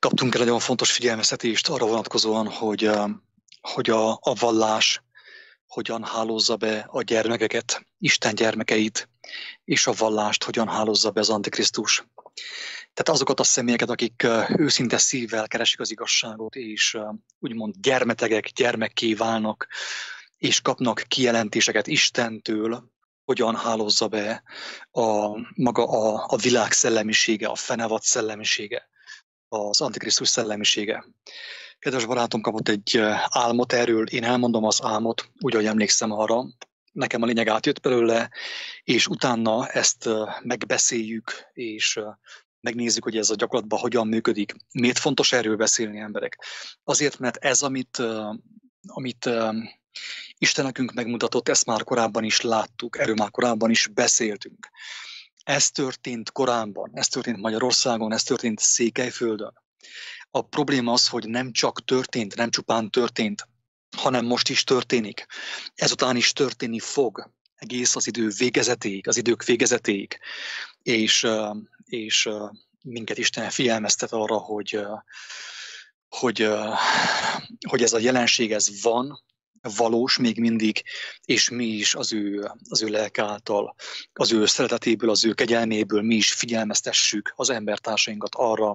kaptunk egy nagyon fontos figyelmeztetést arra vonatkozóan, hogy a vallás hogyan hálózza be a gyermekeket, Isten gyermekeit, és a vallást hogyan hálózza be az Antikrisztus. Tehát azokat a személyeket, akik őszinte szívvel keresik az igazságot, és úgymond gyermetegek, gyermekké válnak, és kapnak kijelentéseket Istentől, hogyan hálózza be maga a világ szellemisége, a fenevad szellemisége, az Antikrisztus szellemisége. Kedves barátom kapott egy álmot erről, én elmondom az álmot, úgy, ahogy emlékszem arra. Nekem a lényeg átjött belőle, és utána ezt megbeszéljük, és megnézzük, hogy ez a gyakorlatban hogyan működik. Miért fontos erről beszélni, emberek? Azért, mert ez, amit Isten nekünk megmutatott, ezt már korábban is láttuk, erről már korábban is beszéltünk. Ez történt korábban, ez történt Magyarországon, ez történt Székelyföldön. A probléma az, hogy nem csak történt, nem csupán történt, hanem most is történik. Ezután is történni fog egész az idő végezetéig, az idők végezetéig. És minket Isten figyelmeztet arra, hogy ez a jelenség, ez van, valós még mindig, és mi is az ő lelke által, az ő szeretetéből, az ő kegyelméből mi is figyelmeztessük az embertársainkat arra,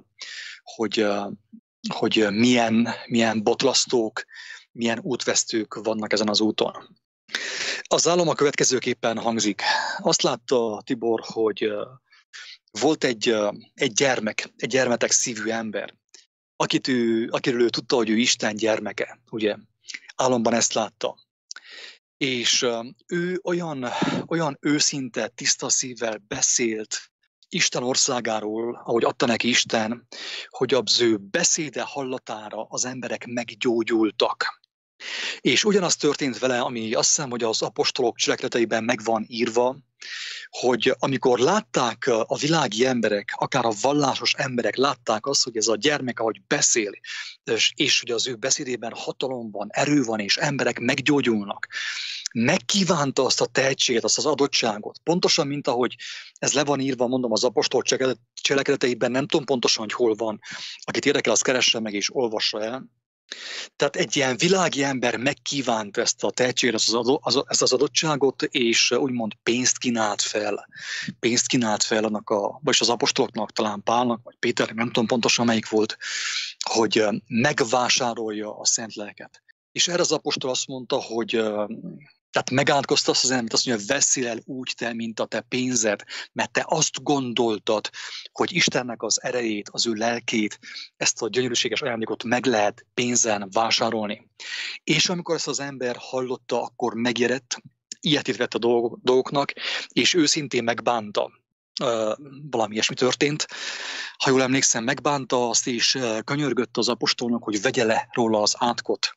hogy milyen botlasztók, milyen útvesztők vannak ezen az úton. Az álom a következőképpen hangzik. Azt látta Tibor, hogy volt egy gyermetek szívű ember, akiről ő tudta, hogy ő Isten gyermeke, ugye? Álomban ezt látta. És ő olyan őszinte, tiszta szívvel beszélt Isten országáról, ahogy adta neki Isten, hogy az ő beszéde hallatára az emberek meggyógyultak. És ugyanaz történt vele, ami azt hiszem, hogy az apostolok cselekedeteiben meg van írva, hogy amikor látták a világi emberek, akár a vallásos emberek látták azt, hogy ez a gyermek, ahogy beszél, és hogy az ő beszédében hatalom van, erő van, és emberek meggyógyulnak, megkívánta azt a tehetséget, azt az adottságot. Pontosan, mint ahogy ez le van írva, mondom, az apostolok cselekedeteiben, nem tudom pontosan, hogy hol van. Akit érdekel, az keresse meg és olvassa el. Tehát egy ilyen világi ember megkívánta ezt a tehetséget, ezt az adottságot, és úgymond pénzt kínált fel vagyis az apostoloknak, talán Pálnak, vagy Péternek, nem tudom pontosan melyik volt, hogy megvásárolja a szent lelket. És erre az apostol azt mondta, hogy tehát megátkozta azt az embert, azt mondja, veszél el úgy te, mint a te pénzed, mert te azt gondoltad, hogy Istennek az erejét, az ő lelkét, ezt a gyönyörűséges ajándékot meg lehet pénzen vásárolni. És amikor ezt az ember hallotta, akkor megijedt, ilyetét vett a dolgoknak, és őszintén megbánta. Valami ilyesmi történt. Ha jól emlékszem, megbánta azt, és könyörgött az apostolnak, hogy vegye le róla az átkot,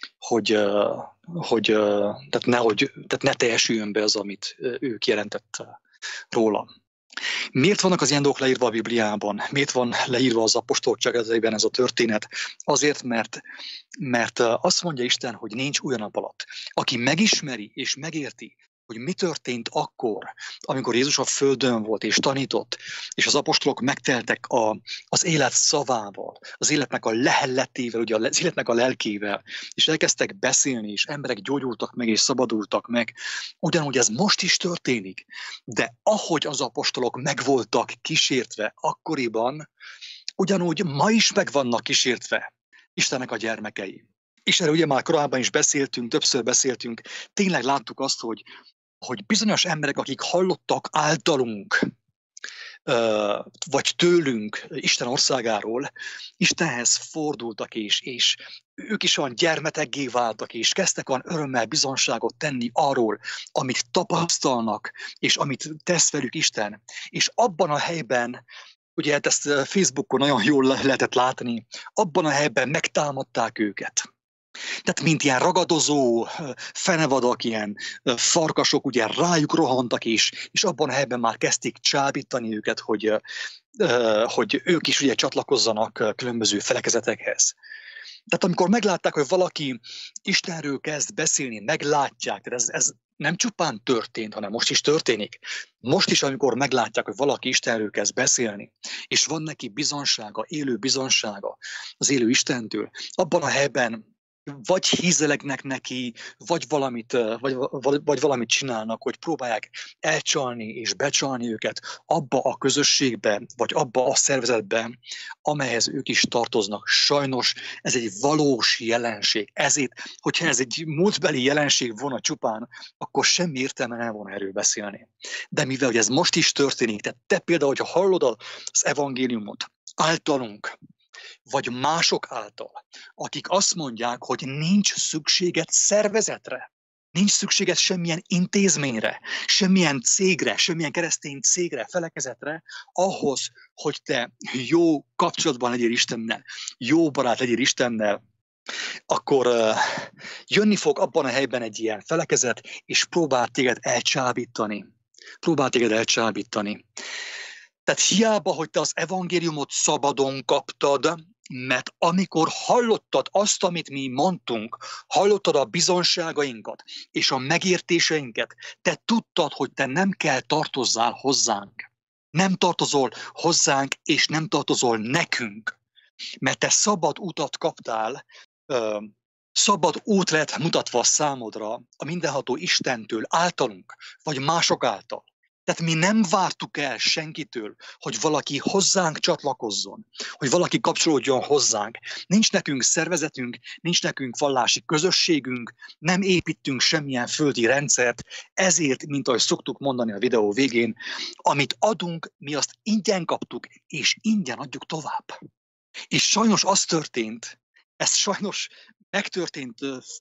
tehát ne teljesüljön be az, amit ő kijelentett róla. Miért vannak az ilyen dolgok leírva a Bibliában? Miért van leírva az apostolok cselekedeteiben ez a történet? Azért, mert azt mondja Isten, hogy nincs új nap alatt. Aki megismeri és megérti, hogy mi történt akkor, amikor Jézus a földön volt és tanított, és az apostolok megteltek az élet szavával, az életnek a lehelletével, ugye az életnek a lelkével, és elkezdtek beszélni, és emberek gyógyultak meg és szabadultak meg. Ugyanúgy ez most is történik, de ahogy az apostolok meg voltak kísértve akkoriban, ugyanúgy ma is meg vannak kísértve Istennek a gyermekei. És erről ugye már korábban is beszéltünk, többször beszéltünk, tényleg láttuk azt, hogy bizonyos emberek, akik hallottak általunk, vagy tőlünk Isten országáról, Istenhez fordultak, és ők is olyan gyermeteggé váltak, és kezdtek olyan örömmel bizonságot tenni arról, amit tapasztalnak, és amit tesz velük Isten. És abban a helyben, ugye ezt Facebookon nagyon jól lehetett látni, abban a helyben megtámadták őket. Tehát mint ilyen ragadozó fenevadak, ilyen farkasok, ugye rájuk rohantak is, és abban a helyben már kezdték csábítani őket, hogy ők is ugye csatlakozzanak különböző felekezetekhez. Tehát amikor meglátták, hogy valaki Istenről kezd beszélni, meglátják, tehát ez nem csupán történt, hanem most is történik. Most is, amikor meglátják, hogy valaki Istenről kezd beszélni, és van neki bizonsága, élő bizonsága az élő Istentől, abban a helyben vagy hízelegnek neki, vagy valamit csinálnak, hogy próbálják elcsalni és becsalni őket abba a közösségbe, vagy abba a szervezetbe, amelyhez ők is tartoznak. Sajnos ez egy valós jelenség. Ezért, hogyha ez egy múltbeli jelenség volna csupán, akkor semmi értelme nem volna erről beszélni. De mivel hogy ez most is történik, tehát te például, hogyha hallod az evangéliumot általunk, vagy mások által, akik azt mondják, hogy nincs szükséged szervezetre, nincs szükséged semmilyen intézményre, semmilyen cégre, semmilyen keresztény cégre, felekezetre, ahhoz, hogy te jó kapcsolatban legyél Istennel, jó barát legyél Istennel, akkor jönni fog abban a helyben egy ilyen felekezet, és próbál téged elcsábítani. Tehát hiába, hogy te az evangéliumot szabadon kaptad, mert amikor hallottad azt, amit mi mondtunk, hallottad a bizonságainkat és a megértéseinket, te tudtad, hogy te nem kell tartozzál hozzánk. Nem tartozol hozzánk, és nem tartozol nekünk. Mert te szabad utat kaptál, szabad út lett mutatva számodra a mindenható Istentől, általunk, vagy mások által. Tehát mi nem vártuk el senkitől, hogy valaki hozzánk csatlakozzon, hogy valaki kapcsolódjon hozzánk. Nincs nekünk szervezetünk, nincs nekünk vallási közösségünk, nem építünk semmilyen földi rendszert, ezért, mint ahogy szoktuk mondani a videó végén, amit adunk, mi azt ingyen kaptuk, és ingyen adjuk tovább. És sajnos az történt, ez sajnos megtörtént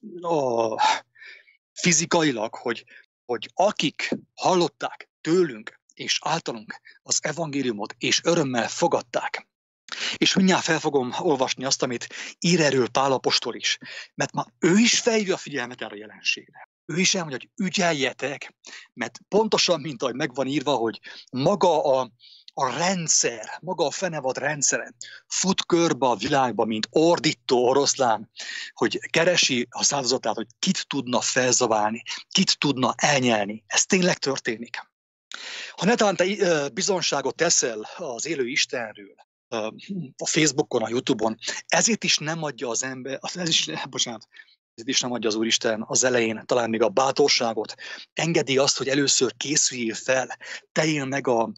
fizikailag, hogy akik hallották tőlünk és általunk az evangéliumot, és örömmel fogadták. És mindjárt fel fogom olvasni azt, amit ír erről Pál apostol is, mert már ő is felhívja a figyelmet erre a jelenségre. Ő is elmondja, hogy ügyeljetek, mert pontosan, mint ahogy megvan írva, hogy maga a rendszer, maga a fenevad rendszere fut körbe a világba, mint ordító oroszlán, hogy keresi a száldozatát, hogy kit tudna felzabálni, kit tudna elnyelni. Ez tényleg történik. Ha netán te bizonságot teszel az élő Istenről, a Facebookon, a YouTube-on, ezért is nem adja az ember, ezért is nem adja az Úristen az elején talán még a bátorságot, engedi azt, hogy először készüljél fel, teljél meg a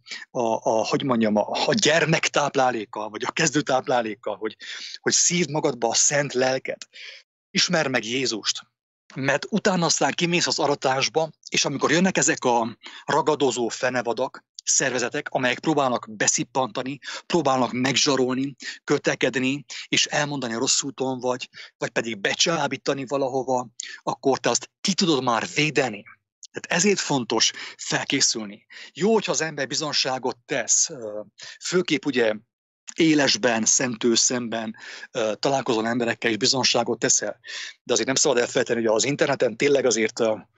gyermektáplálékkal, vagy a kezdőtáplálékkal, hogy szívd magadba a szent lelket, ismerd meg Jézust. Mert utána aztán kimész az aratásba, és amikor jönnek ezek a ragadozó fenevadak, szervezetek, amelyek próbálnak beszippantani, próbálnak megzsarolni, kötekedni, és elmondani, rossz úton vagy pedig becsábítani valahova, akkor te azt ki tudod már védeni. Tehát ezért fontos felkészülni. Jó, hogyha az ember bizonságot tesz, főképp ugye élesben, szemtől szemben találkozol emberekkel, és bizonságot teszel. De azért nem szabad elfelejteni, hogy az interneten tényleg azért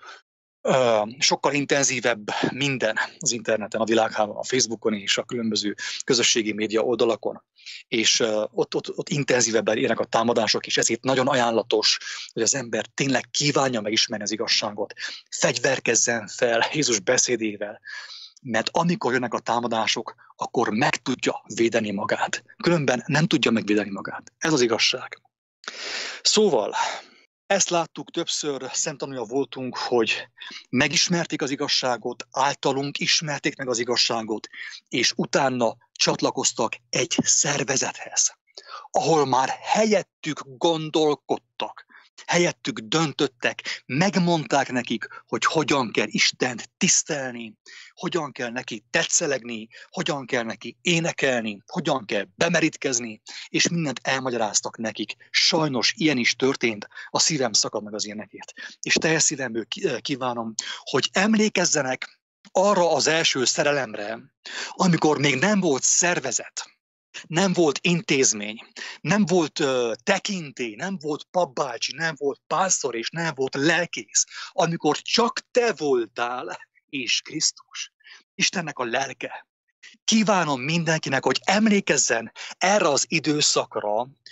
sokkal intenzívebb minden az interneten, a világhálón, a Facebookon és a különböző közösségi média oldalakon. És ott intenzívebben érnek a támadások, és ezért nagyon ajánlatos, hogy az ember tényleg kívánja megismerni az igazságot. Fegyverkezzen fel Jézus beszédével, mert amikor jönnek a támadások, akkor meg tudja védeni magát. Különben nem tudja megvédeni magát. Ez az igazság. Szóval, ezt láttuk többször, szemtanúja voltunk, hogy megismerték az igazságot, általunk ismerték meg az igazságot, és utána csatlakoztak egy szervezethez, ahol már helyettük gondolkodtak, helyettük döntöttek, megmondták nekik, hogy hogyan kell Istent tisztelni, hogyan kell neki tetszelegni, hogyan kell neki énekelni, hogyan kell bemerítkezni, és mindent elmagyaráztak nekik. Sajnos ilyen is történt, a szívem szakad meg az ilyenekért. És teljes szívemből kívánom, hogy emlékezzenek arra az első szerelemre, amikor még nem volt szervezet, nem volt intézmény, nem volt tekintély, nem volt papbácsi, nem volt pásztor és nem volt lelkész, amikor csak te voltál és Krisztus, Istennek a lelke. Kívánom mindenkinek, hogy emlékezzen erre az időszakra,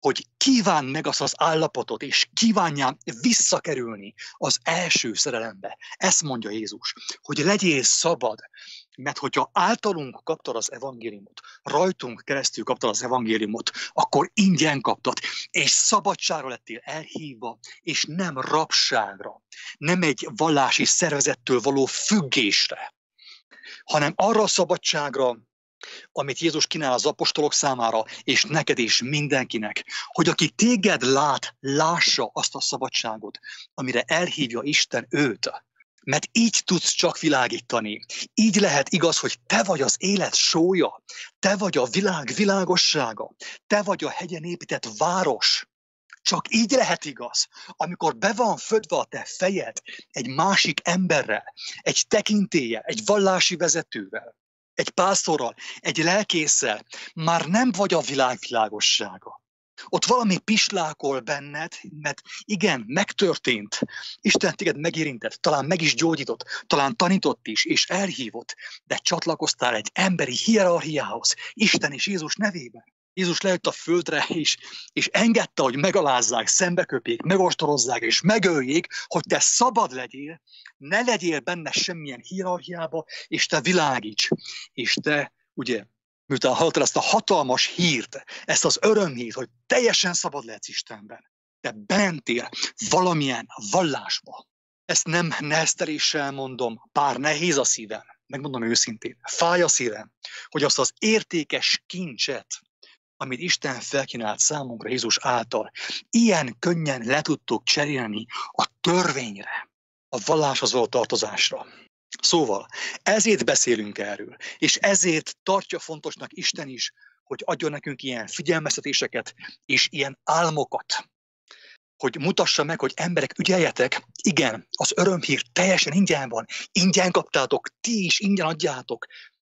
hogy kíván meg azt az állapotot, és kívánjál visszakerülni az első szerelembe. Ezt mondja Jézus, hogy legyél szabad, mert hogyha általunk kaptad az evangéliumot, rajtunk keresztül kaptad az evangéliumot, akkor ingyen kaptad, és szabadságra lettél elhívva, és nem rabságra, nem egy vallási szervezettől való függésre, hanem arra a szabadságra, amit Jézus kínál az apostolok számára, és neked is, mindenkinek, hogy aki téged lát, lássa azt a szabadságot, amire elhívja Isten őt. Mert így tudsz csak világítani. Így lehet igaz, hogy te vagy az élet sója, te vagy a világ világossága, te vagy a hegyen épített város. Csak így lehet igaz, amikor be van födve a te fejed egy másik emberrel, egy tekintéllyel, egy vallási vezetővel, egy pásztorral, egy lelkésszel, már nem vagy a világ világossága. Ott valami pislákol benned, mert igen, megtörtént. Isten téged megérintett, talán meg is gyógyított, talán tanított is, és elhívott, de csatlakoztál egy emberi hierarchiához, Isten és Jézus nevében. Jézus lejött a földre, és engedte, hogy megalázzák, szembeköpjék, megostorozzák, és megöljék, hogy te szabad legyél, ne legyél benne semmilyen hierarchiába, és te világíts. És te, ugye, miután hallottad ezt a hatalmas hírt, ezt az örömhírt, hogy teljesen szabad lehetsz Istenben, te bentél valamilyen vallásba. Ezt nem nehezteléssel mondom, bár nehéz a szívem, megmondom őszintén, fáj a szívem, hogy azt az értékes kincset, amit Isten felkínált számunkra Jézus által, ilyen könnyen le tudtuk cserélni a törvényre, a valláshoz való tartozásra. Szóval ezért beszélünk erről, és ezért tartja fontosnak Isten is, hogy adjon nekünk ilyen figyelmeztetéseket és ilyen álmokat, hogy mutassa meg, hogy emberek, ügyeljetek, igen, az örömhír teljesen ingyen van, ingyen kaptátok, ti is ingyen adjátok,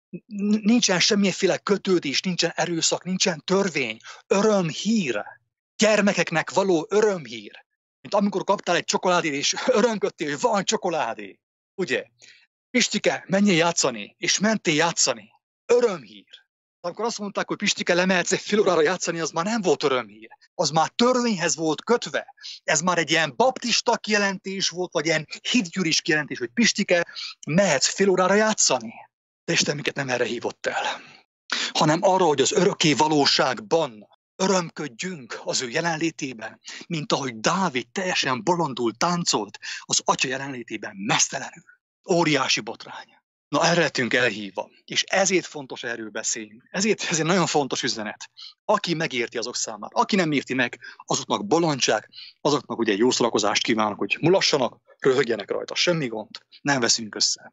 nincsen semmiféle kötődés, nincsen erőszak, nincsen törvény, örömhír, gyermekeknek való örömhír. Mint amikor kaptál egy csokoládét, és örömködtél, hogy van csokoládé. Ugye? Pistike, menjél játszani, és mentél játszani. Örömhír. Amikor azt mondták, hogy Pistike, lemehetsz egy fél órára játszani, az már nem volt örömhír. Az már törvényhez volt kötve. Ez már egy ilyen baptista kijelentés volt, vagy ilyen hitgyűris kijelentés, hogy Pistike, mehetsz fél órára játszani. De Isten minket nem erre hívott el, hanem arra, hogy az örökké valóságban örömködjünk az ő jelenlétében, mint ahogy Dávid teljesen bolondul táncolt az atya jelenlétében meztelenül. Óriási botrány. Na, erre lettünk elhívva, és ezért fontos erről beszélni. Ezért ez egy nagyon fontos üzenet. Aki megérti, azok számára. Aki nem érti meg, azoknak bolondság, azoknak ugye jó szórakozást kívánok, hogy mulassanak, röhögjenek rajta, semmi gond, nem veszünk össze.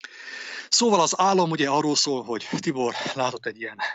Szóval az álom ugye arról szól, hogy Tibor látott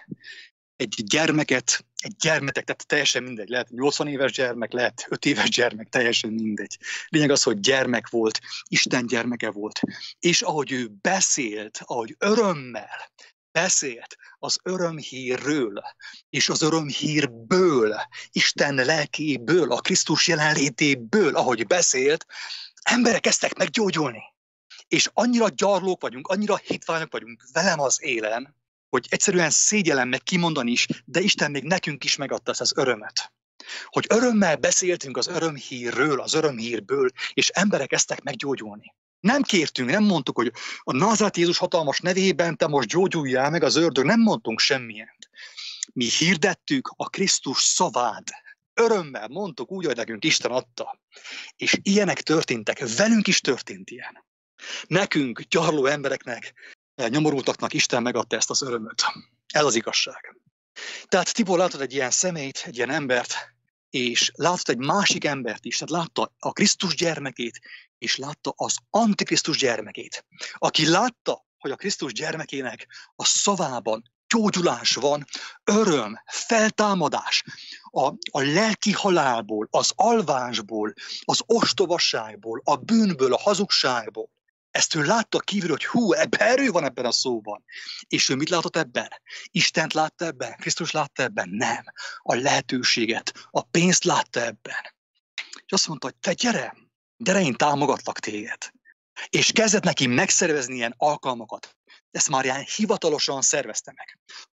egy gyermeket, tehát teljesen mindegy, lehet 80 éves gyermek, lehet 5 éves gyermek, teljesen mindegy. Lényeg az, hogy gyermek volt, Isten gyermeke volt, és ahogy ő beszélt, ahogy örömmel beszélt az örömhírről, és az örömhírből, Isten lelkéből, a Krisztus jelenlétéből, ahogy beszélt, emberek kezdtek meggyógyulni. És annyira gyarlók vagyunk, annyira hitványok vagyunk velem az élen, hogy egyszerűen szégyellem meg kimondani is, de Isten még nekünk is megadta ezt az örömet. Hogy örömmel beszéltünk az örömhírről, az örömhírből, és emberek kezdtek meggyógyulni. Nem kértünk, nem mondtuk, hogy a Názáreti Jézus hatalmas nevében te most gyógyuljál meg az ördög, nem mondtunk semmilyen. Mi hirdettük a Krisztus szavát. Örömmel mondtuk úgy, hogy nekünk Isten adta. És ilyenek történtek, velünk is történt ilyen. Nekünk, gyarló embereknek, nyomorultaknak Isten megadta ezt az örömöt. Ez az igazság. Tehát Tibor látott egy ilyen személyt, egy ilyen embert, és látott egy másik embert is. Tehát látta a Krisztus gyermekét, és látta az Antikrisztus gyermekét. Aki látta, hogy a Krisztus gyermekének a szavában gyógyulás van, öröm, feltámadás, a lelki halálból, az alvásból, az ostobasságból, a bűnből, a hazugságból. Ezt ő látta kívül, hogy erő van ebben a szóban. És ő mit látott ebben? Istent látta ebben? Krisztus látta ebben? Nem. A lehetőséget, a pénzt látta ebben. És azt mondta, hogy te gyere, én támogatlak téged. És kezdett neki megszervezni ilyen alkalmakat. Ezt már ilyen hivatalosan szervezte meg.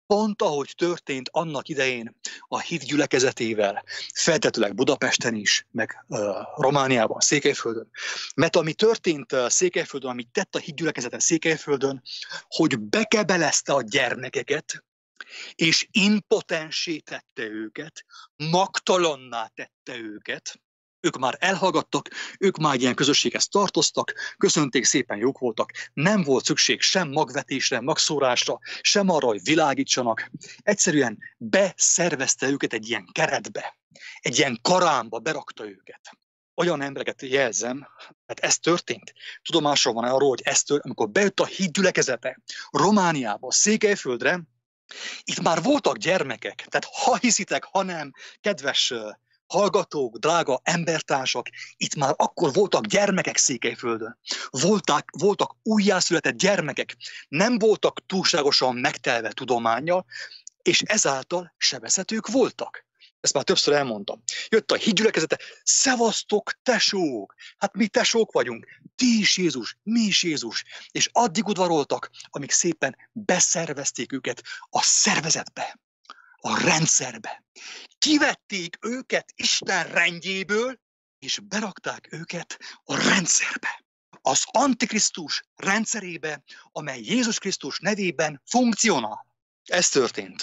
Pont ahogy történt annak idején a hit gyülekezetével, feltetőleg Budapesten is, meg Romániában, Székelyföldön. Mert ami történt Székelyföldön, amit tett a hit gyülekezete Székelyföldön, hogy bekebelezte a gyermekeket, és impotensé tette őket, magtalanná tette őket. Ők már elhallgattak, ők már ilyen közösséghez tartoztak, köszönték, szépen jók voltak, nem volt szükség sem magvetésre, magszórásra, sem arra, hogy világítsanak. Egyszerűen beszervezte őket egy ilyen keretbe, egy ilyen karámba berakta őket. Olyan embereket jelzem, hát ez történt. Tudomásra van arról, hogy ez történt, amikor bejött a hit gyülekezete Romániába, Székelyföldre, itt már voltak gyermekek, tehát ha hiszitek, ha nem, kedves hallgatók, drága embertársak, itt már akkor voltak gyermekek Székelyföldön. Voltak újjászületett gyermekek, nem voltak túlságosan megtelve tudománnyal, és ezáltal sebezhetők voltak. Ezt már többször elmondtam. Jött a hitgyülekezete, szevasztok, tesók! Hát mi tesók vagyunk, ti is Jézus, mi is Jézus. És addig udvaroltak, amíg szépen beszervezték őket a szervezetbe, a rendszerbe. Kivették őket Isten rendjéből, és berakták őket a rendszerbe. Az Antikrisztus rendszerébe, amely Jézus Krisztus nevében funkcionál. Ez történt.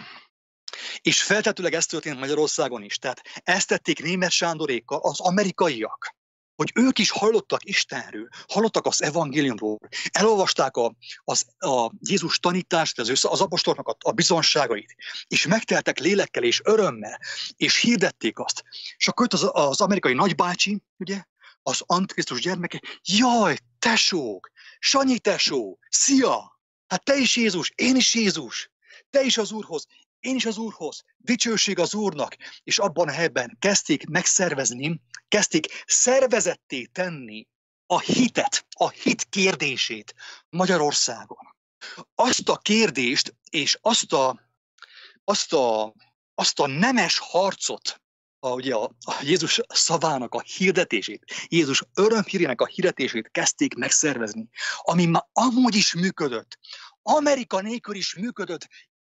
És feltetőleg ez történt Magyarországon is. Tehát ezt tették Németh Sándorékkal az amerikaiak, hogy ők is hallottak Istenről, hallottak az evangéliumról, elolvasták a Jézus tanítást, az apostoloknak a bizonságait, és megteltek lélekkel és örömmel, és hirdették azt. És akkor jött az amerikai nagybácsi, ugye, az Antikrisztus gyermeke, jaj, tesók, Sanyi tesó, szia, hát te is Jézus, én is Jézus, te is az Úrhoz, én is az Úrhoz, dicsőség az Úrnak, és abban a helyben kezdték megszervezni, kezdték szervezetté tenni a hitet, a hit kérdését Magyarországon. Azt a kérdést és azt a nemes harcot, ugye a Jézus szavának a hirdetését, Jézus örömhírének a hirdetését kezdték megszervezni, ami már amúgy is működött, Amerika nélkül is működött,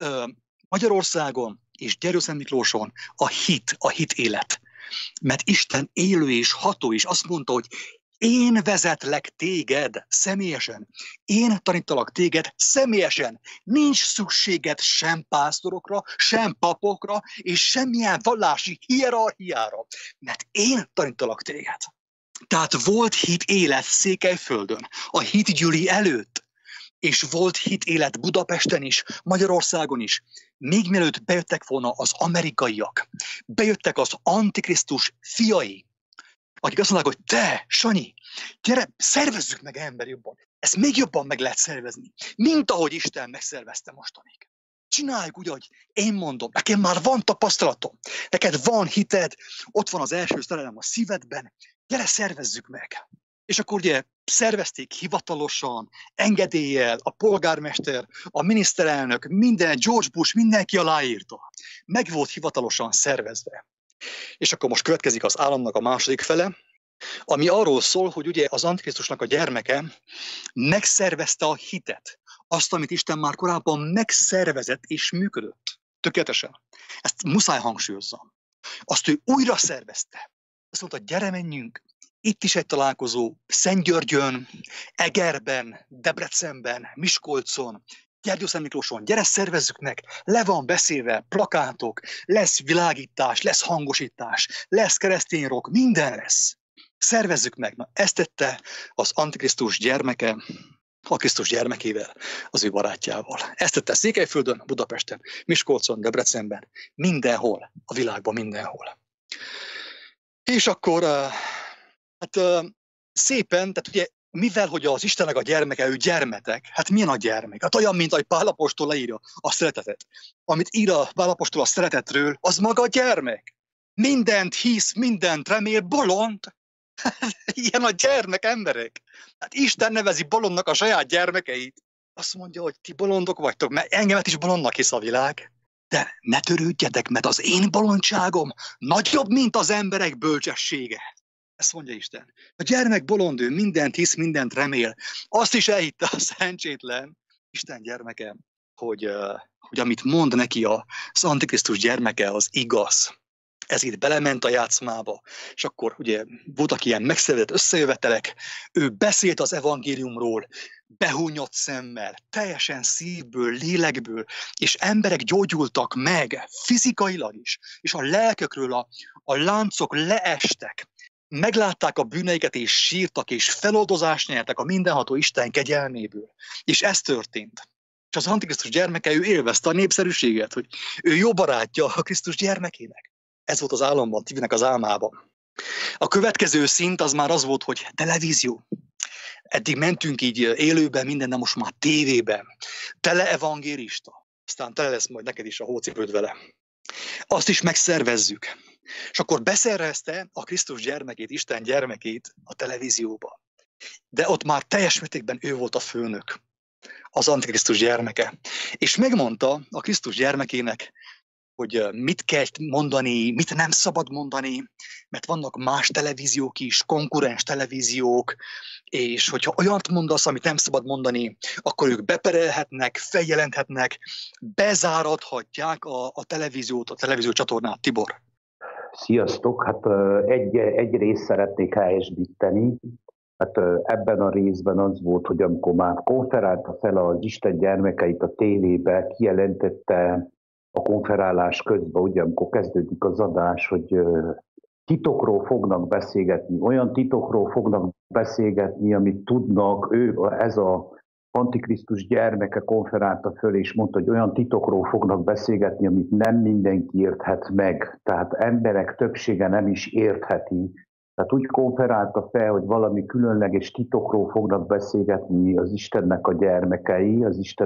Magyarországon és Gyergyószentmiklóson a hit élet. Mert Isten élő és ható, és azt mondta, hogy én vezetlek téged személyesen. Én tanítalak téged személyesen. Nincs szükséged sem pásztorokra, sem papokra, és semmilyen vallási hierarchiára. Mert én tanítalak téged. Tehát volt hit élet Székelyföldön, a hitgyüli előtt. És volt hit élet Budapesten is, Magyarországon is. Még mielőtt bejöttek volna az amerikaiak, bejöttek az Antikrisztus fiai, akik azt mondták, hogy te, Sanyi, gyere, szervezzük meg ember jobban. Ezt még jobban meg lehet szervezni, mint ahogy Isten megszervezte mostanig. Csináljuk úgy, ahogy én mondom, nekem már van tapasztalatom, neked van hited, ott van az első szerelem a szívedben, gyere, szervezzük meg. És akkor ugye szervezték hivatalosan, engedéllyel, a polgármester, a miniszterelnök, minden, George Bush, mindenki aláírta. Meg volt hivatalosan szervezve. És akkor most következik az államnak a második fele, ami arról szól, hogy ugye az Antikrisztusnak a gyermeke megszervezte a hitet. Azt, amit Isten már korábban megszervezett és működött. Tökéletesen. Ezt muszáj hangsúlyozzam. Azt ő újra szervezte. Azt mondta, gyere, menjünk. Itt is egy találkozó Szentgyörgyön, Egerben, Debrecenben, Miskolcon, Gyergyószentmiklóson, gyere, szervezzük meg, le van beszélve, plakátok, lesz világítás, lesz hangosítás, lesz keresztény rock, minden lesz. Szervezzük meg. Na, ezt tette az Antikrisztus gyermeke, a Krisztus gyermekével, az ő barátjával. Ezt tette Székelyföldön, Budapesten, Miskolcon, Debrecenben, mindenhol, a világban mindenhol. És akkor szépen, tehát ugye, mivel hogy az Istennek a gyermeke, ő gyermetek, hát milyen a gyermek? Hát olyan, mint ahogy Pál apostol leírja a szeretetet. Amit ír a Pál apostol a szeretetről, az maga a gyermek. Mindent hisz, mindent remél, bolond. Ilyen a gyermek, emberek. Hát Isten nevezi bolondnak a saját gyermekeit. Azt mondja, hogy ti bolondok vagytok, mert engemet is bolondnak hisz a világ. De ne törődjetek, mert az én bolondságom nagyobb, mint az emberek bölcsessége. Ezt mondja Isten. A gyermek bolond, ő mindent hisz, mindent remél. Azt is elhitte a szerencsétlen Isten gyermeke, hogy amit mond neki az Antikrisztus gyermeke, az igaz. Ez itt belement a játszmába, és akkor ugye voltak ilyen megszervezett összejövetelek, ő beszélt az evangéliumról, behúnyott szemmel, teljesen szívből, lélekből, és emberek gyógyultak meg, fizikailag is, és a lelkökről a láncok leestek, meglátták a bűneiket, és sírtak, és feloldozást nyertek a mindenható Isten kegyelméből. És ez történt. És az Antikrisztus gyermeke, ő élvezte a népszerűséget, hogy ő jó barátja a Krisztus gyermekének. Ez volt az álomban, Tibinek az álmában. A következő szint az már az volt, hogy televízió. Eddig mentünk így élőben, minden, de most már tévében. Tele evangélista. Aztán tele lesz majd neked is a hócipőd vele. Azt is megszervezzük. És akkor beszervezte a Krisztus gyermekét, Isten gyermekét a televízióba. De ott már teljes mértékben ő volt a főnök, az Antikrisztus gyermeke. És megmondta a Krisztus gyermekének, hogy mit kell mondani, mit nem szabad mondani, mert vannak más televíziók is, konkurens televíziók, és hogyha olyat mondasz, amit nem szabad mondani, akkor ők beperelhetnek, feljelenthetnek, bezáradhatják a televíziót, a televízió csatornát. Tibor. Sziasztok! Hát egy részt szeretnék helyesbíteni. Hát ebben a részben az volt, hogy amikor már konferálta fel az Isten gyermekeit a tévébe, kijelentette a konferálás közben, ugye amikor kezdődik az adás, hogy titokról fognak beszélgetni, olyan titokról fognak beszélgetni, amit tudnak, ez a Antikrisztus gyermeke konferálta föl, és mondta, hogy olyan titokról fognak beszélgetni, amit nem mindenki érthet meg. Tehát emberek többsége nem is értheti. Tehát úgy konferálta fel, hogy valami különleges titokról fognak beszélgetni az Istennek a gyermekei,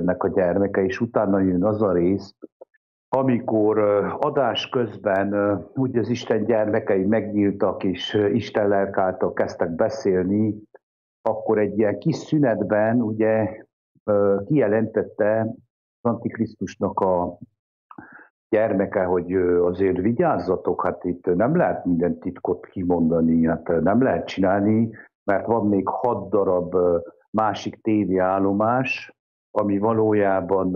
és utána jön az a rész, amikor adás közben úgy az Isten gyermekei megnyíltak, és Isten lelke által kezdtek beszélni, akkor egy ilyen kis szünetben ugye kijelentette az Antikrisztusnak a gyermeke, hogy azért vigyázzatok, hát itt nem lehet minden titkot kimondani, hát nem lehet csinálni, mert van még 6 darab másik tévéállomás, ami valójában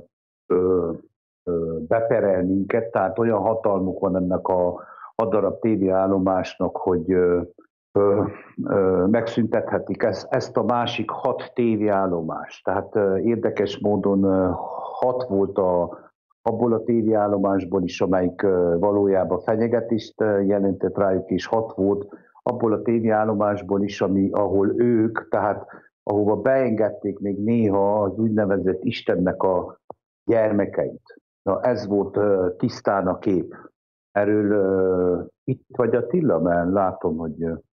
beperel minket, tehát olyan hatalmuk van ennek a 6 darab tévéállomásnak, hogy megszüntethetik ezt a másik 6 tévéállomást. Tehát érdekes módon 6 volt abból a tévéállomásból is, amelyik valójában fenyegetést jelentett rájuk, és 6 volt abból a tévéállomásból is, ahol ők, tehát ahova beengedték még néha az úgynevezett Istennek a gyermekeit. Na, ez volt tisztán a kép. Erről itt vagy Attila, mert látom, hogy...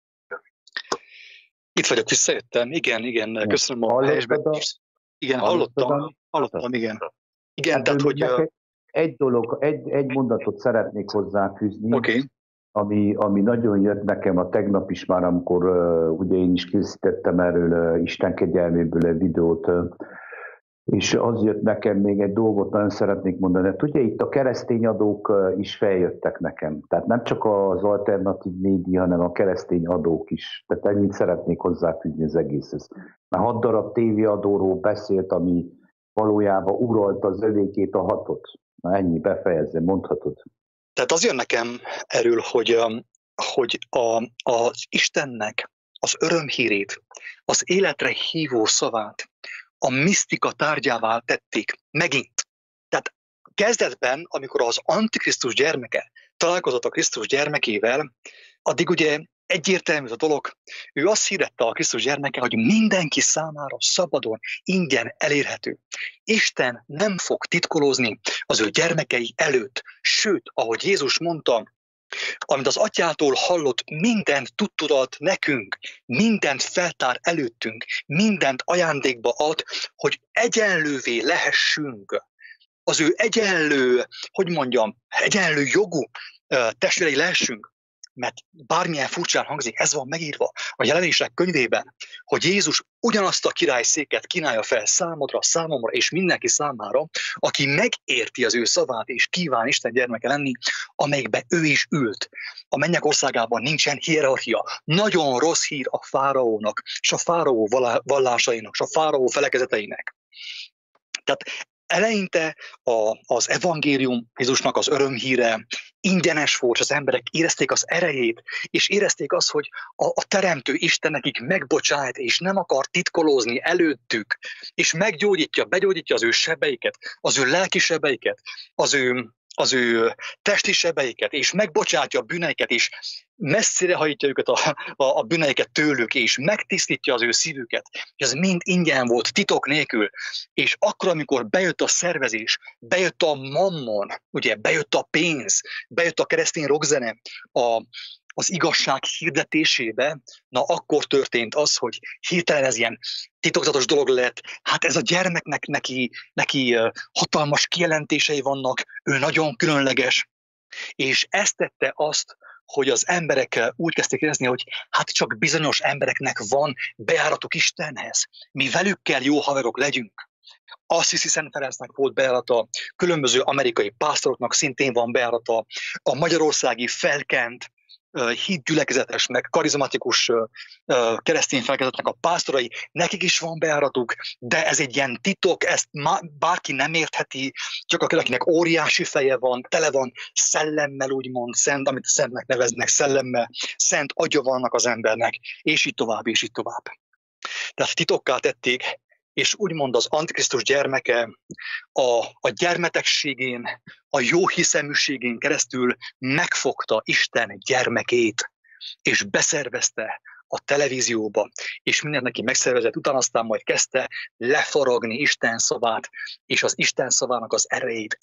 Itt vagyok, visszajöttem. Igen, köszönöm a helyesbetést. Igen, hallottam, igen. Igen, hát, tehát, hogy... Egy mondatot szeretnék hozzáfűzni, okay. ami nagyon jött nekem a tegnap is már, amikor ugye én is készítettem erről Isten kegyelméből egy videót, és az jött nekem, még egy dolgot nagyon szeretnék mondani. Hát ugye itt a keresztény adók is feljöttek nekem. Tehát nem csak az alternatív média, hanem a keresztény adók is. Tehát ennyit szeretnék hozzáfűzni az egészhez. Már 6 darab tévéadóról beszélt, ami valójában uralta az övékét, a 6-ot. Na ennyi, befejezem, mondhatod. Tehát az jön nekem erről, hogy az Istennek az örömhírét, az életre hívó szavát, a misztika tárgyává tették megint. Tehát kezdetben, amikor az Antikrisztus gyermeke találkozott a Krisztus gyermekével, addig ugye egyértelmű a dolog. Ő azt hirdette a Krisztus gyermeke, hogy mindenki számára szabadon, ingyen elérhető. Isten nem fog titkolózni az ő gyermekei előtt, sőt, ahogy Jézus mondta, amit az atyától hallott, mindent tudtudat nekünk, mindent feltár előttünk, mindent ajándékba ad, hogy egyenlővé lehessünk. Az ő egyenlő jogú testvérei lehessünk. Mert bármilyen furcsán hangzik, ez van megírva a Jelenések könyvében, hogy Jézus ugyanazt a királyszéket kínálja fel számomra és mindenki számára, aki megérti az ő szavát és kíván Isten gyermeke lenni, amelyikben ő is ült. A mennyek országában nincsen hierarchia. Nagyon rossz hír a fáraónak, és a fáraó vallásainak, és a fáraó felekezeteinek. Tehát Eleinte az evangélium, Jézusnak az örömhíre ingyenes volt, az emberek érezték az erejét, és érezték azt, hogy a Teremtő Isten nekik megbocsájt, és nem akar titkolózni előttük, és begyógyítja az ő sebeiket, az ő lelki sebeiket, az ő testi sebeiket, és megbocsátja a bűneiket, és messzire hajtja őket a bűneiket tőlük, és megtisztítja az ő szívüket. És ez mind ingyen volt, titok nélkül. És akkor, amikor bejött a szervezés, bejött a mammon, ugye, bejött a pénz, bejött a keresztény rockzene, az igazság hirdetésébe, na akkor történt az, hogy hirtelen ez ilyen titokzatos dolog lett. Hát ez a gyermeknek neki hatalmas kijelentései vannak, ő nagyon különleges, és ezt tette azt, hogy az emberek úgy kezdték érezni, hogy hát csak bizonyos embereknek van bejáratuk Istenhez. Mi velük kell jó haverok legyünk. Assisi Szent Ferencnek volt bejárata, különböző amerikai pásztoroknak szintén van bejárata, a magyarországi felkent, hitgyülekezetes, meg karizmatikus keresztény felekezetnek a pásztorai, nekik is van bejáratuk, de ez egy ilyen titok, ezt bárki nem értheti, csak akinek óriási feje van, tele van szellemmel, úgymond, szent, amit szentnek neveznek szellemmel, szent agya vannak az embernek, és így tovább, és így tovább. Tehát titokká tették, és úgymond az Antikrisztus gyermeke a gyermetegségén, a jó hiszeműségén keresztül megfogta Isten gyermekét, és beszervezte a televízióba, és mindent neki megszervezett, utána aztán majd kezdte lefaragni Isten szavát, és az Isten szavának az erejét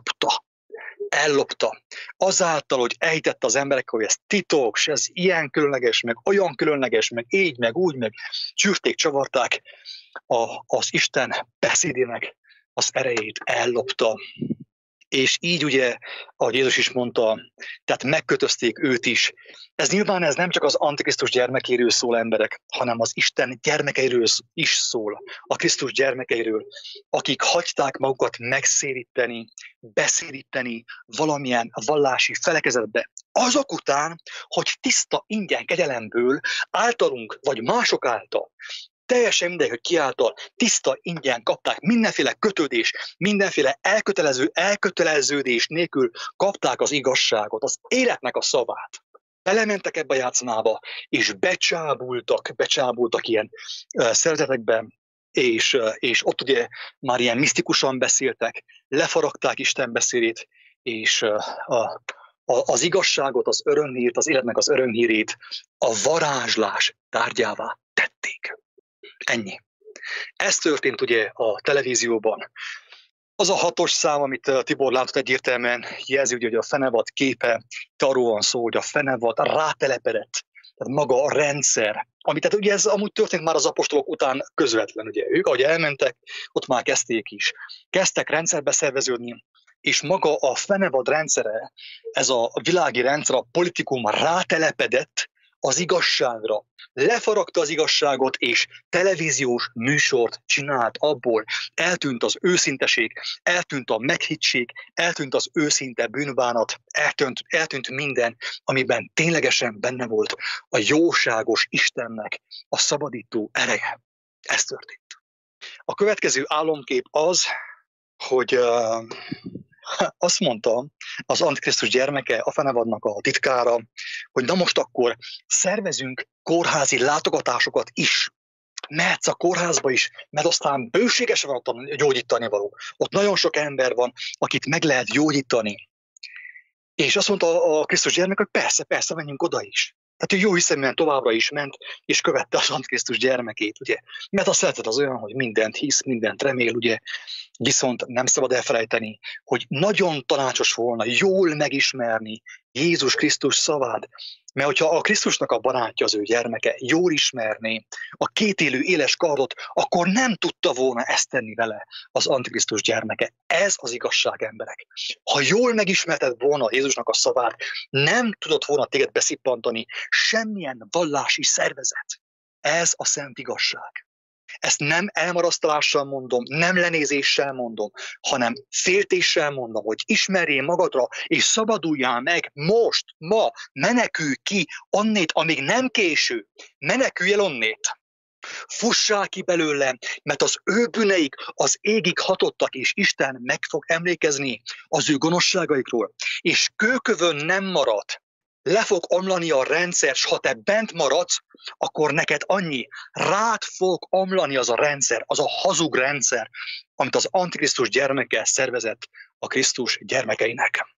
ellopta. Azáltal, hogy ejtette az emberek, hogy ez titok, ez ilyen különleges, meg olyan különleges, meg így, meg úgy, meg csürték, csavarták, az Isten beszédének az erejét ellopta. És így ugye, ahogy Jézus is mondta, tehát megkötözték őt is. Ez nem csak az Antikrisztus gyermekéről szól, emberek, hanem az Isten gyermekeiről is szól, a Krisztus gyermekeiről, akik hagyták magukat megszéríteni, beszéríteni valamilyen vallási felekezetbe. Azok után, hogy tiszta ingyen kegyelemből általunk, vagy mások által, teljesen mindegy, hogy ki által tiszta ingyen kapták, mindenféle kötődés, mindenféle elköteleződés nélkül kapták az igazságot, az életnek a szavát. Belementek ebbe a játszmába, és becsábultak ilyen szervezetekben, és ott ugye már ilyen misztikusan beszéltek, lefaragták Isten beszédét, és az igazságot, az örömhírt, az életnek az örömhírét a varázslás tárgyává tették. Ennyi. Ez történt ugye a televízióban. Az a 6-os szám, amit Tibor látott, egyértelműen jelzi, hogy a fenevad képe, arról van szó, hogy a fenevad rátelepedett, tehát maga a rendszer, tehát ugye ez amúgy történt már az apostolok után közvetlen, ugye ők, ahogy elmentek, ott már kezdték is. Kezdtek rendszerbe szerveződni, és maga a fenevad rendszere, ez a világi rendszer, a politikum rátelepedett az igazságra. Lefaragta az igazságot, és televíziós műsort csinált abból. Eltűnt az őszinteség, eltűnt a meghittség, eltűnt az őszinte bűnbánat, eltűnt minden, amiben ténylegesen benne volt a jóságos Istennek a szabadító ereje. Ez történt. A következő álomkép az, hogy azt mondta az Antikrisztus gyermeke, a fenevadnak a titkára, hogy na most akkor szervezünk kórházi látogatásokat is. Mehetsz a kórházba is, mert aztán bőségesen van ott gyógyítani való. Ott nagyon sok ember van, akit meg lehet gyógyítani. És azt mondta a Krisztus gyermek, hogy persze, menjünk oda is. Tehát ő jó hiszeműen továbbra is ment, és követte az Antikrisztus gyermekét, ugye. Mert a szeretet az olyan, hogy mindent hisz, mindent remél, ugye. Viszont nem szabad elfelejteni, hogy nagyon tanácsos volna jól megismerni Jézus Krisztus szavát, mert hogyha a Krisztusnak a barátja, az ő gyermeke jól ismerné a kétélő éles kardot, akkor nem tudta volna ezt tenni vele az Antikrisztus gyermeke. Ez az igazság, emberek. Ha jól megismerted volna Jézusnak a szavát, nem tudott volna téged beszippantani semmilyen vallási szervezet. Ez a szent igazság. Ezt nem elmarasztalással mondom, nem lenézéssel mondom, hanem féltéssel mondom, hogy ismerjél magadra, és szabaduljál meg most, ma, menekülj ki onnét, amíg nem késő. Menekülj el onnét. Fussák ki belőle, mert az ő bűneik az égig hatottak, és Isten meg fog emlékezni az ő gonoszságaikról. És kőkövön nem marad. Le fog omlani a rendszer, s ha te bent maradsz, akkor neked annyi. Rád fog omlani az a rendszer, az a hazug rendszer, amit az Antikrisztus gyermeke szervezett a Krisztus gyermekeinek.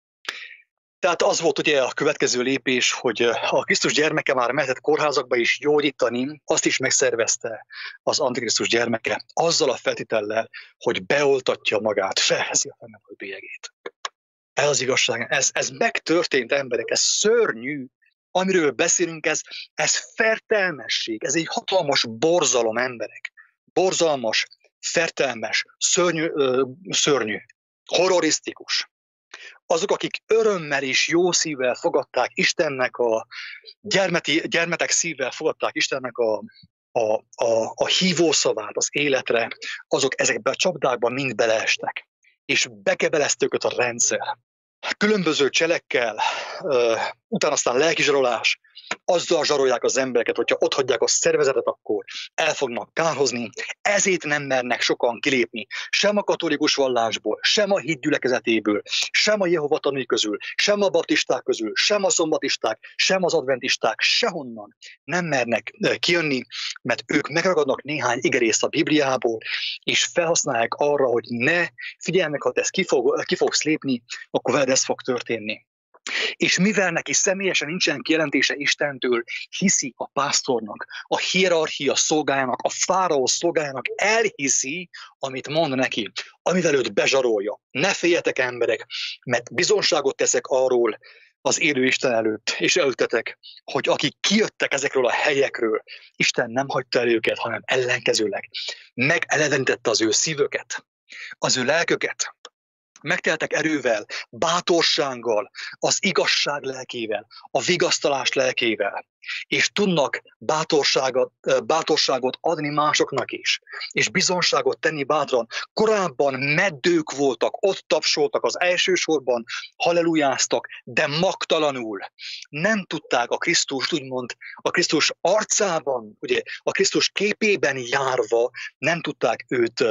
Tehát az volt ugye a következő lépés, hogy a Krisztus gyermeke már mehetett kórházakba is gyógyítani, azt is megszervezte az Antikrisztus gyermeke, azzal a feltétellel, hogy beoltatja magát, felveszi a fennálló bélyegét. Ez az igazság, ez megtörtént, emberek, ez szörnyű. Amiről beszélünk, ez fertelmesség, ez egy hatalmas borzalom, emberek. Borzalmas, fertelmes, szörnyű, horrorisztikus. Azok, akik örömmel és jó szívvel fogadták Istennek gyermetek szívvel fogadták Istennek a hívószavát az életre, azok ezekben a csapdákban mind beleestek. És bekebelezte őket a rendszer. Különböző cselekkel, utána aztán lelkizsarolás, azzal zsarolják az embereket, hogyha otthagyják a szervezetet, akkor el fognak kárhozni. Ezért nem mernek sokan kilépni, sem a katolikus vallásból, sem a hit gyülekezetéből, sem a Jehova tanúi közül, sem a baptisták közül, sem a szombatisták, sem az adventisták, sehonnan nem mernek kijönni, mert ők megragadnak néhány igerészt a Bibliából, és felhasználják arra, hogy ne, figyelj meg, ha te ezt ki fogsz lépni, akkor veled ez fog történni. És mivel neki személyesen nincsen kijelentése Istentől, hiszi a pásztornak, a hierarchia szolgájának, a fáraó szolgájának, elhiszi, amit mond neki, amivel őt bezsarolja. Ne féljetek, emberek, mert bizonságot teszek arról az élő Isten előtt, és előttetek, hogy akik kijöttek ezekről a helyekről, Isten nem hagyta el őket, hanem ellenkezőleg megelevenítette az ő szívöket, az ő lelköket. Megteltek erővel, bátorsággal, az igazság lelkével, a vigasztalás lelkével, és tudnak bátorságot adni másoknak is, és bizonságot tenni bátran. Korábban meddők voltak, ott tapsoltak az első sorban, hallelujáztak, de magtalanul nem tudták a Krisztust, úgymond a Krisztus arcában, ugye a Krisztus képében járva, nem tudták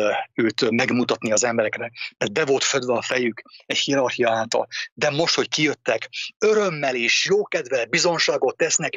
őt megmutatni az embereknek, mert be volt födve a fejük egy hierarchia által. De most, hogy kijöttek, örömmel és jókedvel bizonságot tesznek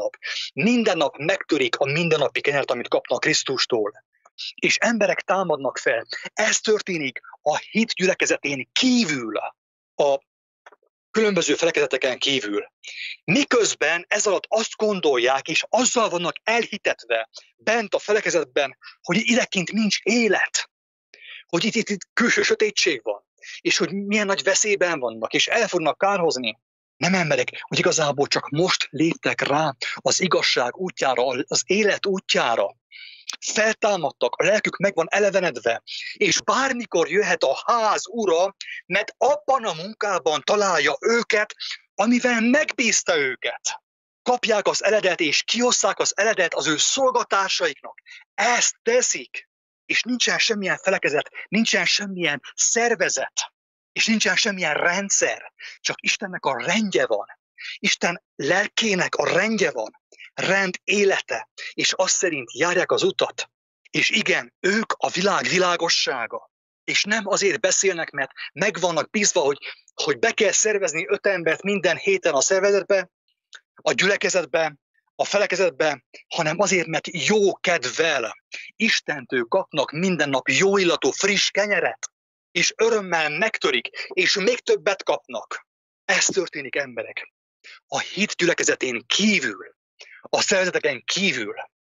minden nap megtörik a mindennapi kenyeret, amit kapnak Krisztustól. És emberek támadnak fel. Ez történik a hit gyülekezetén kívül, a különböző felekezeteken kívül. Miközben ez alatt azt gondolják, és azzal vannak elhitetve bent a felekezetben, hogy idekint nincs élet, hogy itt külső sötétség van, és hogy milyen nagy veszélyben vannak, és el fognak kárhozni. Nem emberek, hogy igazából csak most léptek rá az igazság útjára, az élet útjára. Feltámadtak, a lelkük meg van elevenedve, és bármikor jöhet a ház ura, mert abban a munkában találja őket, amivel megbízta őket. Kapják az eledet, és kiosszák az eledet az ő szolgatársaiknak. Ezt teszik, és nincsen semmilyen felekezet, nincsen semmilyen szervezet, és nincsen semmilyen rendszer, csak Istennek a rendje van. Isten lelkének a rendje van, rend élete, és azt szerint járják az utat. És igen, ők a világ világossága. És nem azért beszélnek, mert meg vannak bízva, hogy be kell szervezni 5 embert minden héten a szervezetbe, a gyülekezetbe, a felekezetbe, hanem azért, mert jó kedvel Istentől kapnak minden nap jó illatú, friss kenyeret, és örömmel megtörik, és még többet kapnak. Ez történik, emberek. A hit gyülekezetén kívül, a szervezeteken kívül.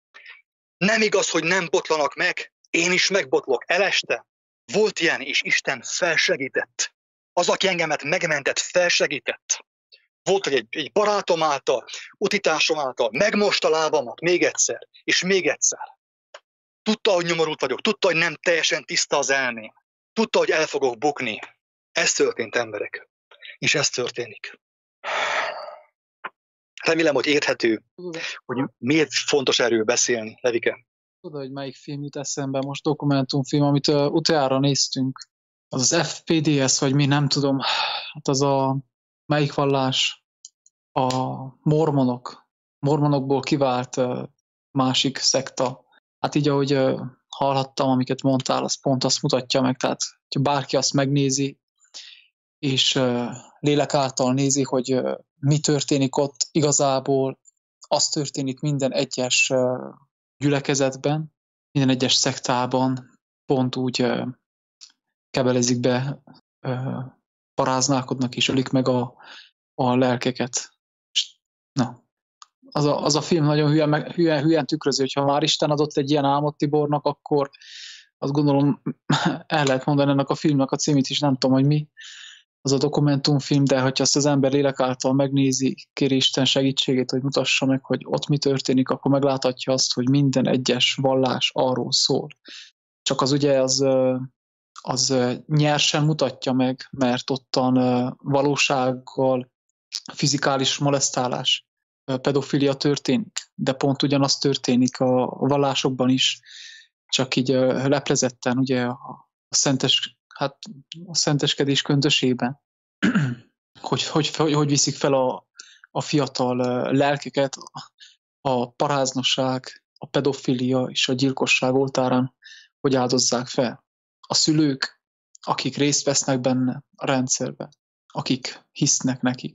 Nem igaz, hogy nem botlanak meg. Én is megbotlok, eleste. Volt ilyen, és Isten felsegített. Az, aki engemet megmentett, felsegített. Volt, hogy egy barátom által, utitásom által megmosta lábamat még egyszer, és még egyszer. Tudta, hogy nyomorult vagyok, tudta, hogy nem teljesen tiszta az elmém. Tudta, hogy el fogok bukni. Ez történt, emberek. És ez történik. Remélem, hogy érthető, hogy miért fontos erről beszélni, Levike. Tudod, hogy melyik film jut eszembe, most dokumentumfilm, amit utána néztünk. Az FPDS, vagy mi, nem tudom. Hát az melyik vallás? A mormonokból kivált másik szekta. Hát így, ahogy hallhattam, amiket mondtál, az pont azt mutatja meg, tehát ha bárki azt megnézi, és lélek által nézi, hogy mi történik ott, igazából az történik minden egyes gyülekezetben, minden egyes szektában, pont úgy kebelezik be, paráználkodnak és ölik meg a lelkeket. Na, az a film nagyon hülyen tükrözi, hogyha már Isten adott egy ilyen álmot Tibornak, akkor azt gondolom el lehet mondani ennek a filmnek a címét is, nem tudom, hogy mi. Az a dokumentumfilm, de hogyha azt az ember lélek által megnézi, kéri Isten segítségét, hogy mutassa meg, hogy ott mi történik, akkor megláthatja azt, hogy minden egyes vallás arról szól. Csak az ugye az nyersen mutatja meg, mert ottan valósággal fizikális molesztálás, pedofilia történik, de pont ugyanaz történik a vallásokban is, csak így leplezetten, ugye a szenteskedés köntösében, hogy viszik fel a fiatal lelkeket a paráznosság, a pedofilia és a gyilkosság oltárán, hogy áldozzák fel. A szülők, akik részt vesznek benne a rendszerben, akik hisznek nekik,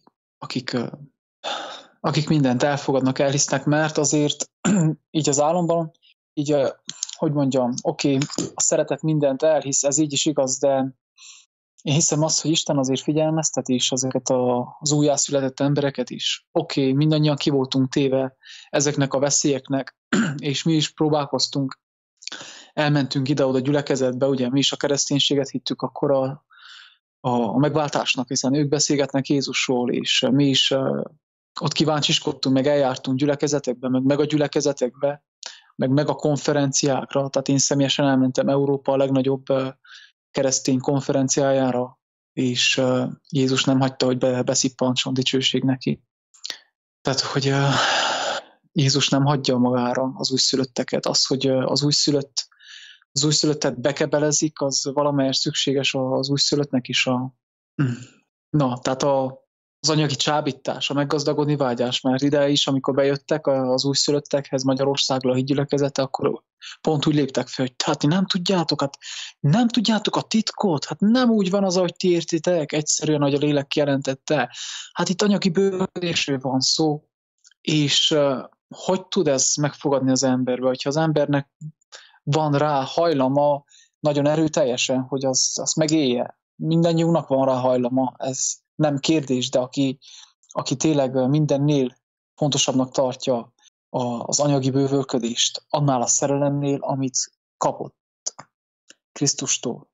akik mindent elfogadnak, elhisznek, mert azért így az államban, így, hogy mondjam, oké, a szeretet mindent elhisz, ez így is igaz, de én hiszem azt, hogy Isten azért figyelmeztet is ezeket az újjászületett embereket is. Oké, mindannyian ki voltunk téve ezeknek a veszélyeknek, és mi is próbálkoztunk, elmentünk ide-oda gyülekezetbe, ugye mi is a kereszténységet hittük akkor a megváltásnak, hiszen ők beszélgetnek Jézusról, és mi is ott kíváncsiskodtunk, meg eljártunk gyülekezetekbe, meg a gyülekezetekbe, meg a konferenciákra, tehát én személyesen elmentem Európa a legnagyobb keresztény konferenciájára, és Jézus nem hagyta, hogy beszippantson, dicsőség neki. Tehát, hogy Jézus nem hagyja magára az újszülötteket. Az, hogy az újszülöttet bekebelezik, az valamelyest szükséges az újszülöttnek is. Tehát az anyagi csábítás, a meggazdagodni vágyás, mert ide is, amikor bejöttek az újszülöttekhez Magyarországra a hídgyülekezete, akkor pont úgy léptek fel, hogy hát nem tudjátok a titkot, hát nem úgy van az, ahogy ti értitek, egyszerűen, hogy a lélek kijelentette. Hát itt anyagi bővülésről van szó, és hogy tud ez megfogadni az emberbe, hogyha az embernek van rá hajlama nagyon erőteljesen, hogy azt megélje. Mindannyiunknak van rá hajlama, ez nem kérdés, de aki tényleg mindennél fontosabbnak tartja az anyagi bővölködést, annál a szerelemnél, amit kapott Krisztustól.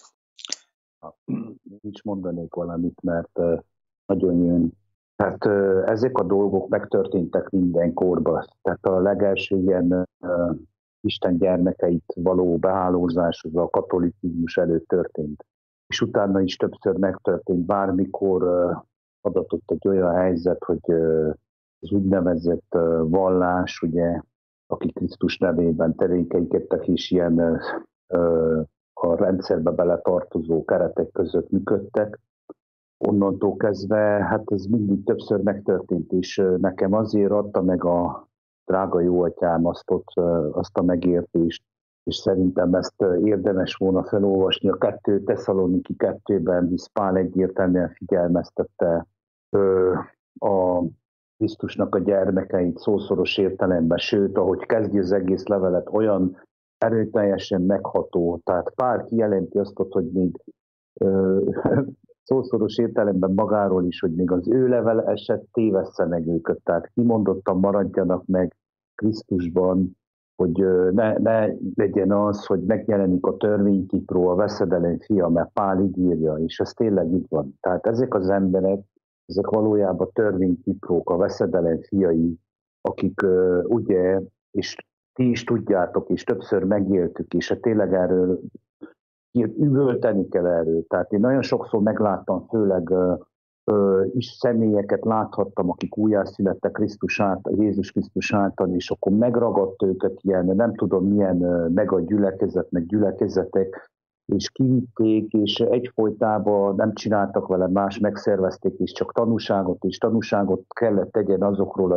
Nincs mondanék valamit, mert nagyon jön. Hát ezek a dolgok megtörténtek minden korban. Tehát a legelső ilyen Isten gyermekeit való behálózás az a katolicizmus előtt történt. És utána is többször megtörtént, bármikor adatott egy olyan helyzet, hogy az úgynevezett vallás, ugye, akik Krisztus nevében tevékenykedtek és ilyen a rendszerbe beletartozó keretek között működtek, onnantól kezdve, hát ez mindig többször megtörtént, és nekem azért adta meg a drága jóatyám azt a megértést, és szerintem ezt érdemes volna felolvasni a 2 Tesszaloniki 2-ben, hisz Pál egyértelműen figyelmeztette a Krisztusnak a gyermekeit szószoros értelemben, sőt, ahogy kezdi az egész levelet, olyan erőteljesen megható, tehát Pál kijelenti azt, hogy még szószoros értelemben magáról is, hogy még az ő levele eset tévessze meg őket, tehát kimondottan maradjanak meg Krisztusban, hogy ne legyen az, hogy megjelenik a törvénykipró, a veszedelem fia, mert Pál így írja, és ez tényleg így van. Tehát ezek az emberek, ezek valójában törvénykiprók, a veszedelem fiai, akik ugye, és ti is tudjátok, és többször megéltük, és tényleg erről üvölteni kell erről. Tehát én nagyon sokszor megláttam, főleg is személyeket láthattam, akik újjászülettek Jézus Krisztus által, és akkor megragadt őket ilyen, nem tudom milyen mega gyülekezet, meg gyülekezetek, és kivitték, és egyfolytában nem csináltak vele más, megszervezték, és csak tanúságot kellett tegyen azokról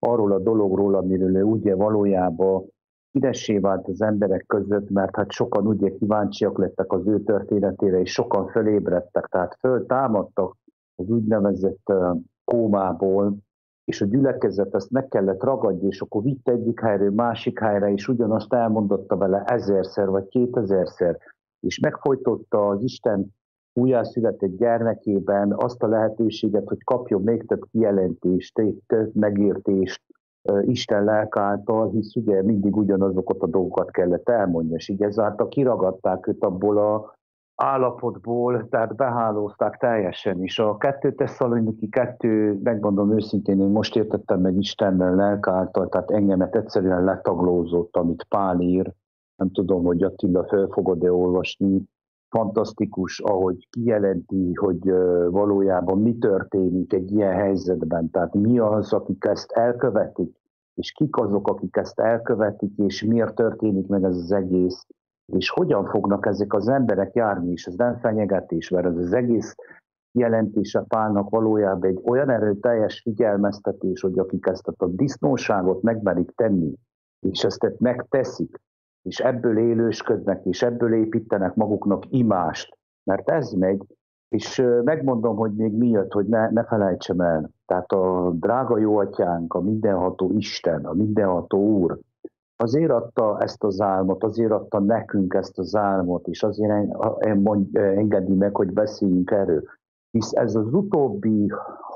arról a dologról, amiről ő ugye valójában híressé vált az emberek között, mert hát sokan ugye kíváncsiak lettek az ő történetére, és sokan fölébredtek, tehát föltámadtak az úgynevezett kómából, és a gyülekezet ezt meg kellett ragadni, és akkor vitt egyik helyről másik helyre, és ugyanazt elmondotta vele 1000-szer vagy 2000-szer, és megfojtotta az Isten újjászületett gyermekében azt a lehetőséget, hogy kapjon még több kijelentést, több megértést Isten lelke által, hisz ugye mindig ugyanazokat a dolgokat kellett elmondani, és így ezáltal kiragadták őt abból a állapotból, tehát behálózták teljesen, és a 2 Tesszaloniki 2, megmondom őszintén, én most értettem meg Istennel lelke által, tehát engemet egyszerűen letaglózott, amit Pál ír, nem tudom, hogy Attila fel fogod-e olvasni, fantasztikus, ahogy kijelenti, hogy valójában mi történik egy ilyen helyzetben, tehát mi az, akik ezt elkövetik, és kik azok, akik ezt elkövetik, és miért történik meg ez az egész, és hogyan fognak ezek az emberek járni, és ez nem fenyegetés, mert ez az egész jelentése Pálnak valójában egy olyan erőteljes figyelmeztetés, hogy akik ezt a disznóságot megmerik tenni, és ezt megteszik, és ebből élősködnek, és ebből építenek maguknak imást, mert ez megy, és megmondom, hogy még mi jött, hogy ne felejtsem el. Tehát a drága jó atyánk, a mindenható Isten, a mindenható Úr, azért adta ezt az álmot, azért adta nekünk ezt az álmot, és azért engedi meg, hogy beszéljünk erről. Hisz ez az utóbbi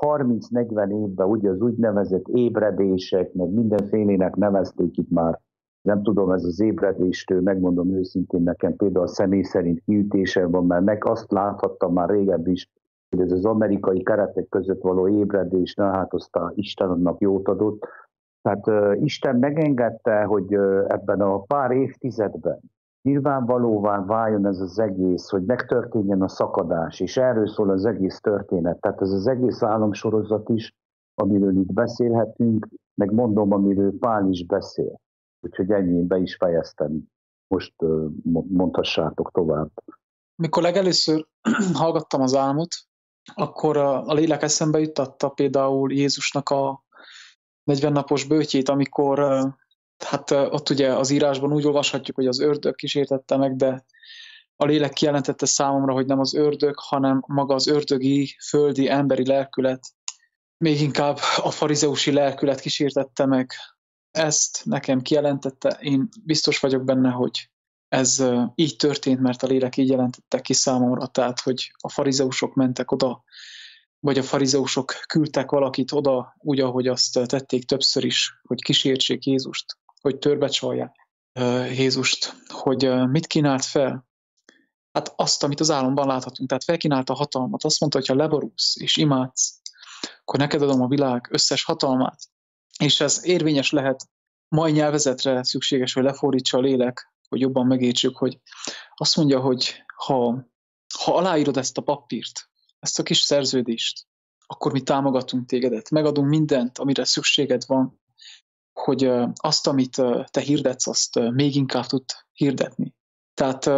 30-40 évben ugye az úgynevezett ébredések, meg mindenfélének nevezték itt már, nem tudom, ez az ébredéstől, megmondom őszintén, nekem például a személy szerint kiütése van, mert meg azt láthattam már régebbi is, hogy ez az amerikai keretek között való ébredés, na hát azt a Isten annak jót adott. Tehát Isten megengedte, hogy ebben a pár évtizedben nyilvánvalóvá váljon ez az egész, hogy megtörténjen a szakadás, és erről szól az egész történet. Tehát ez az egész álomsorozat is, amiről itt beszélhetünk, meg mondom, amiről Pál is beszél. Úgyhogy ennyi, be is fejeztem. Most mondhassátok tovább. Mikor legelőször hallgattam az álmot, akkor a lélek eszembe juttatta például Jézusnak a 40 napos böjtjét, amikor hát ott ugye az írásban úgy olvashatjuk, hogy az ördög kísértette meg, de a lélek kijelentette számomra, hogy nem az ördög, hanem maga az ördögi, földi, emberi lelkület, még inkább a farizeusi lelkület kísértette meg. Ezt nekem kijelentette, én biztos vagyok benne, hogy ez így történt, mert a lélek így jelentette ki számomra, tehát, hogy a farizeusok mentek oda, vagy a farizeusok küldtek valakit oda, úgy, ahogy azt tették többször is, hogy kísértsék Jézust, hogy törbecsalják Jézust, hogy mit kínált fel? Hát azt, amit az álomban láthatunk, tehát felkínálta a hatalmat, azt mondta, hogy ha leborulsz és imádsz, akkor neked adom a világ összes hatalmát. És ez érvényes lehet mai nyelvezetre szükséges, hogy lefordítsa a lélek, hogy jobban megértsük, hogy azt mondja, hogy ha aláírod ezt a papírt, ezt a kis szerződést, akkor mi támogatunk tégedet, megadunk mindent, amire szükséged van, hogy azt, amit te hirdetsz, azt még inkább tud hirdetni. Tehát,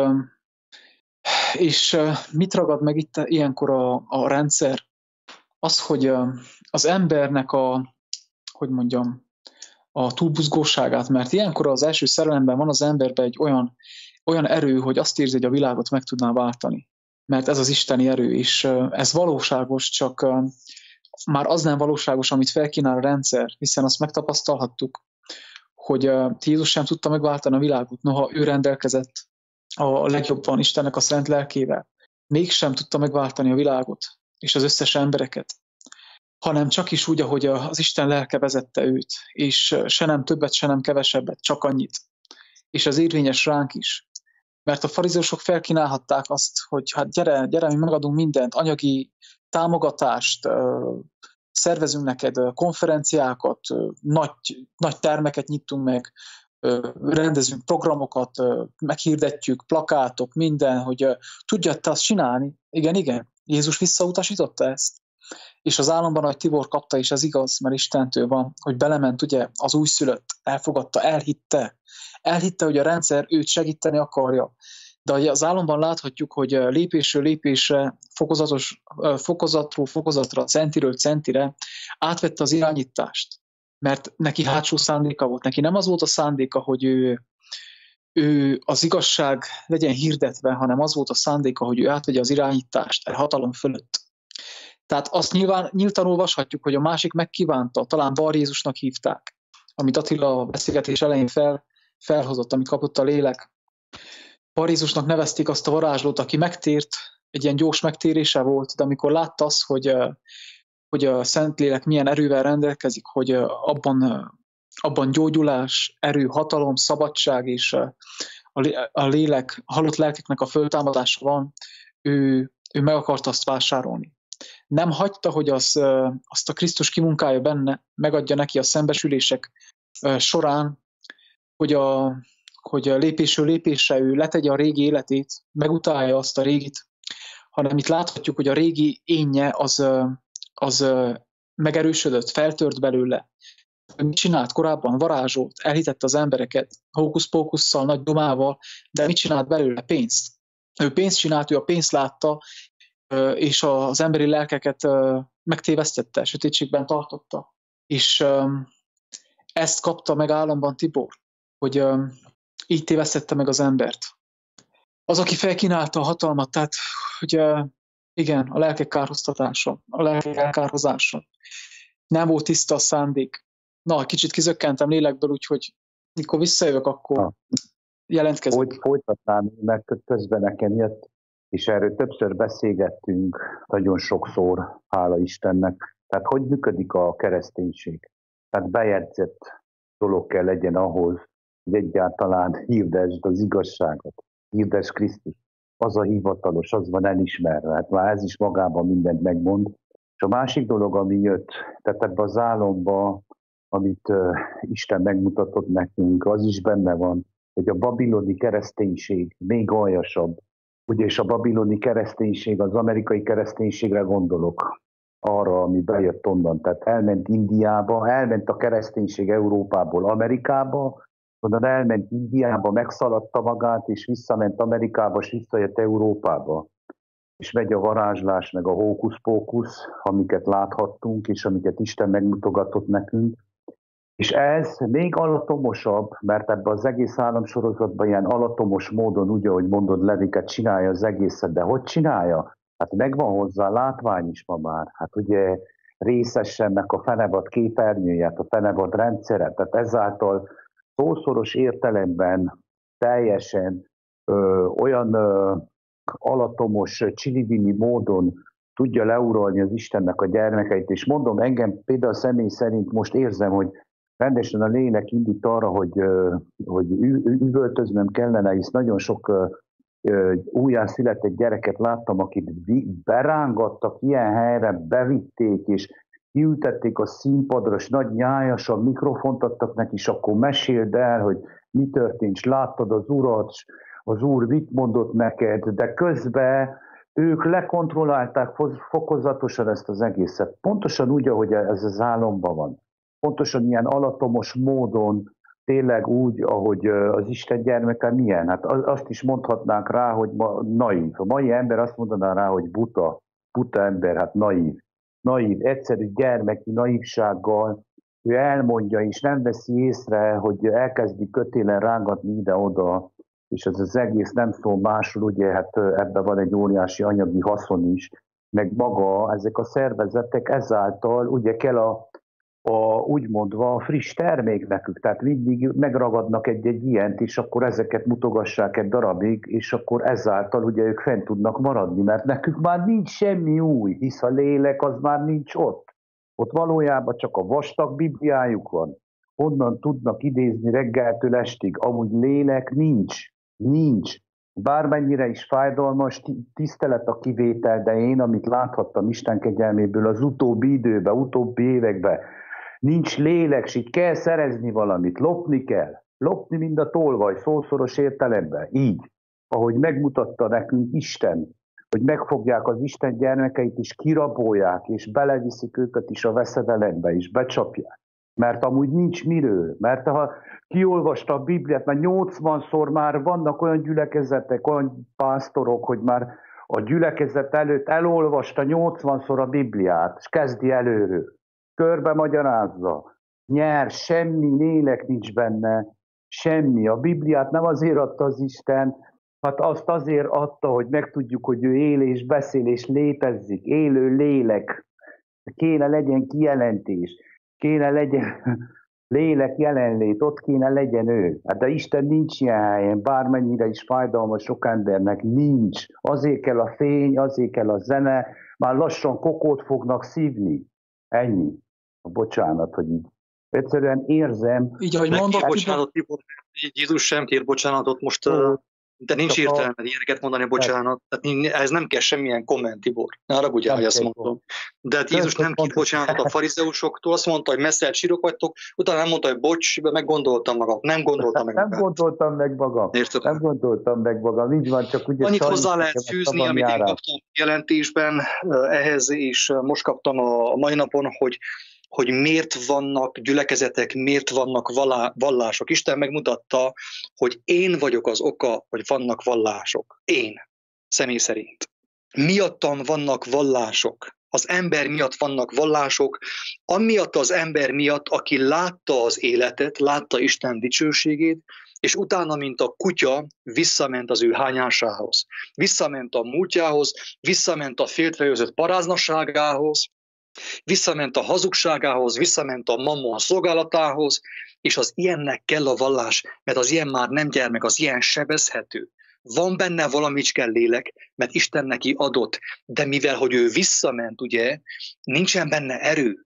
és mit ragad meg itt ilyenkor a rendszer? Az, hogy az embernek a túlbuzgóságát, mert ilyenkor az első szerelemben van az emberben egy olyan erő, hogy azt érzi, hogy a világot meg tudná váltani. Mert ez az isteni erő, és ez valóságos, csak már az nem valóságos, amit felkínál a rendszer, hiszen azt megtapasztalhattuk, hogy Jézus sem tudta megváltani a világot, noha ő rendelkezett a legjobban Istennek a szent lelkével. Mégsem tudta megváltani a világot, és az összes embereket, hanem csak is úgy, ahogy az Isten lelke vezette őt, és se nem többet, se nem kevesebbet, csak annyit. És ez érvényes ránk is. Mert a farizeusok felkínálhatták azt, hogy hát gyere, mi megadunk mindent, anyagi támogatást, szervezünk neked konferenciákat, nagy termeket nyitunk meg, rendezünk programokat, meghirdetjük, plakátok, minden, hogy tudja te azt csinálni. Igen, Jézus visszautasította ezt. És az álomban, ahogy Tibor kapta, és ez igaz, mert Istentől van, hogy belement ugye az újszülött, elfogadta, elhitte, hogy a rendszer őt segíteni akarja. De az álomban láthatjuk, hogy lépésről lépésre, fokozatról fokozatra, centiről centire átvette az irányítást. mert neki hátsó szándéka volt. Neki nem az volt a szándéka, hogy ő az igazság legyen hirdetve, hanem az volt a szándéka, hogy ő átvegye az irányítást a hatalom fölött. Tehát azt nyíltan olvashatjuk, hogy a másik megkívánta, talán Bar Jézusnak hívták, amit Attila a beszélgetés elején felhozott, amit kapott a lélek. Bar Jézusnak nevezték azt a varázslót, aki megtért, egy ilyen gyors megtérése volt, de amikor látta azt, hogy a Szentlélek milyen erővel rendelkezik, hogy abban gyógyulás, erő, hatalom, szabadság és a lélek, a halott lelkeknek a föltámadása van, ő meg akarta azt vásárolni. Nem hagyta, hogy azt a Krisztus kimunkálja benne, megadja neki a szembesülések során, hogy lépésről lépésre ő letegye a régi életét, megutálja azt a régit, hanem itt láthatjuk, hogy a régi énje az megerősödött, feltört belőle. Mit csinált korábban? Varázsolt, elhitette az embereket, hókusz-pókusszal, nagy domával, de mit csinált belőle? Pénzt. Ő pénzt csinált, ő a pénzt látta, és az emberi lelkeket megtévesztette, sötétségben tartotta. És ezt kapta meg államban Tibor, hogy így tévesztette meg az embert. Az, aki felkínálta a hatalmat, tehát hogy igen, a lelkek kárhoztatása, a lelkek elkárhozása. Nem volt tiszta a szándék. Na, kicsit kizökkentem lélekből, úgyhogy mikor visszajövök, akkor jelentkezek. Folytatnám, mert közben nekem jött, és erről többször beszélgettünk, nagyon sokszor, hála Istennek. Tehát hogy működik a kereszténység? Tehát bejegyzett dolog kell legyen ahhoz, hogy egyáltalán hirdesd az igazságot, hirdesd Krisztus. Az a hivatalos, az van elismerve. Hát már ez is magában mindent megmond. És a másik dolog, ami jött, tehát ebbe az álomba, amit Isten megmutatott nekünk, az is benne van, hogy a babiloni kereszténység még aljasabb. Ugye, és a babiloni kereszténység, az amerikai kereszténységre gondolok, arra, ami bejött onnan. Tehát elment Indiába, elment a kereszténység Európából Amerikába, onnan elment Indiába, megszaladta magát, és visszament Amerikába, és visszajött Európába. És megy a varázslás, meg a hókusz-pókusz, amiket láthattunk, és amiket Isten megmutogatott nekünk. És ez még alatomosabb, mert ebben az egész államsorozatban ilyen alatomos módon, úgy, ahogy mondod, Leviket csinálja az egészet, de hogy csinálja? Hát megvan hozzá látvány is ma már. Hát ugye részessennek a fenevad képernyőjét, a fenevad rendszeret, tehát ezáltal szószoros értelemben teljesen olyan alatomos, csilivili módon tudja leuralni az Istennek a gyermekeit, és mondom, engem például személy szerint most érzem, hogy rendesen a lélek indít arra, hogy üvöltöznöm kellene, hisz nagyon sok újjászületett gyereket láttam, akit berángattak ilyen helyre, bevitték, és kiültették a színpadra, és nagy nyájasan mikrofont adtak neki, és akkor meséld el, hogy mi történt, és láttad az Urat, az Úr mit mondott neked, de közben ők lekontrollálták fokozatosan ezt az egészet. Pontosan úgy, ahogy ez az álomban van. Pontosan ilyen alatomos módon, tényleg úgy, ahogy az Isten gyermeke milyen. Hát azt is mondhatnánk rá, hogy naív. A mai ember azt mondaná rá, hogy buta ember, hát naív. Naív, egyszerű gyermeki naívsággal, ő elmondja és nem veszi észre, hogy elkezdi kötélen rángatni ide-oda, és ez az egész nem szól másról, ugye, hát ebben van egy óriási anyagi haszon is, meg maga ezek a szervezetek ezáltal ugye kell úgy mondva a friss termék nekük, tehát mindig megragadnak egy ilyent, és akkor ezeket mutogassák egy darabig, és akkor ezáltal ugye ők fent tudnak maradni, mert nekük már nincs semmi új, hisz a lélek az már nincs ott. Ott valójában csak a vastag Bibliájuk van. Onnan tudnak idézni reggeltől estig, amúgy lélek nincs. Bármennyire is fájdalmas, tisztelet a kivétel, de én, amit láthattam Isten kegyelméből az utóbbi időben, utóbbi években, nincs lélek, és így kell szerezni valamit, lopni kell. Lopni, mint a tolvaj, szószoros értelemben. Így, ahogy megmutatta nekünk Isten, hogy megfogják az Isten gyermekeit, és kirabolják, és beleviszik őket is a veszedelembe, és becsapják. Mert amúgy nincs miről. Mert ha kiolvasta a Bibliát, mert 80-szor már vannak olyan gyülekezetek, olyan pásztorok, hogy már a gyülekezet előtt elolvasta 80-szor a Bibliát, és kezdi előről. Körbe magyarázza. nyer, semmi lélek nincs benne, semmi. A Bibliát nem azért adta az Isten, hát azt azért adta, hogy megtudjuk, hogy ő él és beszél és létezik, élő lélek. Kéne legyen kijelentés, kéne legyen lélek jelenlét, ott kéne legyen ő. Hát de Isten nincs ilyen helyen, bármennyire is fájdalmas sok embernek, nincs. Azért kell a fény, azért kell a zene, már lassan kokót fognak szívni. Ennyi. Bocsánat, hogy így. Egyszerűen érzem. Így, ahogy mondod, bocsánat, Jézus sem kér bocsánatot most, de nincs értelme ilyeneket mondani, bocsánat. Tehát ez nem kell semmilyen komment, Tibor. Ne haragudjál, hogy ezt mondom. De Jézus nem kér bocsánatot a farizeusoktól, azt mondta, hogy messze sírok vagytok, utána nem mondta, hogy bocs, meggondoltam magam. Nem gondoltam meg magam. Nem gondoltam meg magam. Érted? Nem gondoltam meg magam. Így van, csak ugye annyit hozzá lehet fűzni, amit én kaptam jelentésben ehhez, és most kaptam a mai napon, hogy miért vannak gyülekezetek, miért vannak vallások. Isten megmutatta, hogy én vagyok az oka, hogy vannak vallások. Én, személy szerint. Miattam vannak vallások. Az ember miatt vannak vallások, amiatt az ember miatt, aki látta az életet, látta Isten dicsőségét, és utána, mint a kutya, visszament az ő hányásához. Visszament a múltjához, visszament a féltrejözött paráznasságához, visszament a hazugságához, visszament a mammon szolgálatához, és az ilyennek kell a vallás, mert az ilyen már nem gyermek, az ilyen sebezhető. Van benne valamicske lélek, mert Isten neki adott, de mivel, hogy ő visszament, ugye, nincsen benne erő,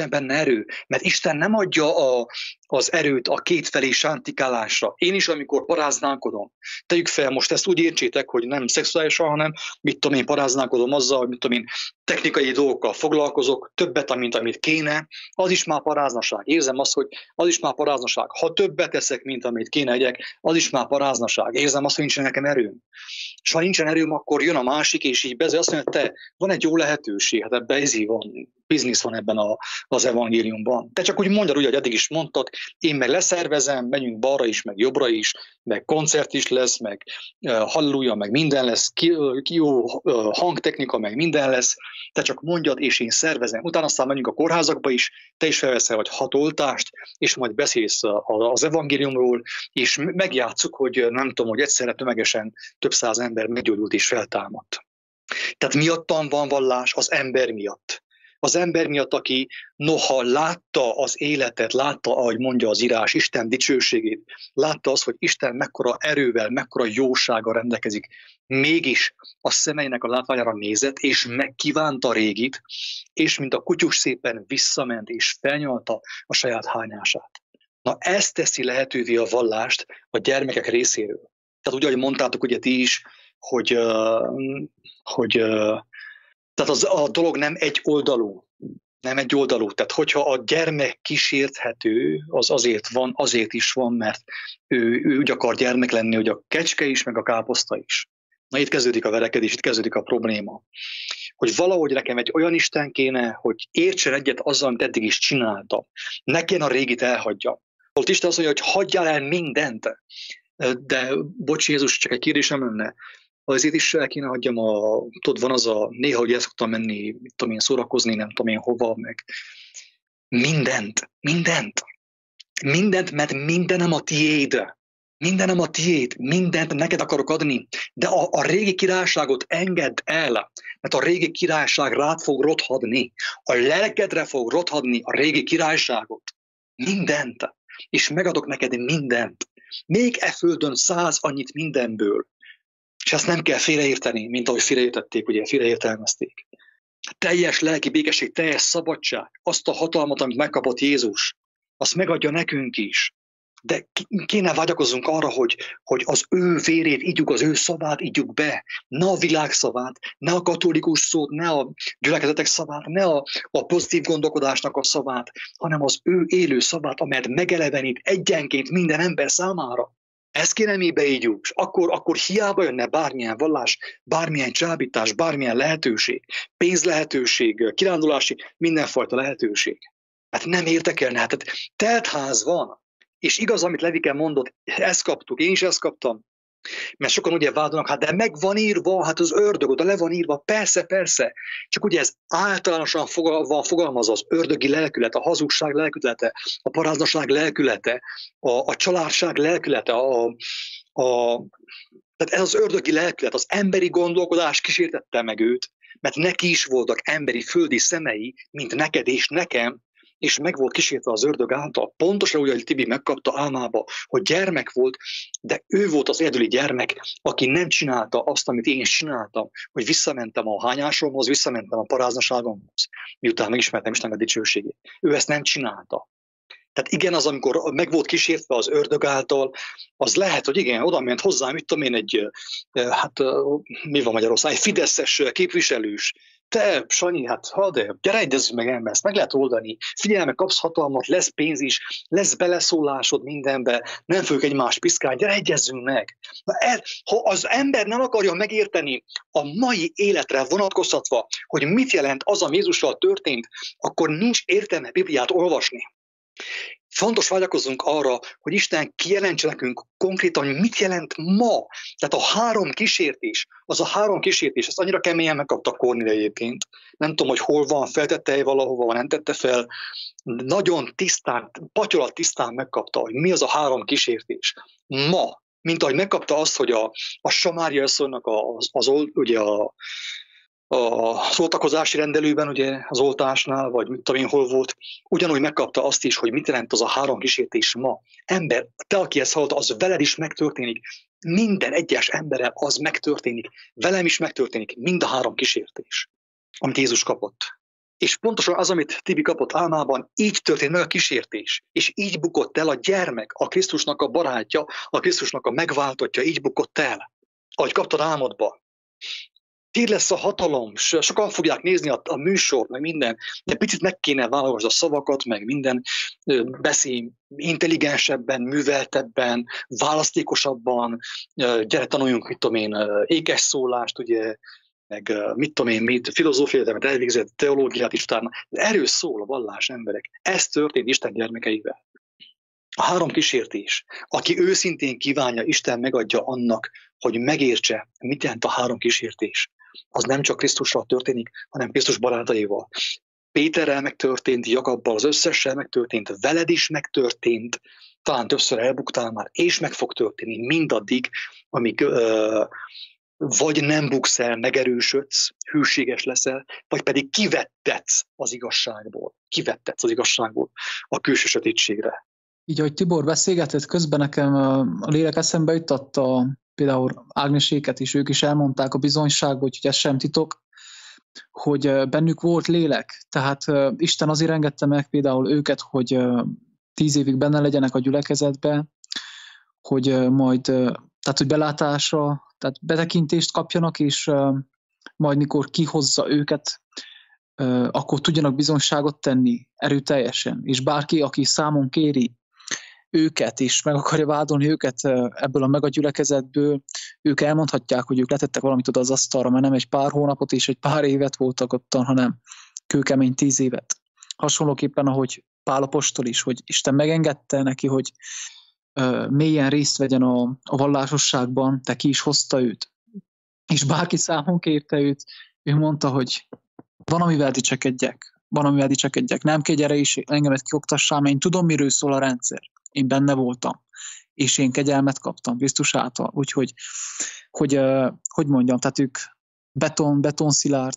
mert Isten nem adja az erőt a kétfelé sántikálásra. Én is, amikor paráználkodom, tegyük fel, most ezt úgy értsétek, hogy nem szexuálisan, hanem én paráználkodom azzal, hogy én technikai dolgokkal foglalkozok, többet, mint amit kéne, az is már paráznaság. Érzem azt, hogy az is már paráznaság. Ha többet teszek, mint amit kéne egyek, az is már paráznaság. Érzem azt, hogy nincsen nekem erőm. És ha nincsen erőm, akkor jön a másik, és így azt mondja, te, van egy jó lehetőség, hát ebben van, biznisz van ebben az evangéliumban. Te csak úgy mondjad, úgy, hogy eddig is mondtad, én meg leszervezem, megyünk balra is, meg jobbra is, meg koncert is lesz, meg halleluja, meg minden lesz, jó hangtechnika, meg minden lesz. Te csak mondjad, és én szervezem. Utána aztán megyünk a kórházakba is, te is felveszel vagy 6 oltást, és majd beszélsz az evangéliumról, és megjátszuk, hogy nem tudom, hogy egyszerre tömegesen több száz ember meggyógyult és feltámadt. Tehát miattam van vallás, az ember miatt. Az ember miatt, aki noha látta az életet, látta, ahogy mondja az írás, Isten dicsőségét, látta azt, hogy Isten mekkora erővel, mekkora jósággal rendelkezik, mégis a szemeinek a látványára nézett, és megkívánta a régit, és mint a kutyus szépen visszament, és felnyalta a saját hányását. Na, ez teszi lehetővé a vallást a gyermekek részéről. Tehát úgy, ahogy mondtátok ugye ti is, tehát a dolog nem egy oldalú. Tehát hogyha a gyermek kísérthető, az azért is van, mert ő úgy akar gyermek lenni, hogy a kecske is, meg a káposzta is. Na itt kezdődik a verekedés, itt kezdődik a probléma. Hogy valahogy nekem egy olyan Isten kéne, hogy értsen egyet azzal, amit eddig is csináltam. Ne kéne a régit elhagyjam. Volt Isten azt mondja, hogy hagyjál el mindent. De bocs Jézus, csak egy kérdésem lenne. Azért is el kéne hagyjam tudod, van az néha, hogy el szoktam menni, szórakozni, nem tudom én hova, meg mindent, mert mindenem a tiéd. Mindent neked akarok adni, de a régi királyságot engedd el, mert a régi királyság rád fog rothadni, a lelkedre fog rothadni a régi királyságot. Mindent, és megadok neked mindent. Még e földön 100 annyit mindenből. És ezt nem kell félreérteni, mint ahogy félreértették, ugye, félreértelmezték. Teljes lelki békesség, teljes szabadság, azt a hatalmat, amit megkapott Jézus, azt megadja nekünk is. De kéne vágyakozzunk arra, hogy az ő vérét ígyuk, az ő szavát ígyuk be. Ne a világ szavát, ne a katolikus szót, ne a gyülekezetek szavát, ne a pozitív gondolkodásnak a szavát, hanem az ő élő szavát, amelyet megelevenít egyenként minden ember számára. Ezt kéne mi beígyuk, és akkor hiába jönne bármilyen vallás, bármilyen csábítás, bármilyen lehetőség, pénzlehetőség, kirándulási, mindenfajta lehetőség. Hát nem érdekelne, hát teltház van. És igaz, amit Levike mondott, ezt kaptuk, én is ezt kaptam. Mert sokan ugye vádolnak, hát de meg van írva, hát az ördög oda le van írva, persze, persze. Csak ugye ez általánosan van fogalmazva az ördögi lelkület, a hazugság lelkülete, a paráznaság lelkülete, a családság lelkülete, tehát ez az ördögi lelkület, az emberi gondolkodás kísértette meg őt, mert neki is voltak emberi földi szemei, mint neked és nekem, és meg volt kísértve az ördög által. Pontosan úgy, hogy Tibi megkapta álmába, hogy gyermek volt, de ő volt az egyedüli gyermek, aki nem csinálta azt, amit én is csináltam, hogy visszamentem a hányásomhoz, visszamentem a paráznaságomhoz, miután megismertem Istennek a dicsőségét. Ő ezt nem csinálta. Tehát igen, az, amikor meg volt kísértve az ördög által, az lehet, hogy igen, oda ment hozzám, mit tudom én, mi van Magyarországon, egy fideszes képviselős. Te, Sanyi, gyere egyezzünk meg ember, ezt meg lehet oldani. Figyelj meg, kapsz hatalmat, lesz pénz is, lesz beleszólásod mindenbe, nem fogjuk egymást piszkálni, gyere egyezzünk meg. Ha az ember nem akarja megérteni a mai életre vonatkoztatva, hogy mit jelent az, ami Jézussal történt, akkor nincs értelme Bibliát olvasni. Fontos vágyakozzunk arra, hogy Isten kijelentse nekünk konkrétan, hogy mit jelent ma. Tehát a 3 kísértés, ezt annyira keményen megkapta Kornél egyébként. Nem tudom, hogy hol van, feltette valahova, nem tette fel. Nagyon tisztán, patyolat tisztán megkapta, hogy mi az a 3 kísértés. Ma, mint ahogy megkapta azt, hogy a Samária asszonynak ugye az oltakozási rendelőben, ugye az oltásnál, vagy mit tudom én hol volt, ugyanúgy megkapta azt is, hogy mit jelent az a 3 kísértés ma. Ember, te, aki ezt hallod, az veled is megtörténik. Minden egyes emberrel az megtörténik. Velem is megtörténik mind a 3 kísértés, amit Jézus kapott. És pontosan az, amit Tibi kapott álmában, így történt meg a kísértés. És így bukott el a gyermek, a Krisztusnak a barátja, a Krisztusnak a megváltottja, így bukott el, ahogy kaptad álmodba. Tiéd lesz a hatalom, sokan fogják nézni a műsort, meg minden, de picit meg kéne válogatni a szavakat, meg minden, beszélj intelligensebben, műveltebben, választékosabban, gyere tanuljunk, mit tudom én, ékes szólást, ugye, meg mit tudom én, mit, filozófiát, elvégzett teológiát is utána. Erről szól a vallás emberek. Ez történt Isten gyermekeivel. A 3 kísértés. Aki őszintén kívánja, Isten megadja annak, hogy megértse, mit jelent a 3 kísértés. Az nem csak Krisztussal történik, hanem Krisztus barátaival. Péterrel megtörtént, Jakabbal, az összessel megtörtént, veled is megtörtént, talán többször elbuktál már, és meg fog történni mindaddig, amíg vagy nem buksz el, megerősödsz, hűséges leszel, vagy pedig kivettetsz az igazságból. Kivettetsz az igazságból a külső sötétségre. Így, ahogy Tibor beszélgetett, közben nekem a lélek eszembe jutott például Ágneséket is, ők is elmondták a bizonyságban, hogy ez sem titok, hogy bennük volt lélek. Tehát Isten azért engedte meg például őket, hogy 10 évig benne legyenek a gyülekezetbe, hogy majd, tehát hogy belátásra, tehát betekintést kapjanak, és majd mikor kihozza őket, akkor tudjanak bizonyságot tenni erőteljesen. És bárki, aki számon kéri őket, és meg akarja vádolni őket ebből a megagyülekezetből, ők elmondhatják, hogy ők letettek valamit oda az asztalra, mert nem egy pár hónapot és egy pár évet voltak ottan, hanem kőkemény 10 évet. Hasonlóképpen, ahogy Pál apostol is, hogy Isten megengedte neki, hogy mélyen részt vegyen a vallásosságban, de ki is hozta őt. És bárki számon kérte őt, ő mondta, hogy van, amivel dicsekedjek, nem kell gyere is engemet kioktassál, mert én tudom, miről szól a rendszer. Én benne voltam, és én kegyelmet kaptam Krisztus által. Úgyhogy, hogy mondjam, tehát ők betonszilárd,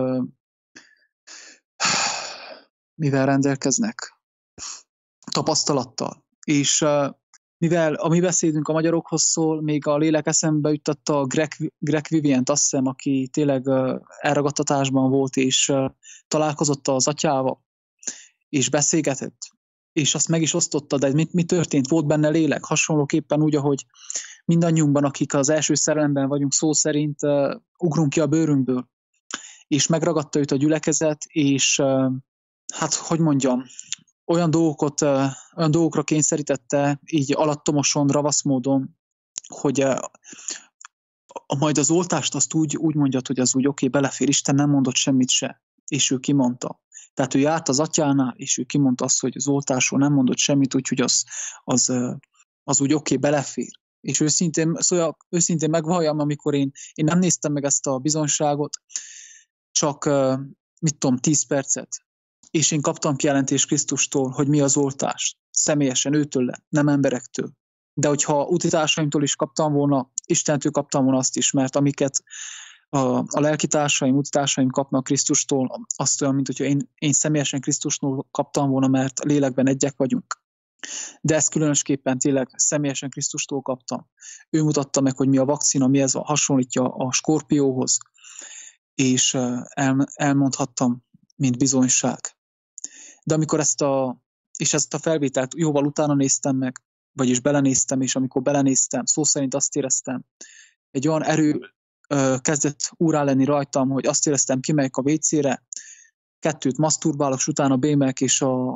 mivel rendelkeznek? Tapasztalattal. És mivel a mi beszédünk a magyarokhoz szól, még a lélek eszembe juttatta a Greg Vivient, azt hiszem, aki tényleg elragadtatásban volt, és találkozott az atyával, és beszélgetett, és azt meg is osztotta, de mi történt? Volt benne lélek, hasonlóképpen úgy, ahogy mindannyiunkban, akik az első szerelemben vagyunk, szó szerint ugrunk ki a bőrünkből, és megragadta őt a gyülekezet, és hát, hogy mondjam, olyan dolgokra kényszerítette, így alattomoson, ravasz módon, hogy majd az oltást azt úgy mondjad, hogy az úgy oké, belefér, Isten nem mondott semmit se, és ő kimondta. Tehát ő járt az atyánál, és ő kimondta azt, hogy az oltásról nem mondott semmit, úgyhogy az úgy oké, belefér. És őszintén megvalljam, amikor én nem néztem meg ezt a bizonyságot, csak 10 percet, és én kaptam kijelentést Krisztustól, hogy mi az oltás. Személyesen őtől, nem emberektől. De hogyha utitársaimtól is kaptam volna, Istentől kaptam volna azt is, mert amiket a lelkitársaim, utitársaim kapnak Krisztustól, azt olyan, mint hogyha én személyesen Krisztustól kaptam volna, mert lélekben egyek vagyunk. De ezt különösképpen tényleg személyesen Krisztustól kaptam. Ő mutatta meg, hogy mi a vakcina, mi ez hasonlítja a skorpióhoz, és elmondhattam, mint bizonyság. De amikor ezt a felvételt jóval utána néztem meg, vagyis belenéztem, és amikor belenéztem, szó szerint azt éreztem, egy olyan erő kezdett úrá lenni rajtam, hogy azt éreztem, kimegyek a WC-re, 2 maszturbálok, és utána bémek, és a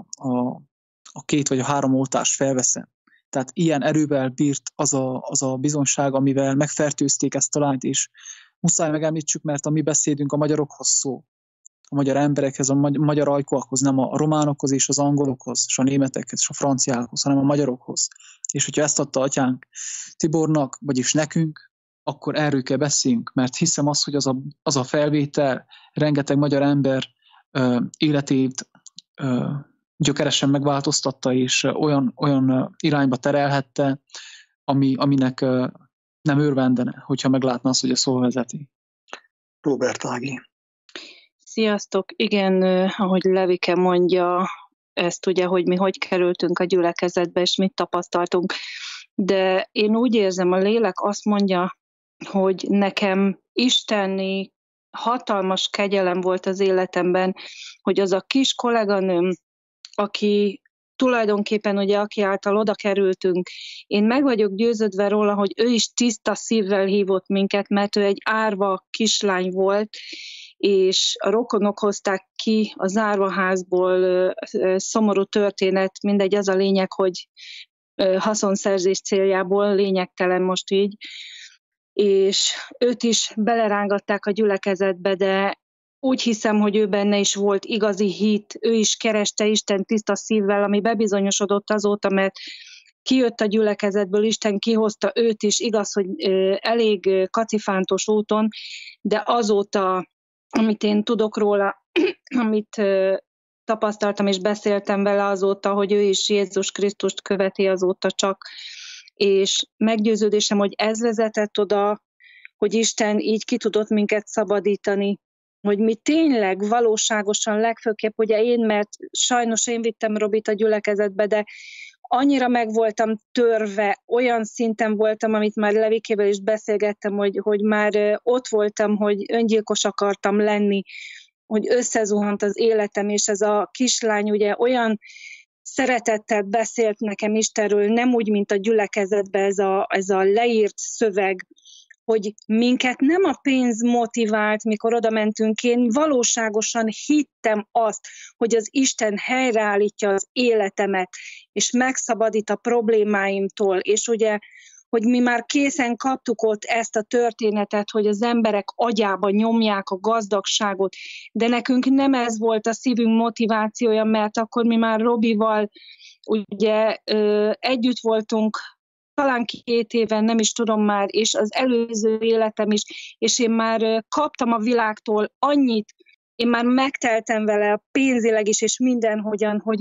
2 vagy a 3 oltást felveszem. Tehát ilyen erővel bírt az a bizonyság, amivel megfertőzték ezt a lányt, és muszáj megemlítsük, mert a mi beszédünk a magyarokhoz szól, a magyar emberekhez, a magyar ajkúakhoz, nem a románokhoz és az angolokhoz, és a németekhez, és a franciákhoz, hanem a magyarokhoz. És hogyha ezt adta atyánk Tibornak, vagyis nekünk, akkor erről kell beszéljünk, mert hiszem azt, hogy az a felvétel rengeteg magyar ember életét gyökeresen megváltoztatta, és olyan irányba terelhette, aminek nem örvendene, hogyha meglátna azt, hogy a szó vezeti. Róbert Ági. Sziasztok! Igen, ahogy Levike mondja, ezt ugye, hogy mi hogy kerültünk a gyülekezetbe, és mit tapasztaltunk. De én úgy érzem, a lélek azt mondja, hogy nekem isteni hatalmas kegyelem volt az életemben, hogy az a kis kolléganőm, aki tulajdonképpen ugye, aki által oda kerültünk, én meg vagyok győződve róla, hogy ő is tiszta szívvel hívott minket, mert ő egy árva kislány volt, és a rokonok hozták ki a zárvaházból, szomorú történet, mindegy, az a lényeg, hogy haszonszerzés céljából, lényegtelen most így, és őt is belerángatták a gyülekezetbe, de úgy hiszem, hogy ő benne is volt igazi hit, ő is kereste Isten tiszta szívvel, ami bebizonyosodott azóta, mert kijött a gyülekezetből, Isten kihozta őt is, igaz, hogy elég kacifántos úton, de azóta, amit én tudok róla, amit tapasztaltam és beszéltem vele azóta, hogy ő is Jézus Krisztust követi azóta csak, és meggyőződésem, hogy ez vezetett oda, hogy Isten így ki tudott minket szabadítani, hogy mi tényleg valóságosan legfőképp, ugye én, mert sajnos én vittem Robit a gyülekezetbe, de annyira meg voltam törve, olyan szinten voltam, amit már Levikével is beszélgettem, hogy már ott voltam, hogy öngyilkos akartam lenni, hogy összezuhant az életem, és ez a kislány ugye olyan szeretettel beszélt nekem Istenről, nem úgy, mint a gyülekezetben ez a leírt szöveg, hogy minket nem a pénz motivált, mikor oda mentünk, én valóságosan hittem azt, hogy az Isten helyreállítja az életemet, és megszabadít a problémáimtól, és ugye, hogy mi már készen kaptuk ott ezt a történetet, hogy az emberek agyába nyomják a gazdagságot, de nekünk nem ez volt a szívünk motivációja, mert akkor mi már Robival ugye együtt voltunk, talán 2 éven, nem is tudom már, és az előző életem is, és én már kaptam a világtól annyit, én már megteltem vele pénzileg is, és mindenhogyan, hogy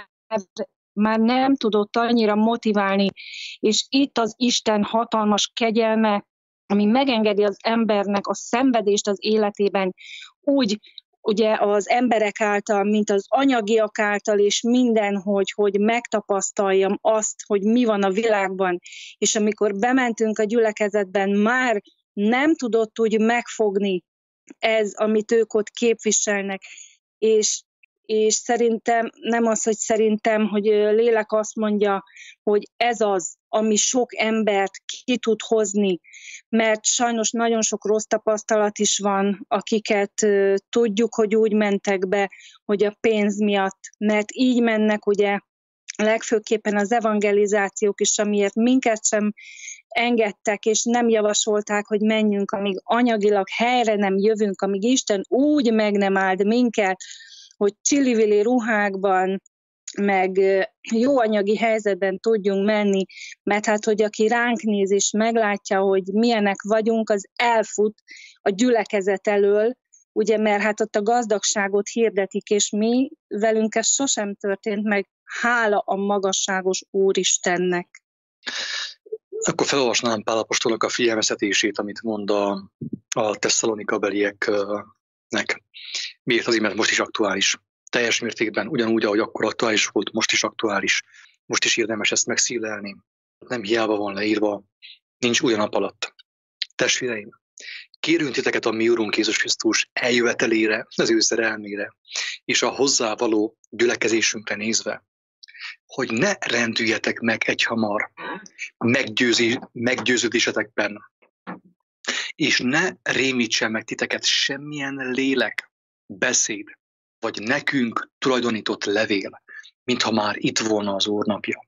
már nem tudott annyira motiválni, és itt az Isten hatalmas kegyelme, ami megengedi az embernek a szenvedést az életében, úgy ugye az emberek által, mint az anyagiak által, és minden, hogy megtapasztaljam azt, hogy mi van a világban. És amikor bementünk a gyülekezetben, már nem tudott úgy megfogni ez, amit ők ott képviselnek. És szerintem, nem az, hogy szerintem, hogy lélek azt mondja, hogy ez az, ami sok embert ki tud hozni, mert sajnos nagyon sok rossz tapasztalat is van, akiket tudjuk, hogy úgy mentek be, hogy a pénz miatt, mert így mennek ugye legfőképpen az evangelizációk is, amiért minket sem engedtek, és nem javasolták, hogy menjünk, amíg anyagilag helyre nem jövünk, amíg Isten úgy meg nem áld minket, hogy csili-vili ruhákban, meg jó anyagi helyzetben tudjunk menni, mert hát, hogy aki ránk néz és meglátja, hogy milyenek vagyunk, az elfut a gyülekezet elől, ugye, mert hát ott a gazdagságot hirdetik, és mi velünk ez sosem történt meg, hála a magasságos Úristennek. Akkor felolvasnám Pál apostolnak a figyelmeztetését, amit mond a Tesszalonika belieknek. Miért? Azért, mert most is aktuális. Teljes mértékben, ugyanúgy, ahogy akkor aktuális volt, most is aktuális. Most is érdemes ezt megszílelni. Nem hiába van leírva, nincs új nap alatt. Testvéreim, kérünk titeket a mi Urunk Jézus Krisztus eljövetelére, az ő szerelmére, és a hozzávaló gyülekezésünkre nézve, hogy ne rendüljetek meg egyhamar meggyőződésetekben, és ne rémítsen meg titeket semmilyen lélek, beszéd, vagy nekünk tulajdonított levél, mintha már itt volna az Úrnapja.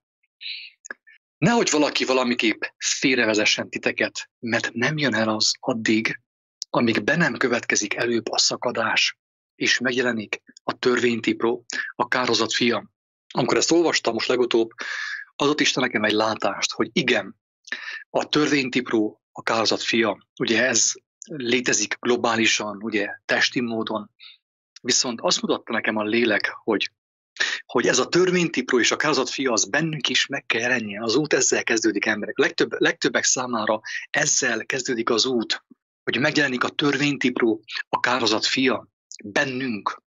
Nehogy valaki valamiképp félrevezessen titeket, mert nem jön el az addig, amíg be nem következik előbb a szakadás, és megjelenik a törvénytipró, a kárhozat fia. Amikor ezt olvastam most legutóbb, adott Isten nekem egy látást, hogy igen, a törvénytipró, a kárhozat fia, ugye ez létezik globálisan, ugye testi módon, viszont azt mutatta nekem a lélek, hogy ez a törvénytipró és a kárhozat fia, az bennünk is meg kell jelenjen. Az út ezzel kezdődik, emberek. Legtöbbek számára ezzel kezdődik az út, hogy megjelenik a törvénytipró, a kárhozat fia, bennünk.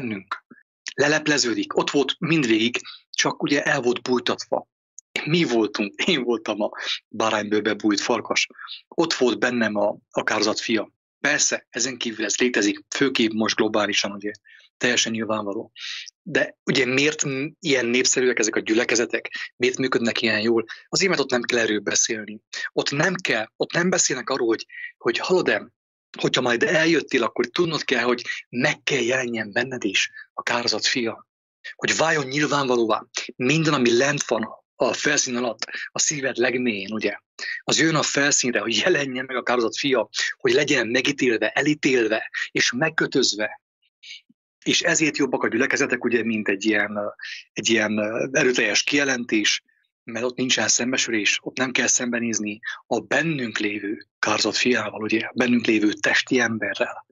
Lelepleződik. Ott volt mindvégig, csak ugye el volt bújtatva. Mi voltunk, én voltam a báránybőrbe bújt farkas. Ott volt bennem a kárhozat fia. Persze, ezen kívül ez létezik, főképp most globálisan, ugye, teljesen nyilvánvaló. De ugye miért ilyen népszerűek ezek a gyülekezetek? Miért működnek ilyen jól? Azért, mert ott nem kell erről beszélni. Ott nem beszélnek arról, hogy hallod-e, hogyha majd eljöttél, akkor tudnod kell, hogy meg kell jelenjen benned is a kárhozat fia. Hogy váljon nyilvánvalóvá minden, ami lent van a felszín alatt, a szíved legmélyén, ugye? Az jön a felszínre, hogy jelenjen meg a kárhozat fia, hogy legyen megítélve, elítélve és megkötözve. És ezért jobbak a gyülekezetek, ugye, mint egy ilyen erőteljes kijelentés, mert ott nincsen szembesülés, ott nem kell szembenézni a bennünk lévő kárhozat fiával, ugye, bennünk lévő testi emberrel.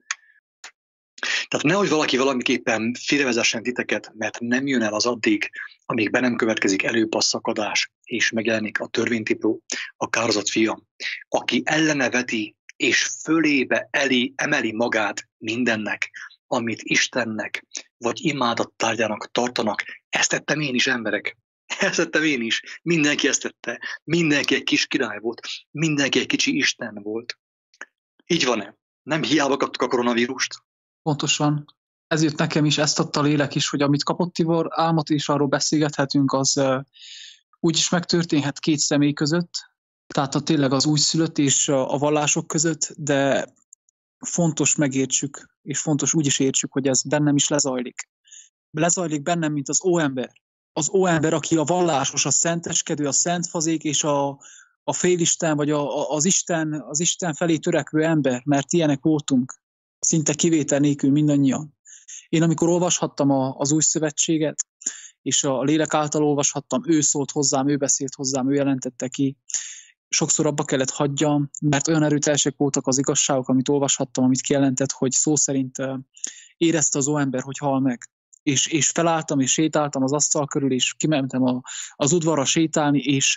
Tehát nehogy valaki valamiképpen félrevezessen titeket, mert nem jön el az addig, amíg be nem következik előbb a szakadás, és megjelenik a törvénytipró, a kárhozat fia, aki ellene veti, és fölébe emeli magát mindennek, amit Istennek, vagy imádattárgyának tartanak. Ezt tettem én is, emberek. Ezt tettem én is. Mindenki ezt tette. Mindenki egy kis király volt. Mindenki egy kicsi Isten volt. Így van-e? Nem hiába kaptuk a koronavírust? Pontosan. Ezért nekem is ezt adta a lélek is, hogy amit kapott Tibor álmot, és arról beszélgethetünk, az úgy is megtörténhet két személy között, tehát tényleg az újszülött és a vallások között, de fontos megértsük, és fontos úgy is értsük, hogy ez bennem is lezajlik. Lezajlik bennem, mint az óember. Az óember, aki a vallásos, a szenteskedő, a szentfazék és a félisten, vagy az Isten felé törekvő ember, mert ilyenek voltunk. Szinte kivétel nélkül mindannyian. Én amikor olvashattam az új szövetséget, és a lélek által olvashattam, ő szólt hozzám, ő beszélt hozzám, ő jelentette ki. Sokszor abba kellett hagyjam, mert olyan erőteljesek voltak az igazságok, amit olvashattam, amit kijelentett, hogy szó szerint érezte az óember, hogy hal meg. És felálltam, és sétáltam az asztal körül, és kimentem az udvarra sétálni,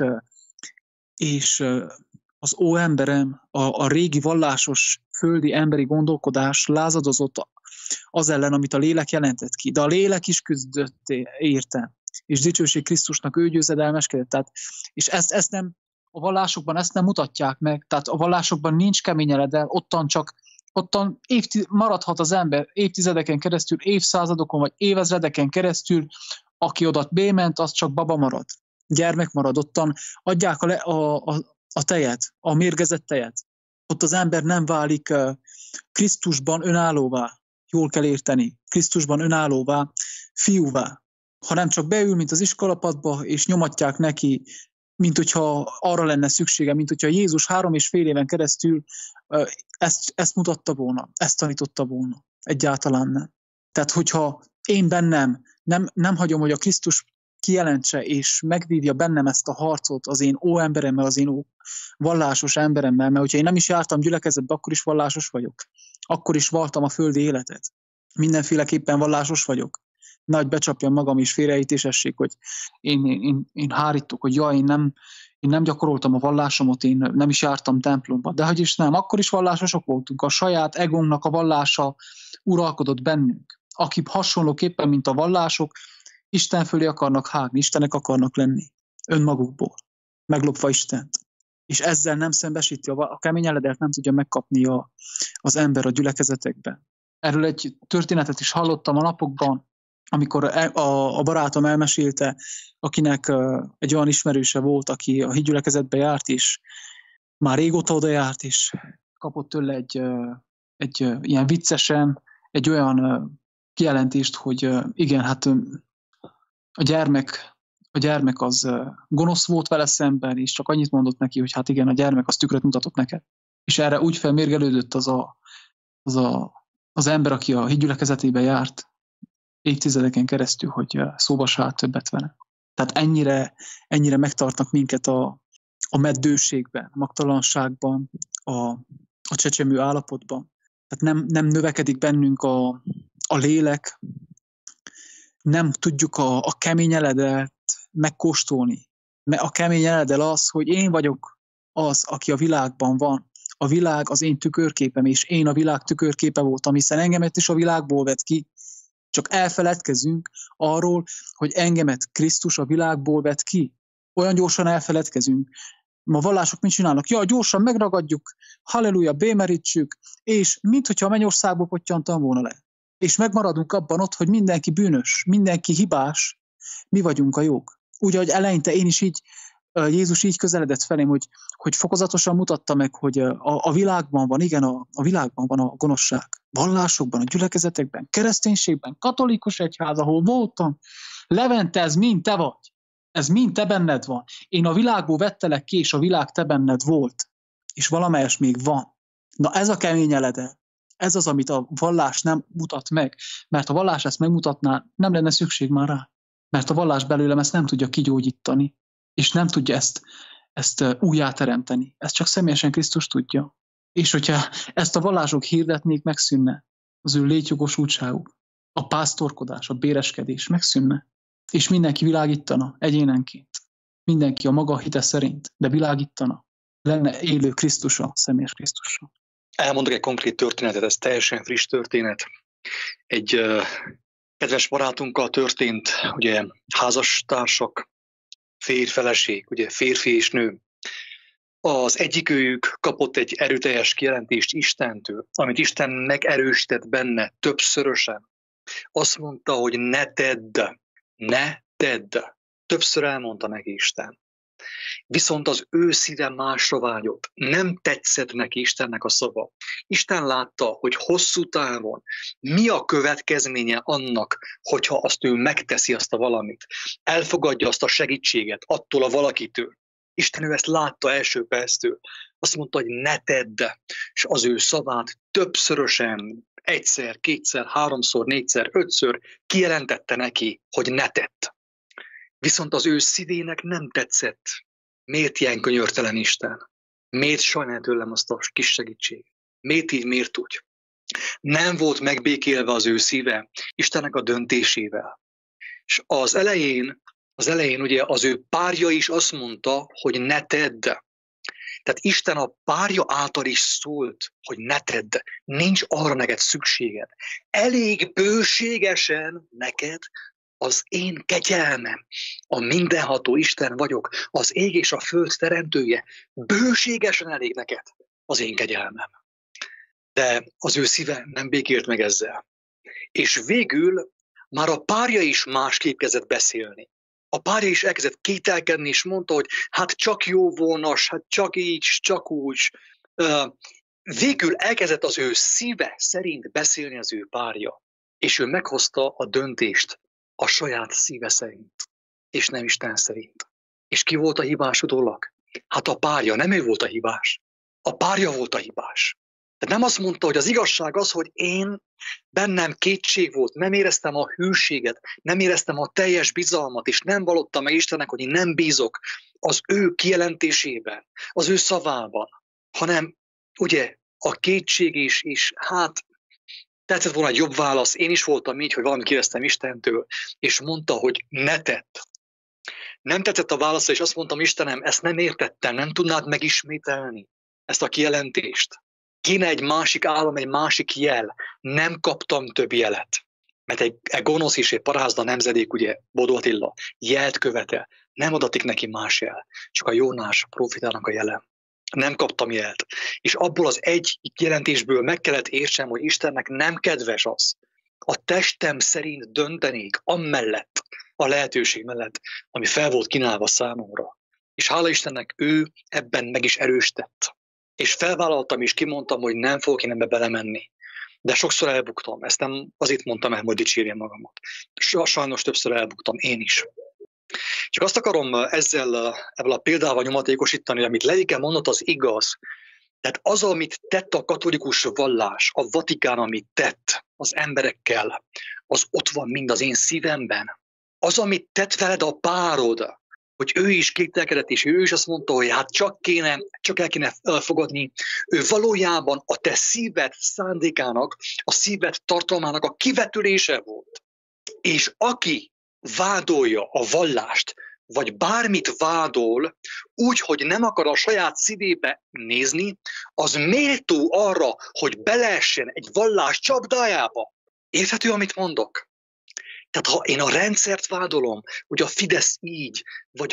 és az óemberem, a régi vallásos, földi emberi gondolkodás lázadozott az ellen, amit a lélek jelentett ki. De a lélek is küzdött érte, és dicsőség Krisztusnak, ő győzedelmeskedett. Tehát, és ezt nem, a vallásokban ezt nem mutatják meg, tehát a vallásokban nincs kemény eledel, ottan maradhat az ember évtizedeken keresztül, évszázadokon vagy évezredeken keresztül, aki oda bément, az csak baba marad, gyermek marad, ottan adják a tejet, a mérgezett tejet. Ott az ember nem válik Krisztusban önállóvá, jól kell érteni, Krisztusban önállóvá, fiúvá, hanem csak beül, mint az iskolapadba, és nyomatják neki, mint hogyha arra lenne szüksége, mint hogyha Jézus 3,5 éven keresztül ezt mutatta volna, ezt tanította volna. Egyáltalán nem. Tehát, hogyha én bennem nem hagyom, hogy a Krisztus kijelentse, és megvívja bennem ezt a harcot az én emberemmel, az én vallásos emberemmel, mert hogyha én nem is jártam gyülekezetbe, akkor is vallásos vagyok. Akkor is valtam a földi életet. Mindenféleképpen vallásos vagyok. Nagy becsapjam magam, és félreértésesség, hogy én hárítok, hogy én nem gyakoroltam a vallásomat, én nem is jártam templomba. De hogy is nem, akkor is vallásosok voltunk. A saját egónknak a vallása uralkodott bennünk. Aki hasonlóképpen, mint a vallások, Isten fölé akarnak hágni, Istenek akarnak lenni. Önmagukból. Meglopva Istent. És ezzel nem szembesíti, a kemény eledelt nem tudja megkapni az ember a gyülekezetekben. Erről egy történetet is hallottam a napokban, amikor a barátom elmesélte, akinek egy olyan ismerőse volt, aki a hídgyülekezetbe járt, és már régóta oda járt, és kapott tőle egy ilyen viccesen, egy olyan kijelentést, hogy igen, hát a gyermek az gonosz volt vele szemben, és csak annyit mondott neki, hogy hát igen, a gyermek az tükröt mutatott neked. És erre úgy felmérgelődött az ember, aki a hídgyülekezetébe járt évtizedeken keresztül, hogy szóba se állt többet vele. Tehát ennyire megtartnak minket a meddőségben, a magtalanságban, a csecsemő állapotban. Tehát nem növekedik bennünk a lélek, nem tudjuk a kemény eledelt megkóstolni. A kemény eledel az, hogy én vagyok az, aki a világban van. A világ az én tükörképem, és én a világ tükörképe voltam, hiszen engemet is a világból vett ki. Csak elfeledkezünk arról, hogy engemet Krisztus a világból vett ki. Olyan gyorsan elfeledkezünk. Ma vallások mit csinálnak? Ja, gyorsan megragadjuk, halleluja, bémerítsük, és minthogyha a mennyországból pottyantam volna le. És megmaradunk abban ott, hogy mindenki bűnös, mindenki hibás, mi vagyunk a jók. Úgy, ahogy eleinte én is így, Jézus így közeledett felém, hogy fokozatosan mutatta meg, hogy a világban van, igen, a világban van a gonoszság. Vallásokban, a gyülekezetekben, kereszténységben, katolikus egyház, ahol voltam. Levente, ez mind te vagy. Ez mind te benned van. Én a világból vettelek ki, és a világ te benned volt. És valamelyes még van. Na ez a kemény eledel. Ez az, amit a vallás nem mutat meg. Mert a vallás ezt megmutatná, nem lenne szükség már rá. Mert a vallás belőlem ezt nem tudja kigyógyítani. És nem tudja ezt újjáteremteni. Ezt csak személyesen Krisztus tudja. És hogyha ezt a vallások hirdetnék, megszűnne az ő létjogosultságuk. A pásztorkodás, a béreskedés megszűnne. És mindenki világítana egyénenként. Mindenki a maga hite szerint, de világítana. Lenne élő Krisztusa, személyes Krisztusa. Elmondok egy konkrét történetet, ez teljesen friss történet. Egy kedves barátunkkal történt, ugye házastársak, férj-feleség, ugye férfi és nő. Az egyikőjük kapott egy erőteljes kijelentést Istentől, amit Isten megerősített benne többszörösen. Azt mondta, hogy ne tedd. Többször elmondta neki Isten. Viszont az ő szíve másra vágyott. Nem tetszett neki Istennek a szava. Isten látta, hogy hosszú távon mi a következménye annak, hogyha azt ő megteszi azt a valamit. Elfogadja azt a segítséget attól a valakitől. Isten ő ezt látta első perctől. Azt mondta, hogy ne tedd. És az ő szavát többszörösen, egyszer, kétszer, háromszor, négyszer, ötször kijelentette neki, hogy ne tedd. Viszont az ő szívének nem tetszett. Miért ilyen könyörtelen Isten? Miért sajnál tőlem azt a kis segítséget? Miért így, miért úgy? Nem volt megbékélve az ő szíve Istennek a döntésével. És az elején ugye az ő párja is azt mondta, hogy ne tedd. Tehát Isten a párja által is szólt, hogy ne tedd. Nincs arra neked szükséged. Elég bőségesen neked az én kegyelmem, a mindenható Isten vagyok, az ég és a föld teremtője, bőségesen elég neked az én kegyelmem. De az ő szíve nem békélt meg ezzel. És végül már a párja is másképp kezdett beszélni. A párja is elkezdett kételkedni, és mondta, hogy hát csak jó volna, hát csak így, csak úgy. Végül elkezdett az ő szíve szerint beszélni az ő párja. És ő meghozta a döntést a saját szíve szerint, és nem Isten szerint. És ki volt a hibás utólag? Hát a párja, nem ő volt a hibás. A párja volt a hibás. Tehát nem azt mondta, hogy az igazság az, hogy én bennem kétség volt, nem éreztem a hűséget, nem éreztem a teljes bizalmat, és nem vallottam meg Istennek, hogy én nem bízok az ő kijelentésében, az ő szavában, hanem ugye a kétség is hát tetszett volna egy jobb válasz. Én is voltam így, hogy valamit kérdeztem Istentől, és mondta, hogy ne tedd. Nem tetszett a válasz, és azt mondtam, Istenem, ezt nem értettem, nem tudnád megismételni ezt a kijelentést. Kéne egy másik állam, egy másik jel. Nem kaptam több jelet. Mert egy gonosz és egy parázda nemzedék, ugye, Bodó Attila, jelt követel. Nem adatik neki más jel, csak a Jónás profétának a jele. Nem kaptam jelt. És abból az egy jelentésből meg kellett értsem, hogy Istennek nem kedves az. A testem szerint döntenék amellett, a lehetőség mellett, ami fel volt kínálva számomra. És hála Istennek ő ebben meg is erősített. És felvállaltam és kimondtam, hogy nem fogok én ebbe belemenni. De sokszor elbuktam. Ezt nem azért mondtam el, hogy dicsérjem magamat. Sajnos többször elbuktam én is. Csak azt akarom ebből a példával nyomatékosítani, hogy amit Levike mondott, az igaz. Tehát az, amit tett a katolikus vallás, a Vatikán, amit tett az emberekkel, az ott van mind az én szívemben. Az, amit tett veled a párod, hogy ő is kételkedett, és ő is azt mondta, hogy hát csak el kéne fogadni. Ő valójában a te szíved szándékának, a szíved tartalmának a kivetülése volt. És aki vádolja a vallást, vagy bármit vádol, úgy, hogy nem akar a saját szívébe nézni, az méltó arra, hogy beleessen egy vallás csapdájába. Érthető, amit mondok? Tehát ha én a rendszert vádolom, hogy a Fidesz így, vagy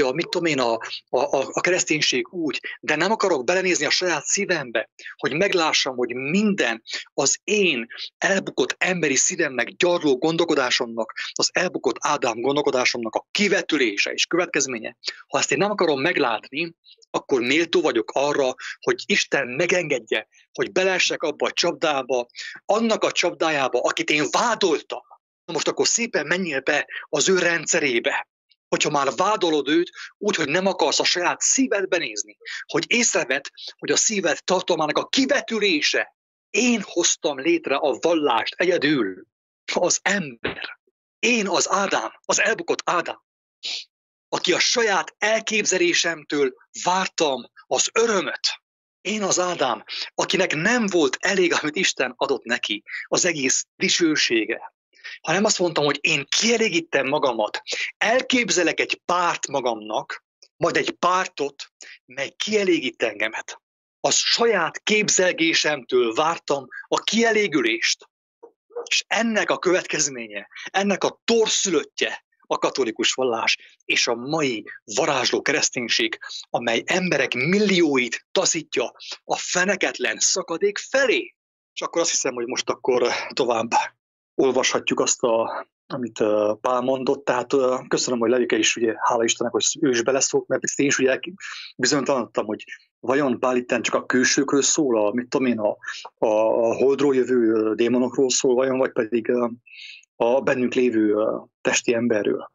a kereszténység úgy, de nem akarok belenézni a saját szívembe, hogy meglássam, hogy minden az én elbukott emberi szívemnek, gyarló gondolkodásomnak, az elbukott Ádám gondolkodásomnak a kivetülése és következménye. Ha ezt én nem akarom meglátni, akkor méltó vagyok arra, hogy Isten megengedje, hogy beleessek abba a csapdába, annak a csapdájába, akit én vádoltam. Na most akkor szépen menjél be az ő rendszerébe. Hogyha már vádolod őt, úgy, hogy nem akarsz a saját szívedbe nézni, hogy észrevedd, hogy a szíved tartalmának a kivetülése. Én hoztam létre a vallást egyedül, az ember. Én az Ádám, az elbukott Ádám, aki a saját elképzelésemtől vártam az örömöt. Én az Ádám, akinek nem volt elég, amit Isten adott neki, az egész dicsősége. Hanem azt mondtam, hogy én kielégítem magamat, elképzelek egy párt magamnak, majd egy pártot, mely kielégít engemet. A saját képzelgésemtől vártam a kielégülést. És ennek a következménye, ennek a torszülöttje a katolikus vallás és a mai varázsló kereszténység, amely emberek millióit taszítja a feneketlen szakadék felé. És akkor azt hiszem, hogy most akkor tovább olvashatjuk azt, amit Pál mondott. Tehát köszönöm, hogy Levike is, ugye, hála Istennek, hogy ő is beleszólt, mert ezt én is ugye bizonytalanodtam, hogy vajon Pál itten csak a külsőkről szól, a holdról jövő démonokról szól, vajon, vagy pedig a bennünk lévő testi emberről.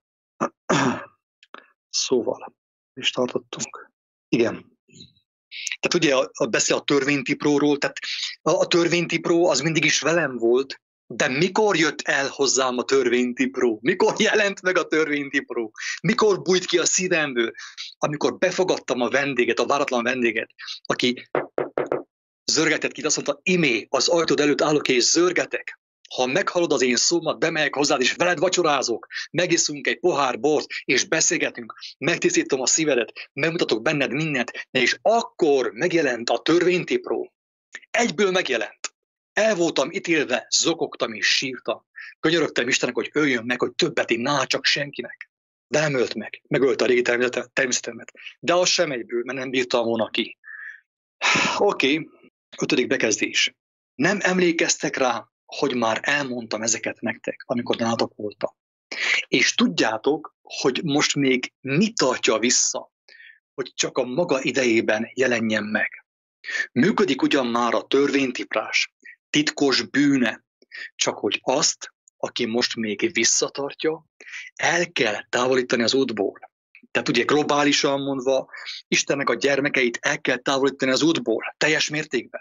Szóval, is tartottunk. Igen. Tehát ugye beszél a törvénytipróról, tehát a törvénytipró az mindig is velem volt, de mikor jött el hozzám a törvénytipró? Mikor jelent meg a törvénytipró? Mikor bújt ki a szívemből? Amikor befogadtam a vendéget, a váratlan vendéget, aki zörgetett ki, azt mondta, imé, az ajtód előtt állok és zörgetek. Ha meghallod az én szómat, bemegyek hozzád, és veled vacsorázok, megiszunk egy pohár bort, és beszélgetünk, megtisztítom a szívedet, megmutatok benned mindent, és akkor megjelent a törvénytipró. Egyből megjelent. El voltam ítélve, zokogtam és sírtam. Könyörögtem Istennek, hogy öljön meg, hogy többet én csak senkinek. De nem ölt meg. Megölte a régi természetemet. De az sem egyből, mert nem bírtam volna ki. Oké. 5. bekezdés. Nem emlékeztek rá, hogy már elmondtam ezeket nektek, amikor nálatok voltam. És tudjátok, hogy most még mit tartja vissza, hogy csak a maga idejében jelenjen meg. Működik ugyan már a törvénytiprás, titkos bűne, csak hogy azt, aki most még visszatartja, el kell távolítani az útból. Tehát ugye globálisan mondva, Istennek a gyermekeit el kell távolítani az útból, teljes mértékben.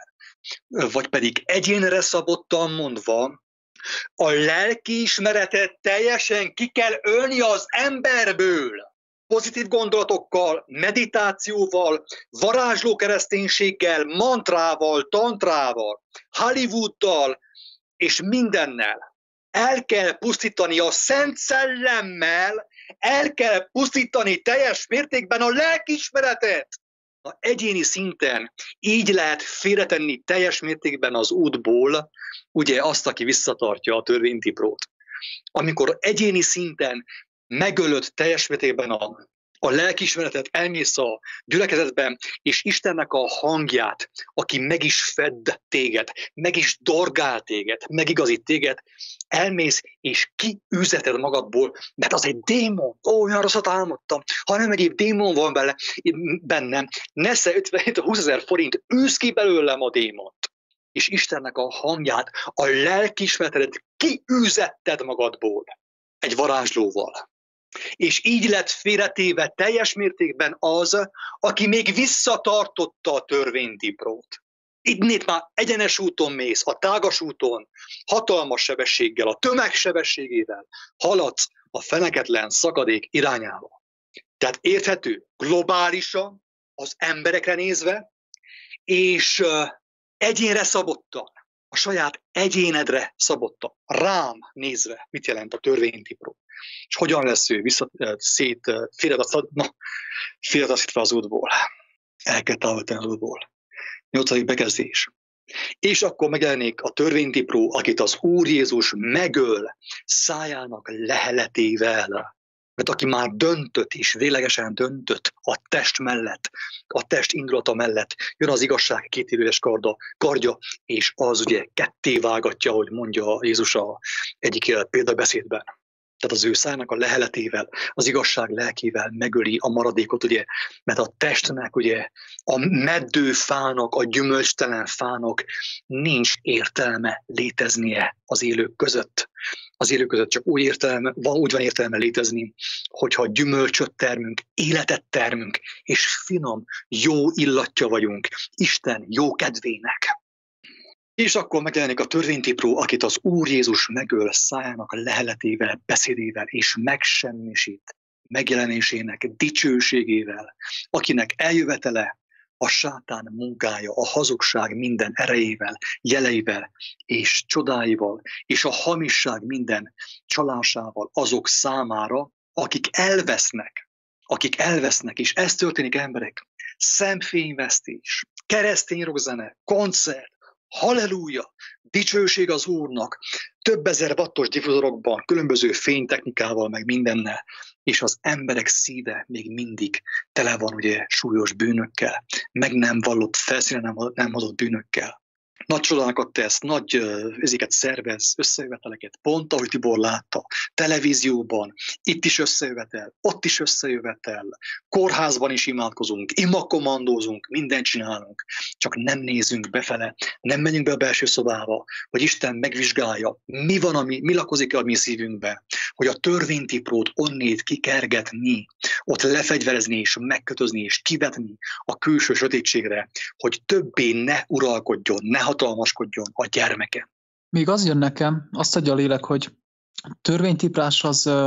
vagy pedig egyénre szabottan mondva, a lelkiismeretet teljesen ki kell ölni az emberből. Pozitív gondolatokkal, meditációval, varázsló kereszténységgel, mantrával, tantrával, Hollywooddal és mindennel. El kell pusztítani a Szent Szellemmel, el kell pusztítani teljes mértékben a lelkiismeretet. A egyéni szinten így lehet félretenni teljes mértékben az útból, ugye azt, aki visszatartja a törvénytiprót. Amikor egyéni szinten megölöd teljes mértékben a lelkiismeretet, elmész a gyülekezetben, és Istennek a hangját, aki meg is fed téged, meg is dorgál téged, megigazít téged, elmész, és kiüzeted magadból, mert az egy démon, olyan rosszat álmodtam, ha nem egyéb démon van bennem, nesze 20 000 forint, űz ki belőlem a démont. És Istennek a hangját, a lelkiismeretet kiüzetted magadból egy varázslóval. És így lett félretéve teljes mértékben az, aki még visszatartotta a törvénytiprót. Itt már egyenes úton mész, a tágas úton, hatalmas sebességgel, a tömeg sebességével haladsz a feneketlen szakadék irányába. Tehát érthető, globálisan, az emberekre nézve, és egyénre szabottan, a saját egyénedre szabottan, rám nézve, mit jelent a törvénytipró. És hogyan lesz ő félretaszítva az útból. El kell távolítani az útból. 8. bekezdés. És akkor megjelenik a törvénytipró, akit az Úr Jézus megöl szájának leheletével. Mert aki már döntött és véglegesen döntött a test mellett, a test indulata mellett, jön az igazság kétélőes kardja, és az ugye ketté vágatja, ahogy mondja Jézus egyik példabeszédben. Tehát az ő szájának a leheletével, az igazság lelkével megöli a maradékot, ugye, mert a testnek, ugye, a meddő fának, a gyümölcstelen fának nincs értelme léteznie az élők között. Az élők között csak úgy van értelme létezni, hogyha gyümölcsöt termünk, életet termünk, és finom, jó illatja vagyunk Isten jó kedvének. És akkor megjelenik a törvénytipró, akit az Úr Jézus megöl szájának a leheletével, beszédével, és megsemmisít megjelenésének dicsőségével, akinek eljövetele a sátán munkája, a hazugság minden erejével, jeleivel és csodáival, és a hamisság minden csalásával azok számára, akik elvesznek, és ez történik, emberek, szemfényvesztés, keresztény rockzene, koncert, halleluja, dicsőség az Úrnak, több ezer wattos diffuzorokban, különböző fénytechnikával, meg mindennel, és az emberek szíve még mindig tele van ugye súlyos bűnökkel, meg nem vallott, felszínen nem hozott bűnökkel. Nagy csodákat tesz, nagy ezeket szervez, összejöveteleket, pont ahogy Tibor látta, televízióban, itt is összejövetel, ott is összejövetel, kórházban is imádkozunk, imakomandózunk, mindent csinálunk, csak nem nézünk befele, nem menjünk be a belső szobába, hogy Isten megvizsgálja, mi lakozik a mi szívünkbe, hogy a törvénytiprót onnét kikergetni, ott lefegyverezni és megkötözni és kivetni a külső sötétségre, hogy többé ne uralkodjon, ne hatalmaskodjon a gyermeke. Még az jön nekem, azt adja a lélek, hogy törvénytiprás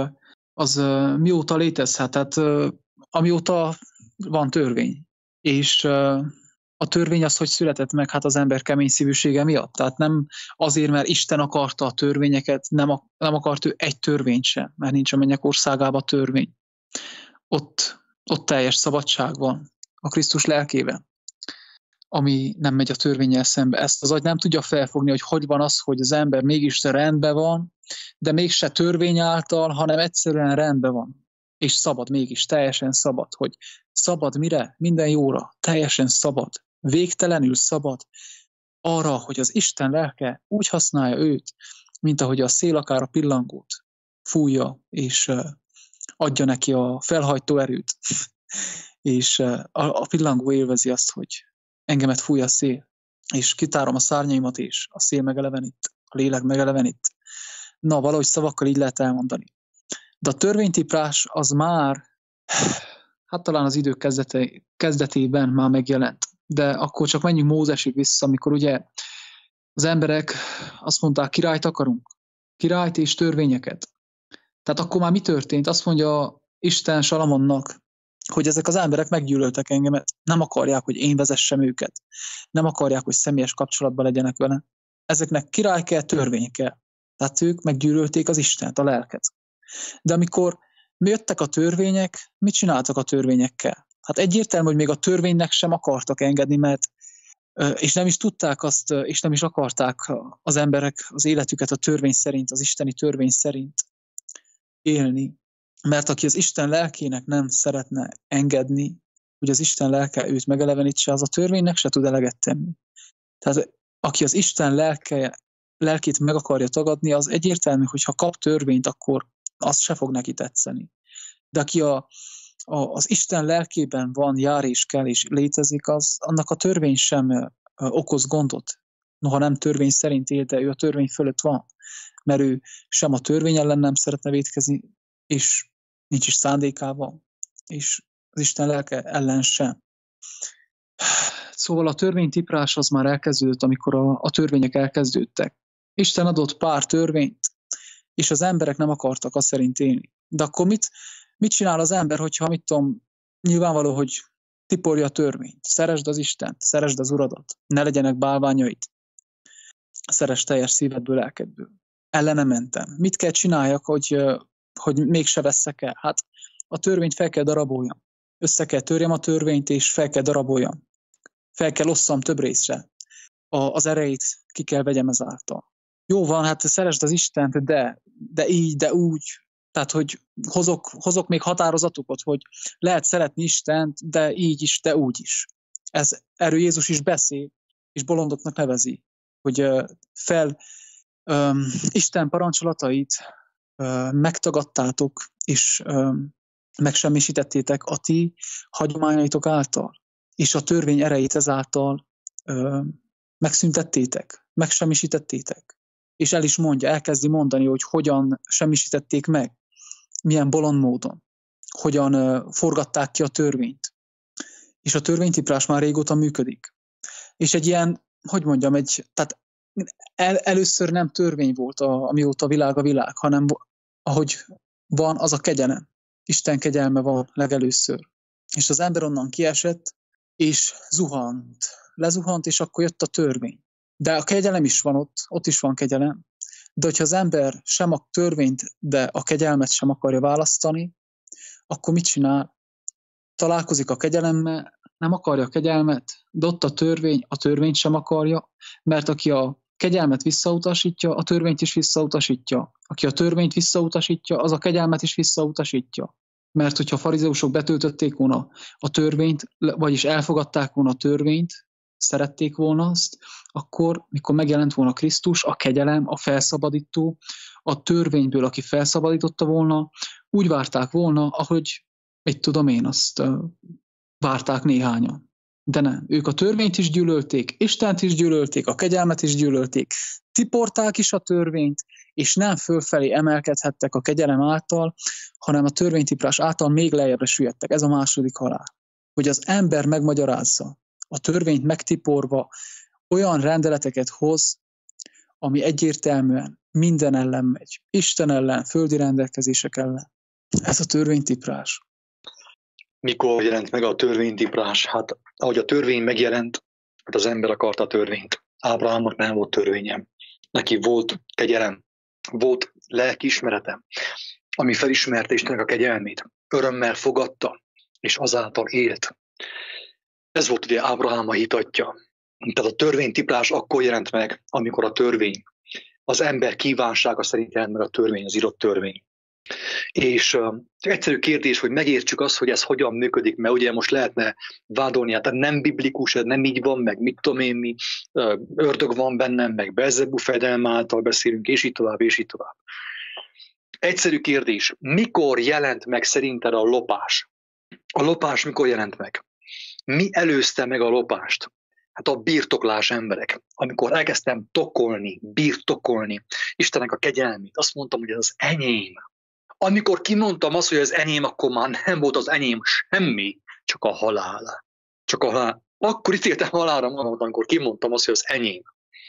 az mióta létezhet, tehát amióta van törvény. És a törvény az, hogy született meg, hát az ember kemény szívűsége miatt. Tehát nem azért, mert Isten akarta a törvényeket, nem akart ő egy törvényt sem, mert nincs a mennyek országában törvény. Ott teljes szabadság van a Krisztus lelkében, ami nem megy a törvénnyel szembe. Ezt az agy nem tudja felfogni, hogy van az, hogy az ember mégis rendben van, de mégse törvény által, hanem egyszerűen rendben van. És szabad mégis, teljesen szabad. Hogy szabad mire? Minden jóra. Teljesen szabad. Végtelenül szabad arra, hogy az Isten lelke úgy használja őt, mint ahogy a szél akár a pillangót fújja, és adja neki a felhajtó erőt. És a pillangó élvezi azt, hogy engemet fúj a szél, és kitárom a szárnyaimat, és a szél megelevenít, a lélek megelevenít. Na, valahogy szavakkal így lehet elmondani. De a törvénytiprás az már, hát talán az idők kezdetében már megjelent. de akkor csak menjünk Mózesig vissza, amikor ugye az emberek azt mondták, királyt akarunk, királyt és törvényeket. Tehát akkor már mi történt? Azt mondja Isten Salamonnak, hogy ezek az emberek meggyűlöltek engemet, nem akarják, hogy én vezessem őket, nem akarják, hogy személyes kapcsolatban legyenek vele. Ezeknek király kell, törvény kell. Tehát ők meggyűlölték az Istent, a lelket. De amikor jöttek a törvények, mit csináltak a törvényekkel? Hát egyértelmű, hogy még a törvénynek sem akartak engedni, mert és nem is tudták azt, és nem is akarták az emberek az életüket a törvény szerint, az isteni törvény szerint élni. Mert aki az Isten lelkének nem szeretne engedni, hogy az Isten lelke őt megelevenítse, az a törvénynek se tud eleget tenni. Tehát aki az Isten lelkét meg akarja tagadni, az egyértelmű, hogy ha kap törvényt, akkor az se fog neki tetszeni. De aki az Isten lelkében van, jár és kell és létezik, annak a törvény sem okoz gondot. Noha nem törvény szerint él, de ő a törvény fölött van. Mert ő sem a törvény ellen nem szeretne vétkezni, és nincs is szándékában, és az Isten lelke ellen sem. Szóval a törvénytiprás az már elkezdődött, amikor a törvények elkezdődtek. Isten adott pár törvényt, és az emberek nem akartak azt szerint élni. De akkor mit csinál az ember, hogyha, mit tudom, nyilvánvaló, hogy tiporja a törvényt. Szeresd az Istent, szeresd az Uradat, ne legyenek bálványaid. Szeresd teljes szívedből, lelkedből. Ellene mentem. Mit kell csináljak, hogy mégse veszek el? Hát a törvényt fel kell daraboljam. Össze kell törjem a törvényt, és fel kell daraboljam. Fel kell osszam több részre. Az erejét ki kell vegyem ezáltal. Jó van, hát szeresd az Istent, de így, de úgy. Tehát, hogy hozok még határozatokat, hogy lehet szeretni Istent, de így is, de úgy is. Erről Jézus is beszél, és bolondoknak nevezi, hogy Isten parancsolatait megtagadtátok, és megsemmisítettétek a ti hagyományaitok által, és a törvény erejét ezáltal megszüntettétek, megsemmisítettétek. És el is mondja, elkezdi mondani, hogy hogyan semmisítették meg, milyen bolond módon, hogyan forgatták ki a törvényt. És a törvénytiprás már régóta működik. És egy ilyen, tehát először nem törvény volt, amióta a világ, hanem ahogy van, az a kegyelem. Isten kegyelme van legelőször. És az ember onnan kiesett, és lezuhant, és akkor jött a törvény. De a kegyelem is van ott is van kegyelem. De hogyha az ember sem a törvényt, de a kegyelmet sem akarja választani, akkor mit csinál? Találkozik a kegyelemmel, nem akarja a kegyelmet, de ott a törvényt sem akarja, mert aki a kegyelmet visszautasítja, a törvényt is visszautasítja. Aki a törvényt visszautasítja, az a kegyelmet is visszautasítja. Mert hogyha a farizeusok betöltötték volna a törvényt, vagyis elfogadták volna a törvényt, szerették volna azt, akkor, mikor megjelent volna Krisztus, a kegyelem, a felszabadító, a törvényből, aki felszabadította volna, úgy várták volna, ahogy, azt várták néhányan. De nem, ők a törvényt is gyűlölték, Istent is gyűlölték, a kegyelmet is gyűlölték, tiporták is a törvényt, és nem fölfelé emelkedhettek a kegyelem által, hanem a törvénytiprás által még lejjebbre süllyedtek. Ez a második halál. Hogy az ember megmagyarázza, a törvényt megtiporva olyan rendeleteket hoz, ami egyértelműen minden ellen megy. Isten ellen, földi rendelkezések ellen. Ez a törvénytiprás. Mikor jelent meg a törvénytiprás? Hát ahogy a törvény megjelent, hát az ember akarta a törvényt. Ábrahámnak nem volt törvényem. Neki volt kegyelem, volt lelkiismeretem, ami felismerte Istennek a kegyelmét. Örömmel fogadta, és azáltal élt. Ez volt ugye Ábrahám a hitatja. Tehát a törvénytiprás akkor jelent meg, amikor a törvény, az ember kívánsága szerint jelent meg a törvény, az írott törvény. És egyszerű kérdés, hogy megértsük azt, hogy ez hogyan működik, mert ugye most lehetne vádolni, hát nem biblikus, ez nem így van, meg mit tudom én mi, ördög van bennem, meg Belzebu fejedelem által beszélünk, és így tovább, és így tovább. Egyszerű kérdés, mikor jelent meg szerinted a lopás? A lopás mikor jelent meg? Mi előzte meg a lopást? Hát a birtoklás emberek. Amikor elkezdtem birtokolni Istennek a kegyelmét, azt mondtam, hogy ez az enyém. Amikor kimondtam azt, hogy az enyém, akkor már nem volt az enyém semmi, csak a halál. Csak a halál. Akkor ítéltem halálra magamat, amikor kimondtam azt, hogy az enyém.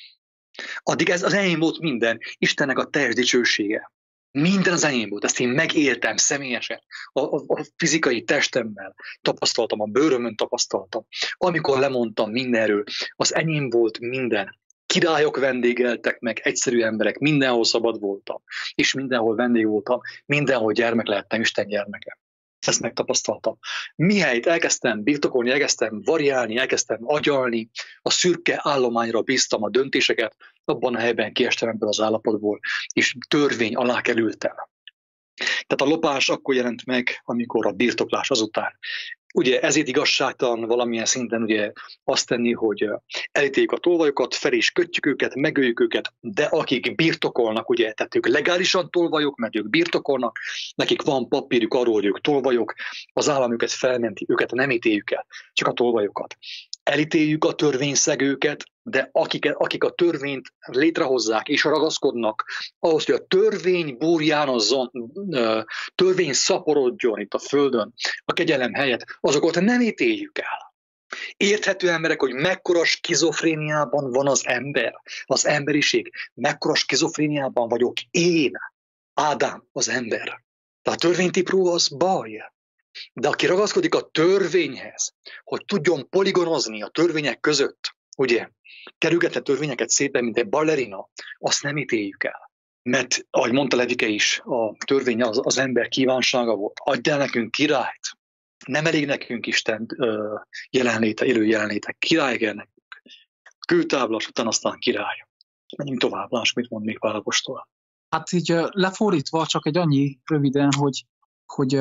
Addig ez az enyém volt minden, Istennek a teljes dicsősége. Minden az enyém volt, ezt én megéltem személyesen, a fizikai testemmel tapasztaltam, a bőrömön tapasztaltam. Amikor lemondtam mindenről, az enyém volt minden. Királyok vendégeltek meg, egyszerű emberek, mindenhol szabad voltam, és mindenhol vendég voltam, mindenhol gyermek lehettem, Isten gyermeke. Ezt megtapasztaltam. Mihelyt elkezdtem birtokolni, elkezdtem variálni, elkezdtem agyalni, a szürke állományra bíztam a döntéseket, abban a helyben kiestem ebből az állapotból, és törvény alá kerültem. Tehát a lopás akkor jelent meg, amikor a birtoklás azután. Ugye ezért igazságtalan valamilyen szinten ugye azt tenni, hogy elítéljük a tolvajokat, fel is kötjük őket, megöljük őket, de akik birtokolnak, ugye, tehát ők legálisan tolvajok, mert ők birtokolnak, nekik van papírjuk arról, hogy ők tolvajok, az állam őket felmenti, őket nem ítéljük el, csak a tolvajokat. Elítéljük a törvényszegőket, de akik a törvényt létrehozzák és ragaszkodnak ahhoz, hogy a törvény burjánozzon, törvény szaporodjon itt a földön, a kegyelem helyett, azokat nem ítéljük el. Érthető emberek, hogy mekkora skizofréniában van az ember, az emberiség, mekkora skizofréniában vagyok én, Ádám, az ember. De a törvénytipró az baj. De aki ragaszkodik a törvényhez, hogy tudjon poligonozni a törvények között, ugye, kerülgetne törvényeket szépen, mint egy ballerina, azt nem ítéljük el. Mert, ahogy mondta Levike is, a törvény az ember kívánsága volt. Adj el nekünk királyt. Nem elég nekünk Isten jelenléte, élő jelenléte. Király kell nekünk. Kőtáblas, utána aztán király. Menjünk tovább, lássuk, mit mond még Pál apostol. Hát így lefordítva csak egy annyi röviden, hogy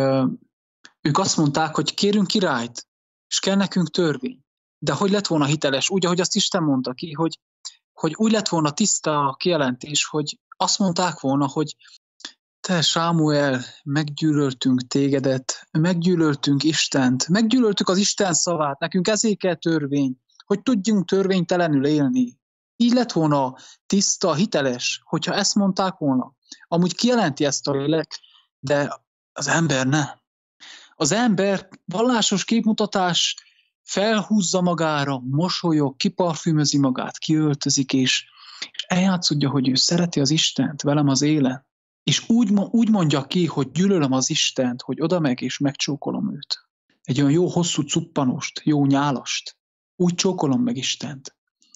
ők azt mondták, hogy kérünk királyt, és kell nekünk törvény. De hogy lett volna hiteles? Úgy, ahogy azt Isten mondta ki, hogy úgy lett volna tiszta a kijelentés, hogy azt mondták volna, hogy te, Sámuel, meggyűlöltünk tégedet, meggyűlöltünk Istent, meggyűlöltük az Isten szavát, nekünk ezért kell törvény, hogy tudjunk törvénytelenül élni. Így lett volna tiszta, hiteles, hogyha ezt mondták volna. Amúgy kijelenti ezt a lélek, de az ember ne. Az ember vallásos képmutatás felhúzza magára, mosolyog, kiparfümözi magát, kiöltözik, és eljátszódja, hogy ő szereti az Istent, velem az élen. És úgy mondja ki, hogy gyűlölöm az Istent, hogy oda meg és megcsókolom őt. Egy olyan jó hosszú cuppanost, jó nyálast. Úgy csókolom meg Istent.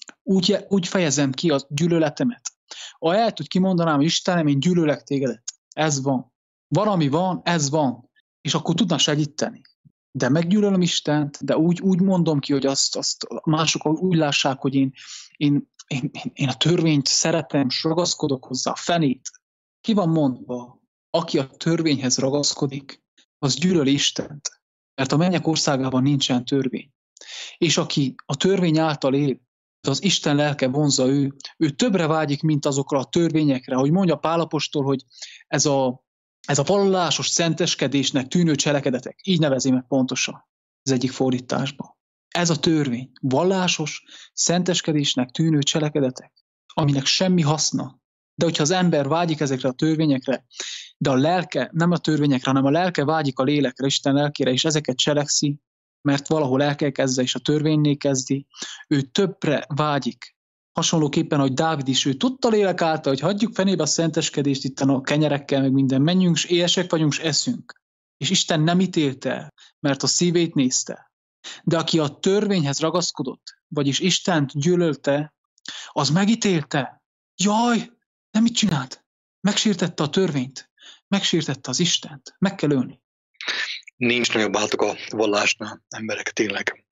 Úgy fejezem ki a gyűlöletemet. Ahelyett, hogy kimondanám, hogy Istenem, én gyűlölek tégedet. Ez van. Valami van, ez van. És akkor tudna segíteni. De meggyűlölöm Istent, de úgy mondom ki, hogy azt mások úgy lássák, hogy én a törvényt szeretem, és ragaszkodok hozzá, a fenét. Ki van mondva, aki a törvényhez ragaszkodik, az gyűlöli Istent. Mert a mennyek országában nincsen törvény. És aki a törvény által él, az Isten lelke vonzza ő többre vágyik, mint azokra a törvényekre. Hogy mondja Pál apostol, hogy ez a vallásos szenteskedésnek tűnő cselekedetek, így nevezi meg pontosan az egyik fordításban. Ez a törvény, vallásos szenteskedésnek tűnő cselekedetek, aminek semmi haszna. De hogyha az ember vágyik ezekre a törvényekre, de a lelke, nem a törvényekre, hanem a lelke vágyik a lélekre, Isten lelkére, és ezeket cselekszi, mert valahol el kell kezdve, és a törvénynél kezdi, ő többre vágyik. Hasonlóképpen, ahogy Dávid is, ő tudta lélek által, hogy hagyjuk fenébe a szenteskedést itt a kenyerekkel, meg minden, menjünk, és éhesek vagyunk, és eszünk. És Isten nem ítélte, mert a szívét nézte. De aki a törvényhez ragaszkodott, vagyis Istent gyűlölte, az megítélte. Jaj, nem mit csinált? Megsértette a törvényt, megsértette az Istent, meg kell ölni. Nincs nagyobb állatok a vallásnál, emberek, tényleg.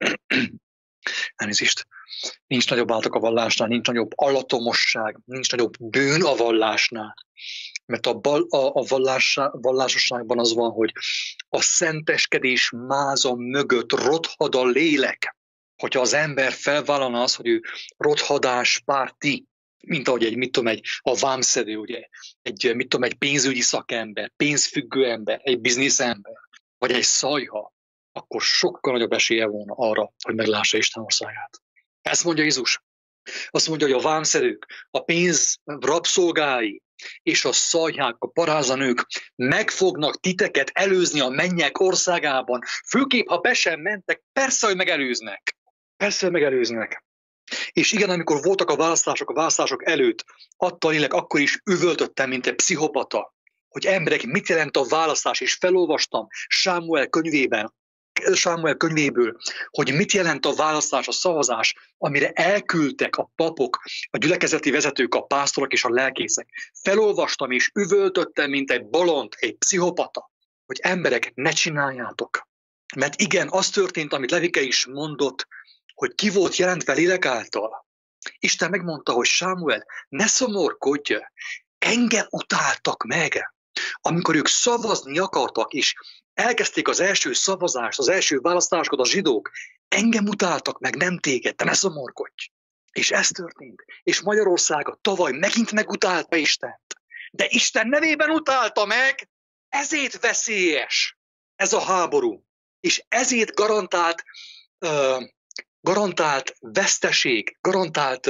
Elnézést. Nincs nagyobb állatok a vallásnál, nincs nagyobb alattomosság, nincs nagyobb bűn a vallásnál. Mert a vallásosságban az van, hogy a szenteskedés máza mögött rothad a lélek. Hogyha az ember felvállalna az, hogy ő rothadáspárti, mint ahogy a vámszedő, ugye, egy pénzügyi szakember, pénzfüggő ember, egy bizniszember, vagy egy szajha, akkor sokkal nagyobb esélye volna arra, hogy meglássa Isten országát. Ezt mondja Jézus. Azt mondja, hogy a vámszedők, a pénz rabszolgái és a szajhák, a parázanők meg fognak titeket előzni a mennyek országában. Főképp, ha be sem mentek, persze, hogy megelőznek. Persze megelőznek. És igen, amikor voltak a választások előtt, adta a lélek, akkor is üvöltöttem, mint egy pszichopata, hogy emberek, mit jelent a választás, és felolvastam Sámuel könyvéből, hogy mit jelent a választás, a szavazás, amire elküldtek a papok, a gyülekezeti vezetők, a pásztorok és a lelkészek. Felolvastam és üvöltöttem, mint egy bolond, egy pszichopata, hogy emberek, ne csináljátok. Mert igen, az történt, amit Levike is mondott, hogy ki volt jelentve lélek által. Isten megmondta, hogy Sámuel, ne szomorkodj, engem utáltak meg. Amikor ők szavazni akartak, és elkezdték az első szavazást, az első választásokat a zsidók, engem utáltak meg, nem téged, te ne szomorkodj. És ez történt. És Magyarország tavaly megint megutálta Istent. De Isten nevében utálta meg, ezért veszélyes ez a háború. És ezért garantált veszteség, garantált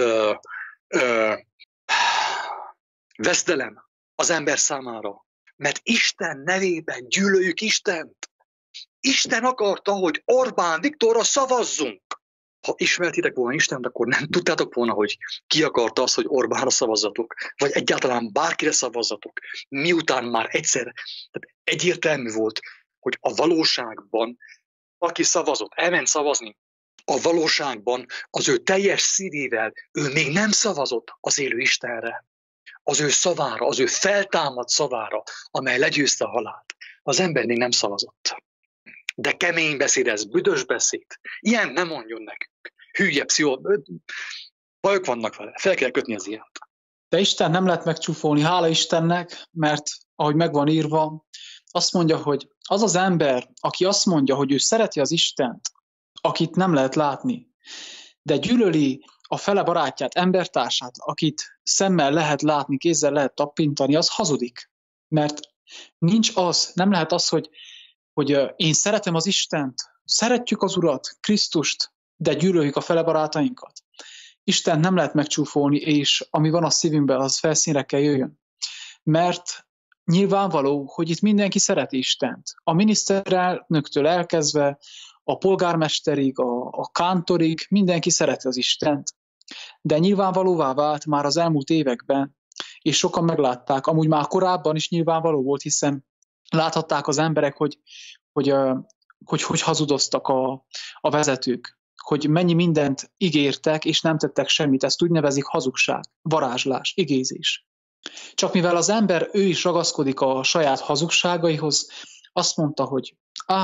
veszdelem az ember számára. Mert Isten nevében gyűlöljük Istent. Isten akarta, hogy Orbán Viktorra szavazzunk. Ha ismertitek volna Istent, akkor nem tudtátok volna, hogy ki akarta azt, hogy Orbánra szavazzatok, vagy egyáltalán bárkire szavazzatok. Miután már egyszer egyértelmű volt, hogy a valóságban, aki szavazott, elment szavazni, a valóságban az ő teljes szívével ő még nem szavazott az élő Istenre. Az ő szavára, az ő feltámadt szavára, amely legyőzte a halált. Az ember még nem szavazott. De kemény beszéd ez, büdös beszéd. Ilyen nem mondjon nekünk. Hülye, bajok vannak vele. Fel kell kötni az ilyet. De Isten nem lehet megcsúfolni, hála Istennek, mert ahogy meg van írva, azt mondja, hogy az az ember, aki azt mondja, hogy ő szereti az Istent, akit nem lehet látni, de gyűlöli a fele barátját, embertársát, akit szemmel lehet látni, kézzel lehet tappintani, az hazudik. Mert nem lehet az, hogy én szeretem az Istent, szeretjük az Urat, Krisztust, de gyűlöljük a fele barátainkat. Isten nem lehet megcsúfolni, és ami van a szívünkben, az felszínre kell jöjjön. Mert nyilvánvaló, hogy itt mindenki szereti Istent. A miniszterelnöktől elkezdve, a polgármesterig, a kántorig, mindenki szereti az Istent. De nyilvánvalóvá vált már az elmúlt években, és sokan meglátták, amúgy már korábban is nyilvánvaló volt, hiszen láthatták az emberek, hogy hazudoztak a vezetők, hogy mennyi mindent ígértek, és nem tettek semmit. Ezt úgy nevezik hazugság, varázslás, igézés. Csak mivel az ember, ő is ragaszkodik a saját hazugságaihoz, azt mondta, hogy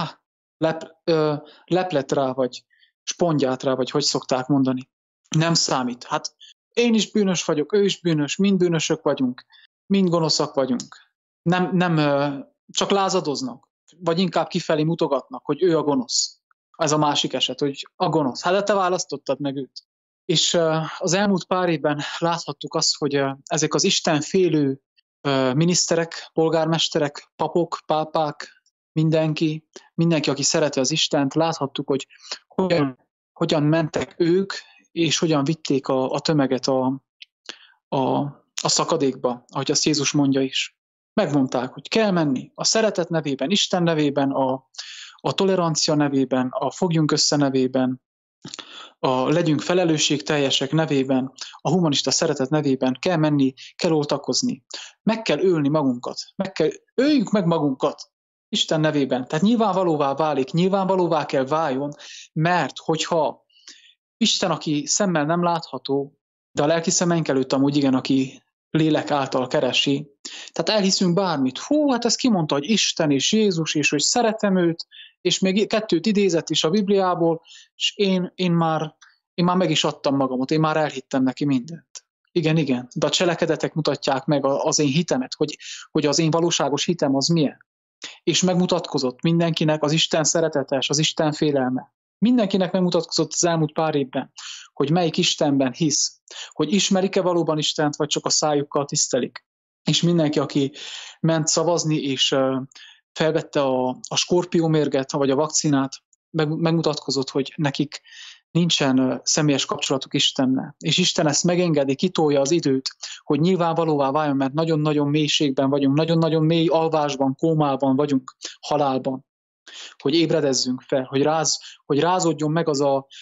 leplet rá, vagy spongyát rá, vagy hogy szokták mondani. Nem számít. Hát én is bűnös vagyok, ő is bűnös, mind bűnösök vagyunk, mind gonoszak vagyunk. Nem csak lázadoznak, vagy inkább kifelé mutogatnak, hogy ő a gonosz. Ez a másik eset, hogy a gonosz. Hát de te választottad meg őt. És az elmúlt pár évben láthattuk azt, hogy ezek az istenfélő miniszterek, polgármesterek, papok, pápák, mindenki, aki szereti az Istent, láthattuk, hogy hogyan mentek ők, és hogyan vitték a tömeget a szakadékba, ahogy azt Jézus mondja is. Megmondták, hogy kell menni a szeretet nevében, Isten nevében, a tolerancia nevében, a fogjunk össze nevében, a legyünk felelősségteljesek nevében, a humanista szeretet nevében kell menni, kell oltakozni. Meg kell ölni magunkat. Öljük meg magunkat Isten nevében. Tehát nyilvánvalóvá válik, nyilvánvalóvá kell váljon, mert hogyha Isten, aki szemmel nem látható, de a lelki szemeink előtt amúgy igen, aki lélek által keresi. Tehát elhiszünk bármit. Hát ezt kimondta, hogy Isten és Jézus, és hogy szeretem őt, és még 2 idézett is a Bibliából, és én már meg is adtam magamot, én már elhittem neki mindent. Igen, de a cselekedetek mutatják meg az én hitemet, hogy az én valóságos hitem az milyen. És megmutatkozott mindenkinek az Isten szeretetes, az Isten félelme. Mindenkinek megmutatkozott az elmúlt pár évben, hogy melyik Istenben hisz, hogy ismerik-e valóban Istent, vagy csak a szájukkal tisztelik. És mindenki, aki ment szavazni, és felvette a skorpiómérget, vagy a vakcinát, megmutatkozott, hogy nekik nincsen személyes kapcsolatuk Istennel. És Isten ezt megengedi, kitolja az időt, hogy nyilvánvalóvá váljon, mert nagyon-nagyon mélységben vagyunk, nagyon-nagyon mély alvásban, kómában vagyunk, halálban. hogy ébredezzünk fel, hogy rázódjon meg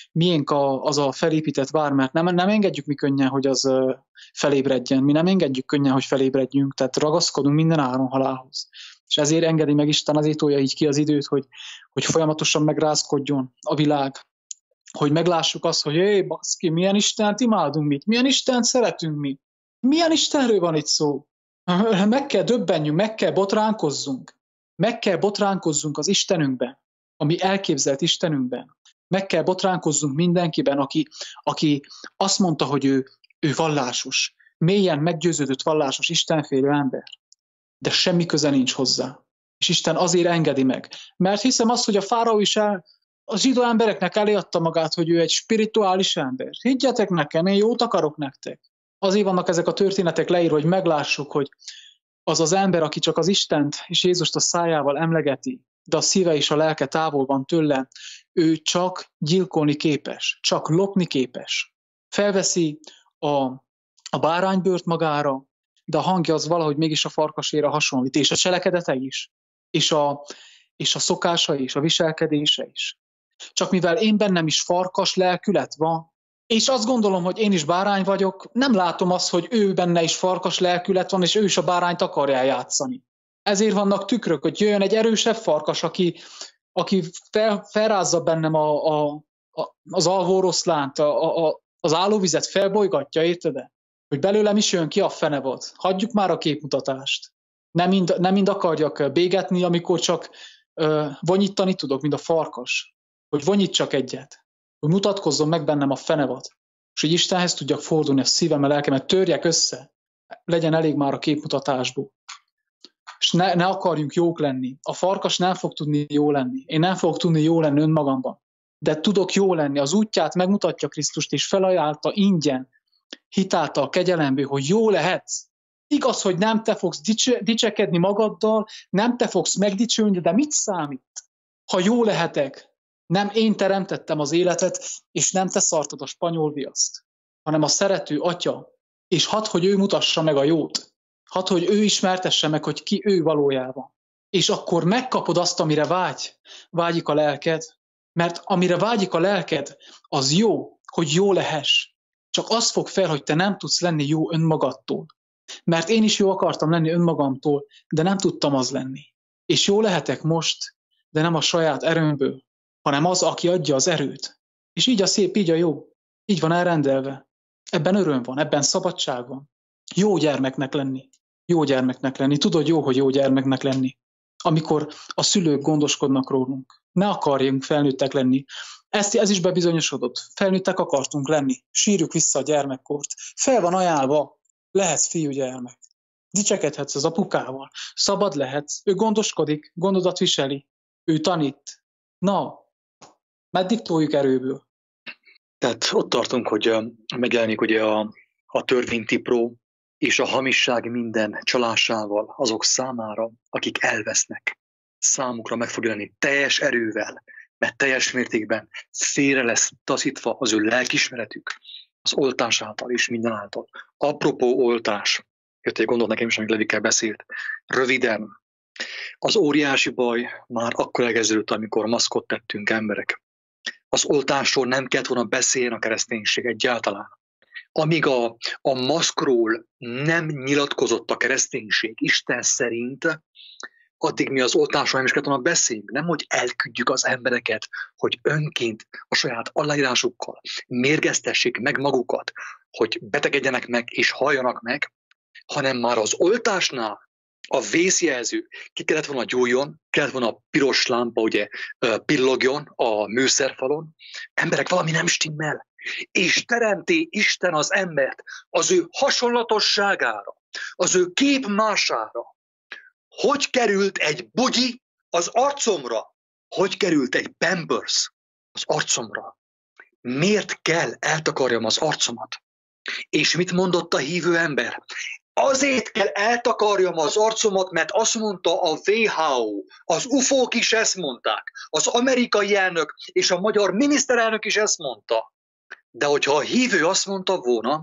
az a felépített vár, mert nem engedjük mi könnyen, hogy az felébredjen. Mi nem engedjük könnyen, hogy felébredjünk, tehát ragaszkodunk minden áron halálhoz. És ezért engedi meg Isten, azért tolja így ki az időt, hogy folyamatosan megrázkodjon a világ. Hogy meglássuk azt, hogy hé, baszki, milyen Istent imádunk mi, milyen Istent szeretünk mi. Milyen Istenről van itt szó? Meg kell döbbenjünk, meg kell botránkozzunk. Meg kell botránkozzunk az Istenünkben, ami elképzelt Istenünkben. Meg kell botránkozzunk mindenkiben, aki azt mondta, hogy ő vallásos, mélyen meggyőződött vallásos, istenfélő ember. De semmi köze nincs hozzá. És Isten azért engedi meg. Mert hiszem azt, hogy a fáraó is a zsidó embereknek eléadta magát, hogy ő egy spirituális ember. Higgyetek nekem, én jót akarok nektek. Azért vannak ezek a történetek leírva, hogy meglássuk, hogy az az ember, aki csak az Istent és Jézust a szájával emlegeti, de a szíve és a lelke távol van tőle, ő csak gyilkolni képes, csak lopni képes. Felveszi a báránybőrt magára, de a hangja az valahogy mégis a farkasére hasonlít, és a cselekedete is, és a szokása is, a viselkedése is. Csak mivel én bennem is farkas lelkület van, és azt gondolom, hogy én is bárány vagyok, nem látom azt, hogy ő benne is farkas lelkület van, és ő is a bárányt akarja játszani. Ezért vannak tükrök, hogy jöjjön egy erősebb farkas, aki felrázza bennem az alvóroszlánt, az állóvizet felbolygatja, érted? Hogy belőlem is jön ki a fenevod. Hagyjuk már a képmutatást. Nem mind akarjak bégetni, amikor csak vonyítani tudok, mint a farkas. Hogy vonyítsak egyet. Hogy mutatkozzon meg bennem a fenevad. És hogy Istenhez tudjak fordulni a szívem, a lelkemet, törjek össze. Legyen elég már a képmutatásból. És ne akarjunk jók lenni. A farkas nem fog tudni jó lenni. Én nem fogok tudni jó lenni önmagamban. De tudok jó lenni. Az útját megmutatja Krisztust, és felajánlta ingyen, hitáltal, kegyelemből, hogy jó lehetsz. Igaz, hogy nem te fogsz dicsekedni magaddal, nem te fogsz megdicsülni, de mit számít? Ha jó lehetek, nem én teremtettem az életet, és nem te szartad a spanyol viaszt, hanem a szerető atya, és hadd, hogy ő mutassa meg a jót. Hadd, hogy ő ismertesse meg, hogy ki ő valójában. És akkor megkapod azt, amire vágyik a lelked, mert amire vágyik a lelked, az jó, hogy jó lehess. Csak az fog fel, hogy te nem tudsz lenni jó önmagadtól. Mert én is jó akartam lenni önmagamtól, de nem tudtam az lenni. És jó lehetek most, de nem a saját erőmből, hanem az, aki adja az erőt. És így a szép, így a jó. Így van elrendelve. Ebben öröm van, ebben szabadság van. Jó gyermeknek lenni. Jó gyermeknek lenni. Tudod jó, hogy jó gyermeknek lenni. Amikor a szülők gondoskodnak rólunk. Ne akarjunk felnőttek lenni. Ez is bebizonyosodott. Felnőttek akartunk lenni. Sírjuk vissza a gyermekkort. Fel van ajánlva. Lehetsz fiúgyermek. Dicsekedhetsz az apukával. Szabad lehetsz. Ő gondoskodik, gondodat viseli. Ő tanít. Na, meddig toljuk erőből? Tehát ott tartunk, hogy megjelenik ugye a törvénytipró és a hamisság minden csalásával azok számára, akik elvesznek. Számukra meg fog jelenni teljes erővel, mert teljes mértékben félre lesz taszítva az ő lelkismeretük, az oltás által és minden által. Apropó oltás, jött egy gondolat nekem is, amit Levikkel beszélt. Röviden, az óriási baj már akkor elkezdődött, amikor maszkot tettünk emberek. Az oltásról nem kellett volna beszélni a kereszténység egyáltalán. Amíg a maszkról nem nyilatkozott a kereszténység Isten szerint, addig mi az oltásról nem is kellett volna beszélni. Nem, hogy elküldjük az embereket, hogy önként a saját aláírásukkal mérgeztessék meg magukat, hogy betegedjenek meg és halljanak meg, hanem már az oltásnál a vészjelző ki kellett volna gyújjon, kellett volna a piros lámpa, ugye, pillogjon a műszerfalon. Emberek, valami nem stimmel. És teremti Isten az embert az ő hasonlatosságára, az ő képmására. Hogy került egy bugyi az arcomra? Hogy került egy Pampers az arcomra? Miért kell eltakarjam az arcomat? És mit mondott a hívő ember? Azért kell eltakarjam az arcomat, mert azt mondta a WHO, az UFO-k is ezt mondták, az amerikai elnök és a magyar miniszterelnök is ezt mondta. De hogyha a hívő azt mondta volna,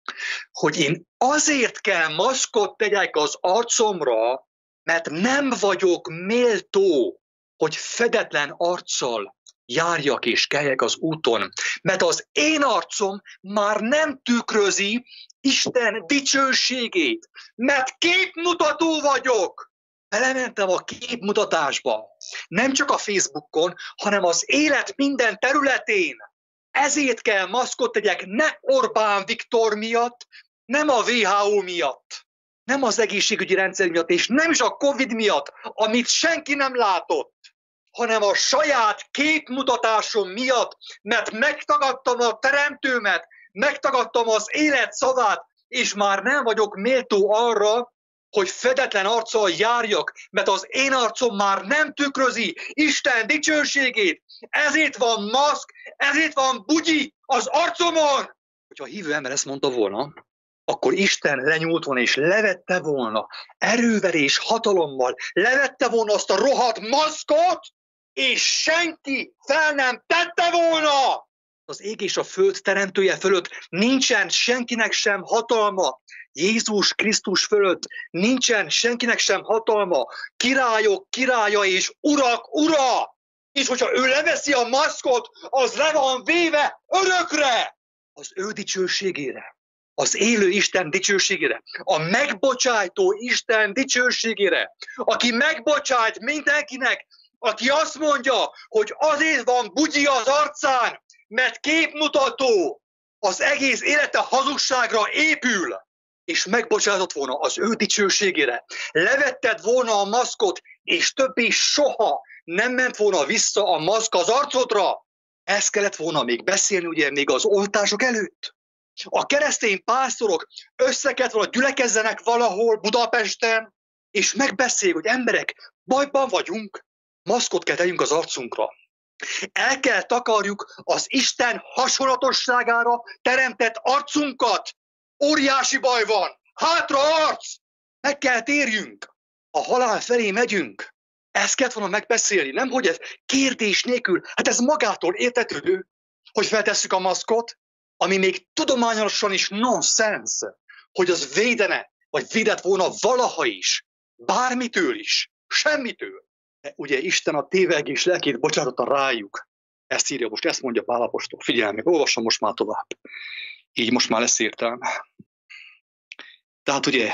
hogy én azért kell maszkot tegyek az arcomra, mert nem vagyok méltó, hogy fedetlen arccal járjak és keljek az úton, mert az én arcom már nem tükrözi Isten dicsőségét, mert képmutató vagyok. Belementem a képmutatásba, nem csak a Facebookon, hanem az élet minden területén. Ezért kell maszkot tegyek, ne Orbán Viktor miatt, nem a WHO miatt, nem az egészségügyi rendszer miatt, és nem is a Covid miatt, amit senki nem látott, hanem a saját képmutatásom miatt, mert megtagadtam a teremtőmet, megtagadtam az élet szavát, és már nem vagyok méltó arra, hogy fedetlen arccal járjak, mert az én arcom már nem tükrözi Isten dicsőségét. Ezért van maszk, ezért van bugyi az arcomon. Hogyha a hívő ember ezt mondta volna, akkor Isten lenyúlt volna és levette volna erővel és hatalommal, levette volna azt a rohadt maszkot, és senki fel nem tette volna. Az ég és a föld teremtője fölött nincsen senkinek sem hatalma. Jézus Krisztus fölött nincsen senkinek sem hatalma. Királyok királya és urak ura. És hogyha ő leveszi a maszkot, az le van véve örökre. Az ő dicsőségére. Az élő Isten dicsőségére. A megbocsájtó Isten dicsőségére. Aki megbocsájt mindenkinek, aki azt mondja, hogy azért van bugyi az arcán, mert képmutató, az egész élete hazugságra épül, és megbocsátott volna az ő dicsőségére. Levetted volna a maszkot, és többé soha nem ment volna vissza a maszk az arcodra. Ezt kellett volna még beszélni, ugye, még az oltások előtt. A keresztény pásztorok össze kellett volna gyülekezzenek valahol Budapesten, és megbeszéljük, hogy emberek, bajban vagyunk, maszkot kell tegyünk az arcunkra. El kell takarjuk az Isten hasonlatosságára teremtett arcunkat. Óriási baj van. Hátra arc! Meg kell térjünk. A halál felé megyünk. Ezt kellett volna megbeszélni. Nem, hogy ez kérdés nélkül. Hát ez magától értetődő, hogy feltesszük a maszkot, ami még tudományosan is nonsense, hogy az védene, vagy védett volna valaha is. Bármitől is. Semmitől. De ugye Isten a tévegés lelkét bocsátotta rájuk. Ezt írja most, ezt mondja Pál apostol. Figyelj meg, olvassam most már tovább. Így most már lesz értelme. Tehát ugye,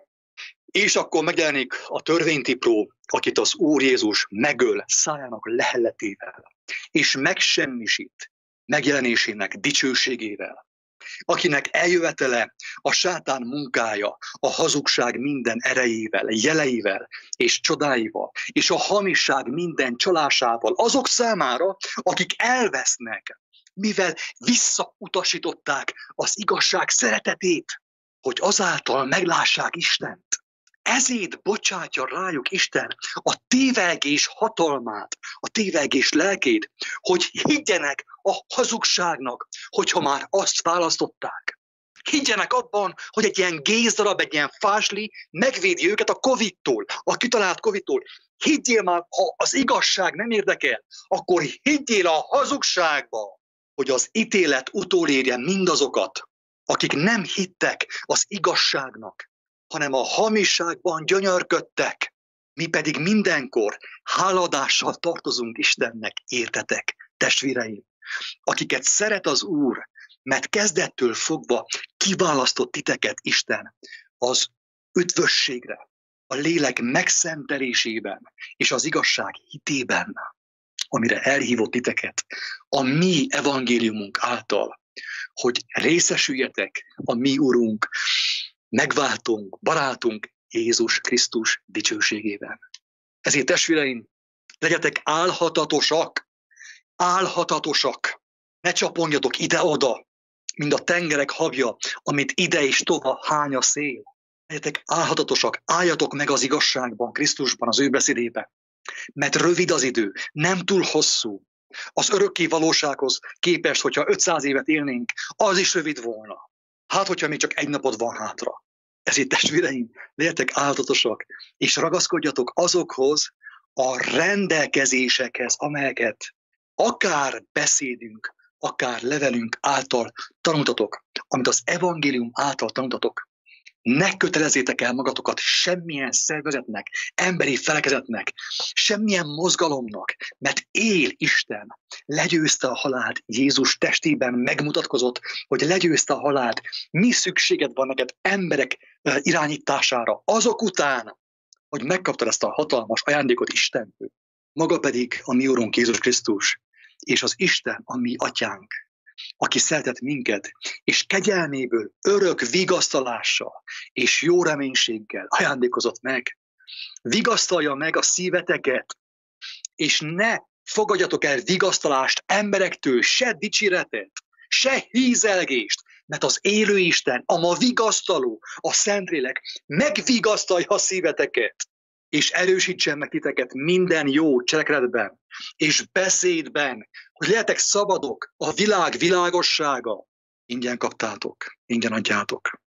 és akkor megjelenik a törvénytipró, akit az Úr Jézus megöl szájának lehelletével, és megsemmisít megjelenésének dicsőségével, akinek eljövetele a sátán munkája, a hazugság minden erejével, jeleivel és csodáival, és a hamisság minden csalásával, azok számára, akik elvesznek, mivel visszautasították az igazság szeretetét, hogy azáltal meglássák Istent. Ezért bocsátja rájuk Isten a tévelgés hatalmát, a tévelgés lelkét, hogy higgyenek a hazugságnak, hogyha már azt választották. Higgyenek abban, hogy egy ilyen gézdarab, egy ilyen fásli megvédi őket a Covid-tól, a kitalált Covid-tól. Higgyél már, ha az igazság nem érdekel, akkor higgyél a hazugságba, hogy az ítélet utolérje mindazokat, akik nem hittek az igazságnak, hanem a hamisságban gyönyörködtek. Mi pedig mindenkor háladással tartozunk Istennek, értetek, testvéreim, akiket szeret az Úr, mert kezdettől fogva kiválasztott titeket Isten az üdvösségre, a lélek megszentelésében és az igazság hitében, amire elhívott titeket a mi evangéliumunk által, hogy részesüljetek a mi Urunk, megváltunk, barátunk Jézus Krisztus dicsőségében. Ezért testvéreim, legyetek álhatatosak, álhatatosak, ne csapongjatok ide-oda, mint a tengerek habja, amit ide és tova hány a szél. Legyetek álhatatosak, álljatok meg az igazságban, Krisztusban, az ő beszédében. Mert rövid az idő, nem túl hosszú. Az örökké valósághoz képest, hogyha 500 évet élnénk, az is rövid volna. Hát, hogyha még csak egy napod van hátra. Ezért testvéreim, legyetek állatatosak, és ragaszkodjatok azokhoz a rendelkezésekhez, amelyeket akár beszédünk, akár levelünk által tanultatok, amit az evangélium által tanultatok. Ne kötelezzétek el magatokat semmilyen szervezetnek, emberi felekezetnek, semmilyen mozgalomnak, mert él Isten. Legyőzte a halált, Jézus testében megmutatkozott, hogy legyőzte a halált. Mi szükséged van neked emberek irányítására, azok után, hogy megkaptad ezt a hatalmas ajándékot Istentől. Maga pedig a mi Urunk Jézus Krisztus, és az Isten, a mi atyánk, aki szeretett minket, és kegyelméből örök vigasztalással és jó reménységgel ajándékozott meg. Vigasztalja meg a szíveteket, és ne fogadjatok el vigasztalást emberektől, se dicséretet, se hízelgést, mert az élő Isten, a ma vigasztaló, a Szentlélek megvigasztalja a szíveteket, és erősítsen meg titeket minden jó cselekedetben és beszédben, hogy lehetek szabadok, a világ világossága. Ingyen kaptátok, ingyen adjátok.